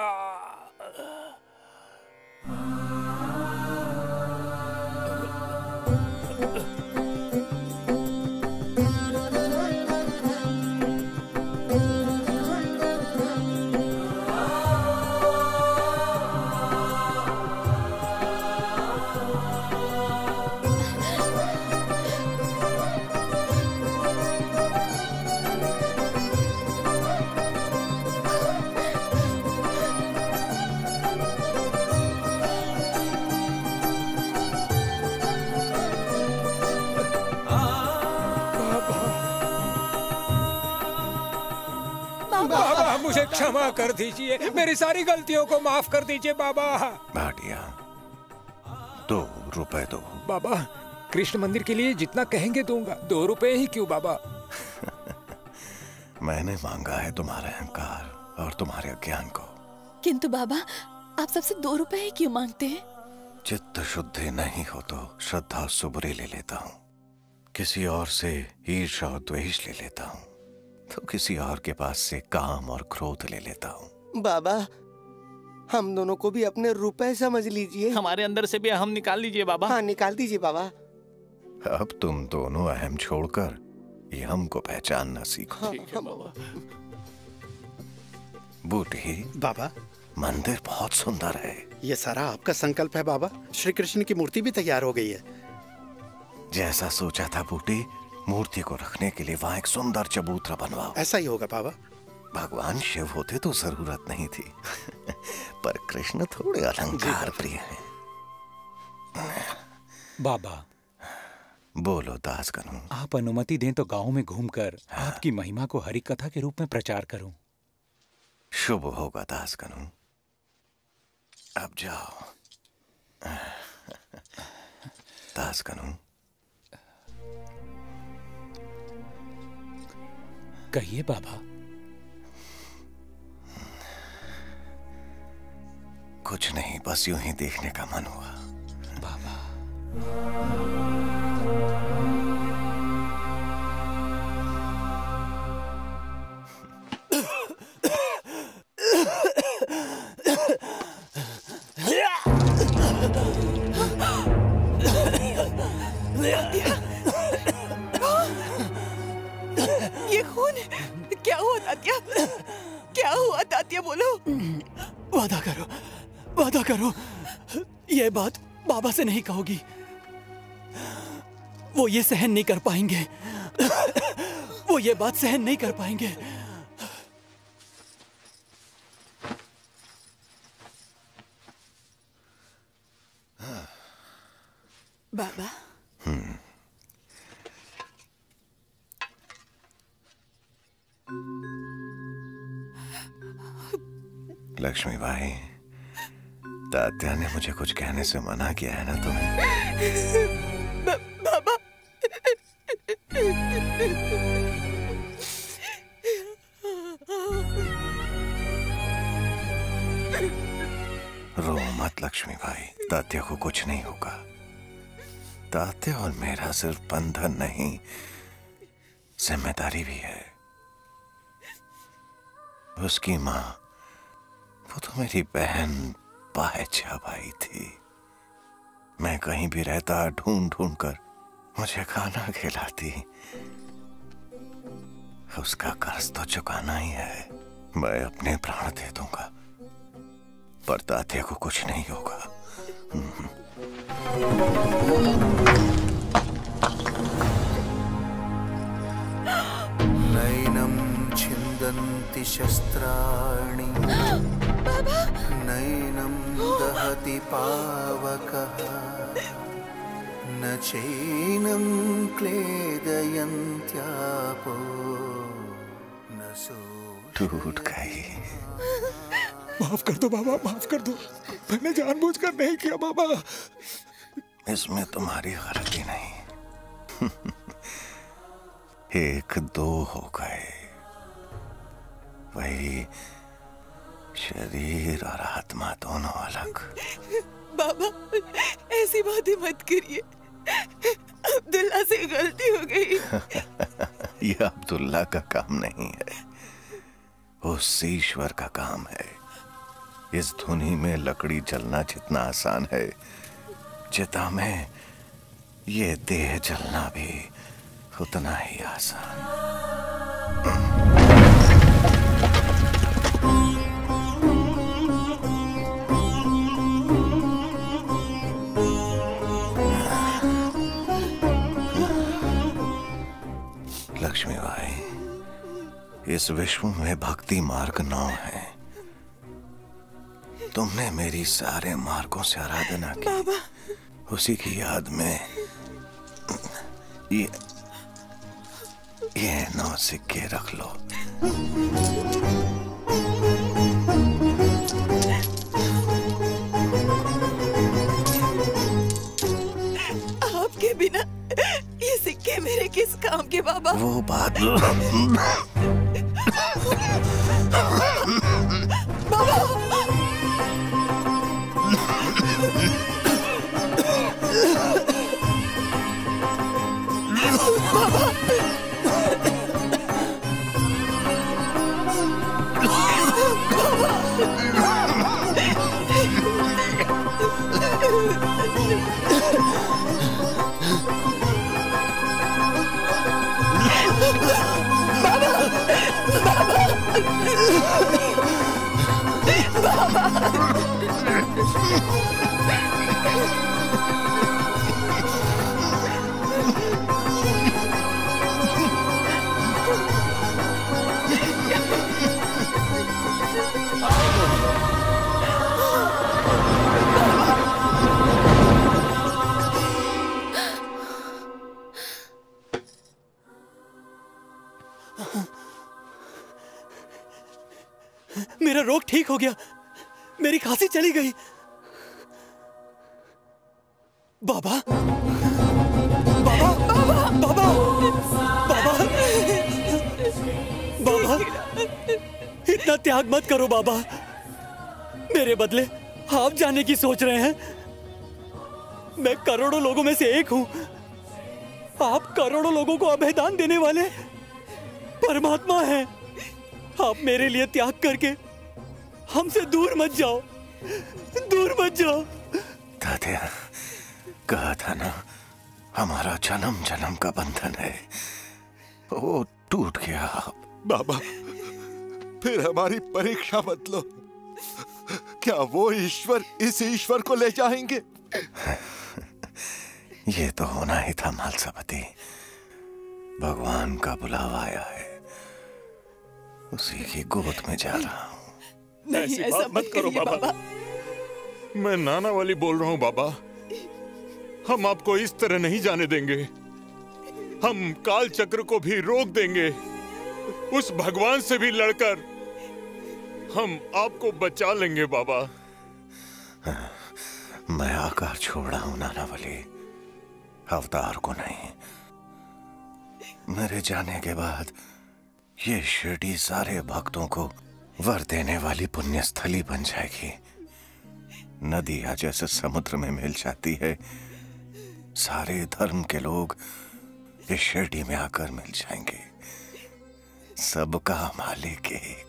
बाबा मुझे क्षमा कर दीजिए, मेरी सारी गलतियों को माफ कर दीजिए बाबा। भाटिया, दो रुपए दो। बाबा, कृष्ण मंदिर के लिए जितना कहेंगे दूंगा। दो रुपए ही क्यों बाबा? मैंने मांगा है तुम्हारे अहंकार और तुम्हारे अज्ञान को। किंतु बाबा, आप सबसे दो रुपए ही क्यों मांगते हैं? चित्त शुद्धि नहीं हो तो श्रद्धा सुबुरी ले लेता हूँ, किसी और से ईर्ष्या और द्वेष ले लेता हूँ, तो किसी और के पास से काम और क्रोध ले लेता हूँ। बाबा, हम दोनों को भी अपने रुपए समझ लीजिए। हमारे अंदर से भी अहम निकाल लीजिए बाबा। हाँ, निकाल दीजिए बाबा। अब तुम दोनों अहम छोड़कर यम को पहचानना सीखो। ठीक है बाबा। बूटी बाबा, मंदिर बहुत सुंदर है। ये सारा आपका संकल्प है बाबा। श्री कृष्ण की मूर्ति भी तैयार हो गई है। जैसा सोचा था बूटी, मूर्ति को रखने के लिए वहाँ एक सुंदर चबूतरा बनवाओ। ऐसा ही होगा बाबा। भगवान शिव होते तो जरूरत नहीं थी पर कृष्ण थोड़े अलंकार प्रिय हैं। बाबा, बोलो दास करूं। आप अनुमति दें तो गांव में घूमकर हाँ। आपकी महिमा को हरि कथा के रूप में प्रचार करूं। शुभ होगा दास करूं। अब जाओ दास करूं। कहिए बाबा। कुछ नहीं, बस यूं ही देखने का मन हुआ। बाबा ये खून क्या हुआ तात्या? क्या हुआ तात्या, बोलो। वादा करो, वादा करो, ये बात बाबा से नहीं कहोगी। वो ये सहन नहीं कर पाएंगे। वो ये बात सहन नहीं कर पाएंगे। बाबा। हम्म। लक्ष्मी भाई, तात्या ने मुझे कुछ कहने से मना किया है ना तुम्हें? बाबा। रो मत लक्ष्मी भाई, तात्या को कुछ नहीं होगा। तात्या और मेरा सिर्फ बंधन नहीं, जिम्मेदारी भी है। उसकी माँ, वो तो मेरी बहन पायचा भाई थी। मैं कहीं भी रहता, ढूंढ ढूंढ कर मुझे खाना खिलाती। उसका कर्ज तो चुकाना ही है। मैं अपने प्राण दे दूंगा, पर तात्या को कुछ नहीं होगा। नैनं छिन्दन्ति शस्त्राणि नैनं दहति पावकः न चैनं क्लेदयन्त्यापो न सो। टूट गई। माफ कर दो बाबा, माफ कर दो। मैंने जानबूझकर नहीं किया बाबा। इसमें तुम्हारी गलती नहीं। एक दो हो गए, वही शरीर और आत्मा दोनों अलग। बाबा ऐसी बातें मत करिए, अब्दुल्ला से गलती हो गई। ये अब्दुल्ला का काम नहीं है, उस ईश्वर का काम है। इस धुनी में लकड़ी जलना जितना आसान है, चिता में ये देह जलना भी उतना ही आसान। लक्ष्मी भाई, इस विश्व में भक्ति मार्ग नौ है। तुमने मेरी सारे मार्गों से आराधना की। बाबा। उसी की याद में ये ये नौ सिक्के रख लो। आपके बिना ये सिक्के मेरे किस काम के बाबा? वो बात मेरा रोग ठीक हो गया, मेरी खांसी चली गई। बाबा, बाबा, बाबा, बाबा, बाबा, इतना त्याग मत करो बाबा। मेरे बदले आप जाने की सोच रहे हैं? मैं करोड़ों लोगों में से एक हूं। आप करोड़ों लोगों को अभयदान देने वाले परमात्मा हैं। आप मेरे लिए त्याग करके हमसे दूर मत जाओ, दूर मत जाओ। दादिया, कहा था ना, हमारा जन्म जन्म का बंधन है, वो टूट गया। बाबा, फिर हमारी परीक्षा मत लो। क्या वो ईश्वर इस ईश्वर को ले जाएंगे? ये तो होना ही था मालसापति। भगवान का बुलावा आया है, उसी की गोद में जा रहा हूँ। नहीं, ऐसी बात मत करो बाबा। बाबा मैं नाना वाली बोल रहा हूँ बाबा। हम आपको इस तरह नहीं जाने देंगे। हम काल चक्र को भी रोक देंगे। उस भगवान से भी लड़कर हम आपको बचा लेंगे बाबा। मैं आकार छोड़ रहा हूं नाना वाली, अवतार को नहीं। मेरे जाने के बाद ये शिरडी सारे भक्तों को वर देने वाली पुण्य स्थली बन जाएगी। नदियां जैसे समुद्र में मिल जाती है, सारे धर्म के लोग इस शिरडी में आकर मिल जाएंगे। सबका मालिक एक।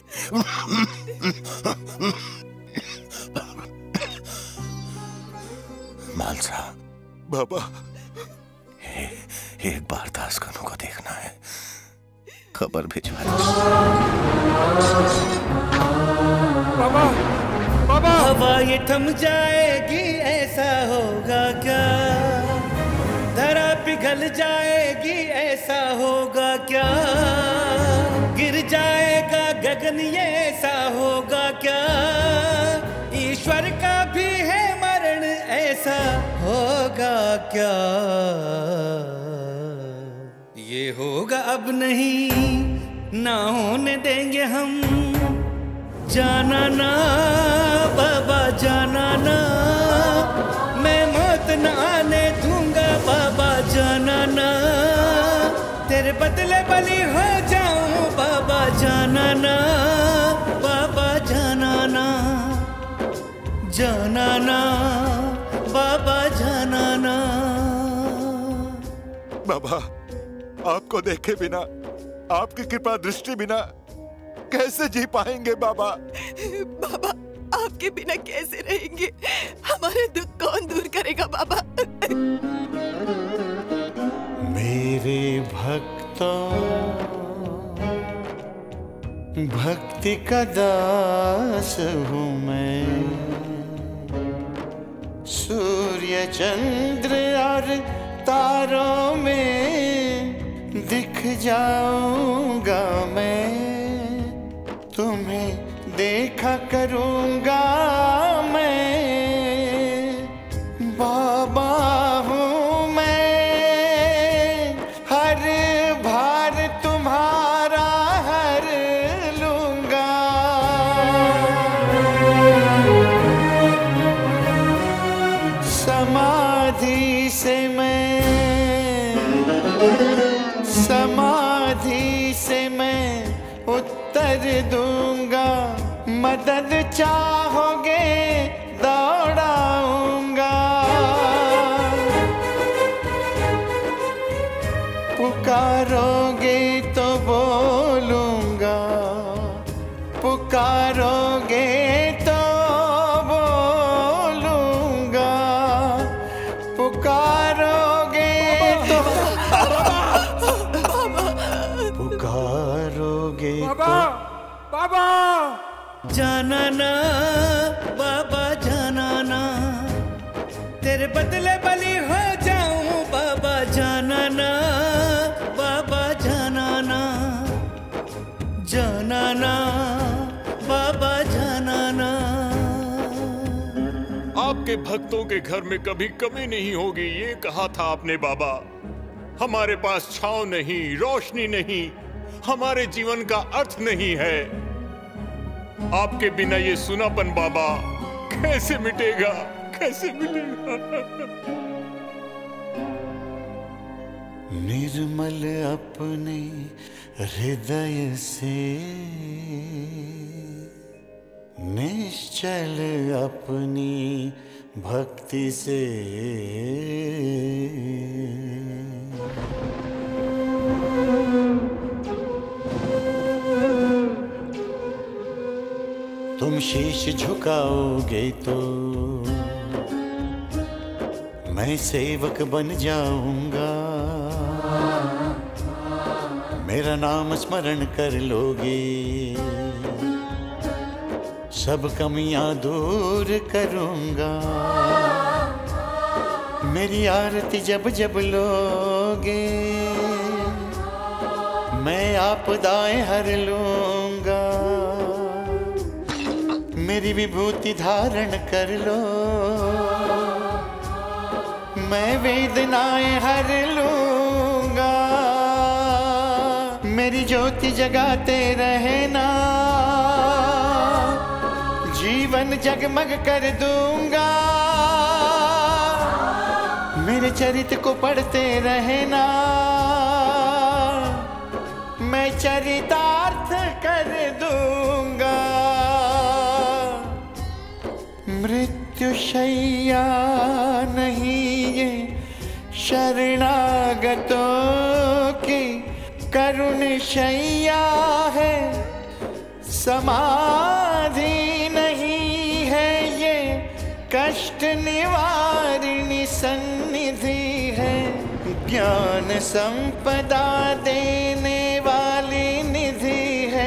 मालसा बाबा, ए, एक बार दास कनु को देखना है, खबर भिजवा। बाबा, बाबा, हवा ये थम जाएगी, ऐसा होगा क्या? धरा पिघल जाएगी, ऐसा होगा क्या? गिर जाएगा गगन, ये ऐसा होगा क्या? ईश्वर का भी है मरण, ऐसा होगा क्या? ये होगा अब नहीं, ना होने देंगे हम। जाना ना बाबा, जाना ना, मैं मौत न आने दूंगा बाबा, जाना ना। तेरे बदले बलि हो जाऊं बाबा, जाना ना बाबा, जाना ना, जाना ना बाबा, जाना ना। बाबा, आपको देखे बिना, आपकी कृपा दृष्टि बिना कैसे जी पाएंगे बाबा? बाबा, आपके बिना कैसे रहेंगे? हमारे दुख कौन दूर करेगा बाबा? मेरे भक्तों, भक्ति का दास हूँ मैं। सूर्य चंद्र और तारों में दिख जाऊंगा मैं। तुम्हें देखा करूंगा मैं। बाबा हूँ मैं, हर भार तुम्हारा हर लूंगा। समाधि से मैं, समाधि से मैं उत्तर दूंगा। मदद चाहोगे दौड़ाऊंगा। पुकारोगे तो बोलूंगा, पुकारोगे तो बोलूंगा, पुकारोगे तो पुकारोगे तो। बाबा, जाना ना बाबा, जाना ना, तेरे बदले बलि हो जाऊं बाबा, जाना ना बाबा, जाना ना, जाना ना बाबा, जाना ना। आपके भक्तों के घर में कभी कमी नहीं होगी, ये कहा था आपने बाबा। हमारे पास छांव नहीं, रोशनी नहीं, हमारे जीवन का अर्थ नहीं है। आपके बिना ये सुनापन बाबा कैसे मिटेगा, कैसे मिटेगा? निर्मल अपने हृदय से, निश्चल अपनी भक्ति से, तुम शीश झुकाओगे तो मैं सेवक बन जाऊंगा। मेरा नाम स्मरण कर लोगे, सब कमियां दूर करूंगा। मेरी आरती जब जब लोगे, मैं आपदाएं हर लूंगा। मेरी विभूति धारण कर लो, मैं वेदनाएं हर लूंगा। मेरी ज्योति जगाते रहना, जीवन जगमग कर दूंगा। मेरे चरित्र को पढ़ते रहना, मैं चरितार्थ कर दूंगा। मृत्यु शैया नहीं ये शरणागतों की करुण शैया है। समाधि नहीं है ये कष्ट निवारिणी सन्निधि है। ज्ञान संपदा देने वाली निधि है।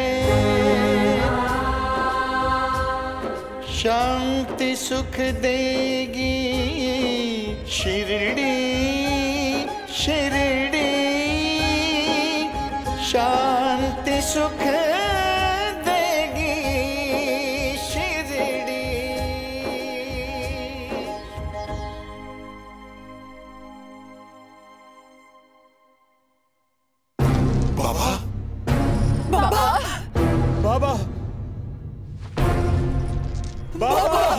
शांति सुख देगी शिरडी शिरडी, शांति सुख देगी शिरडी। बाबा बाबा बाबा बाबा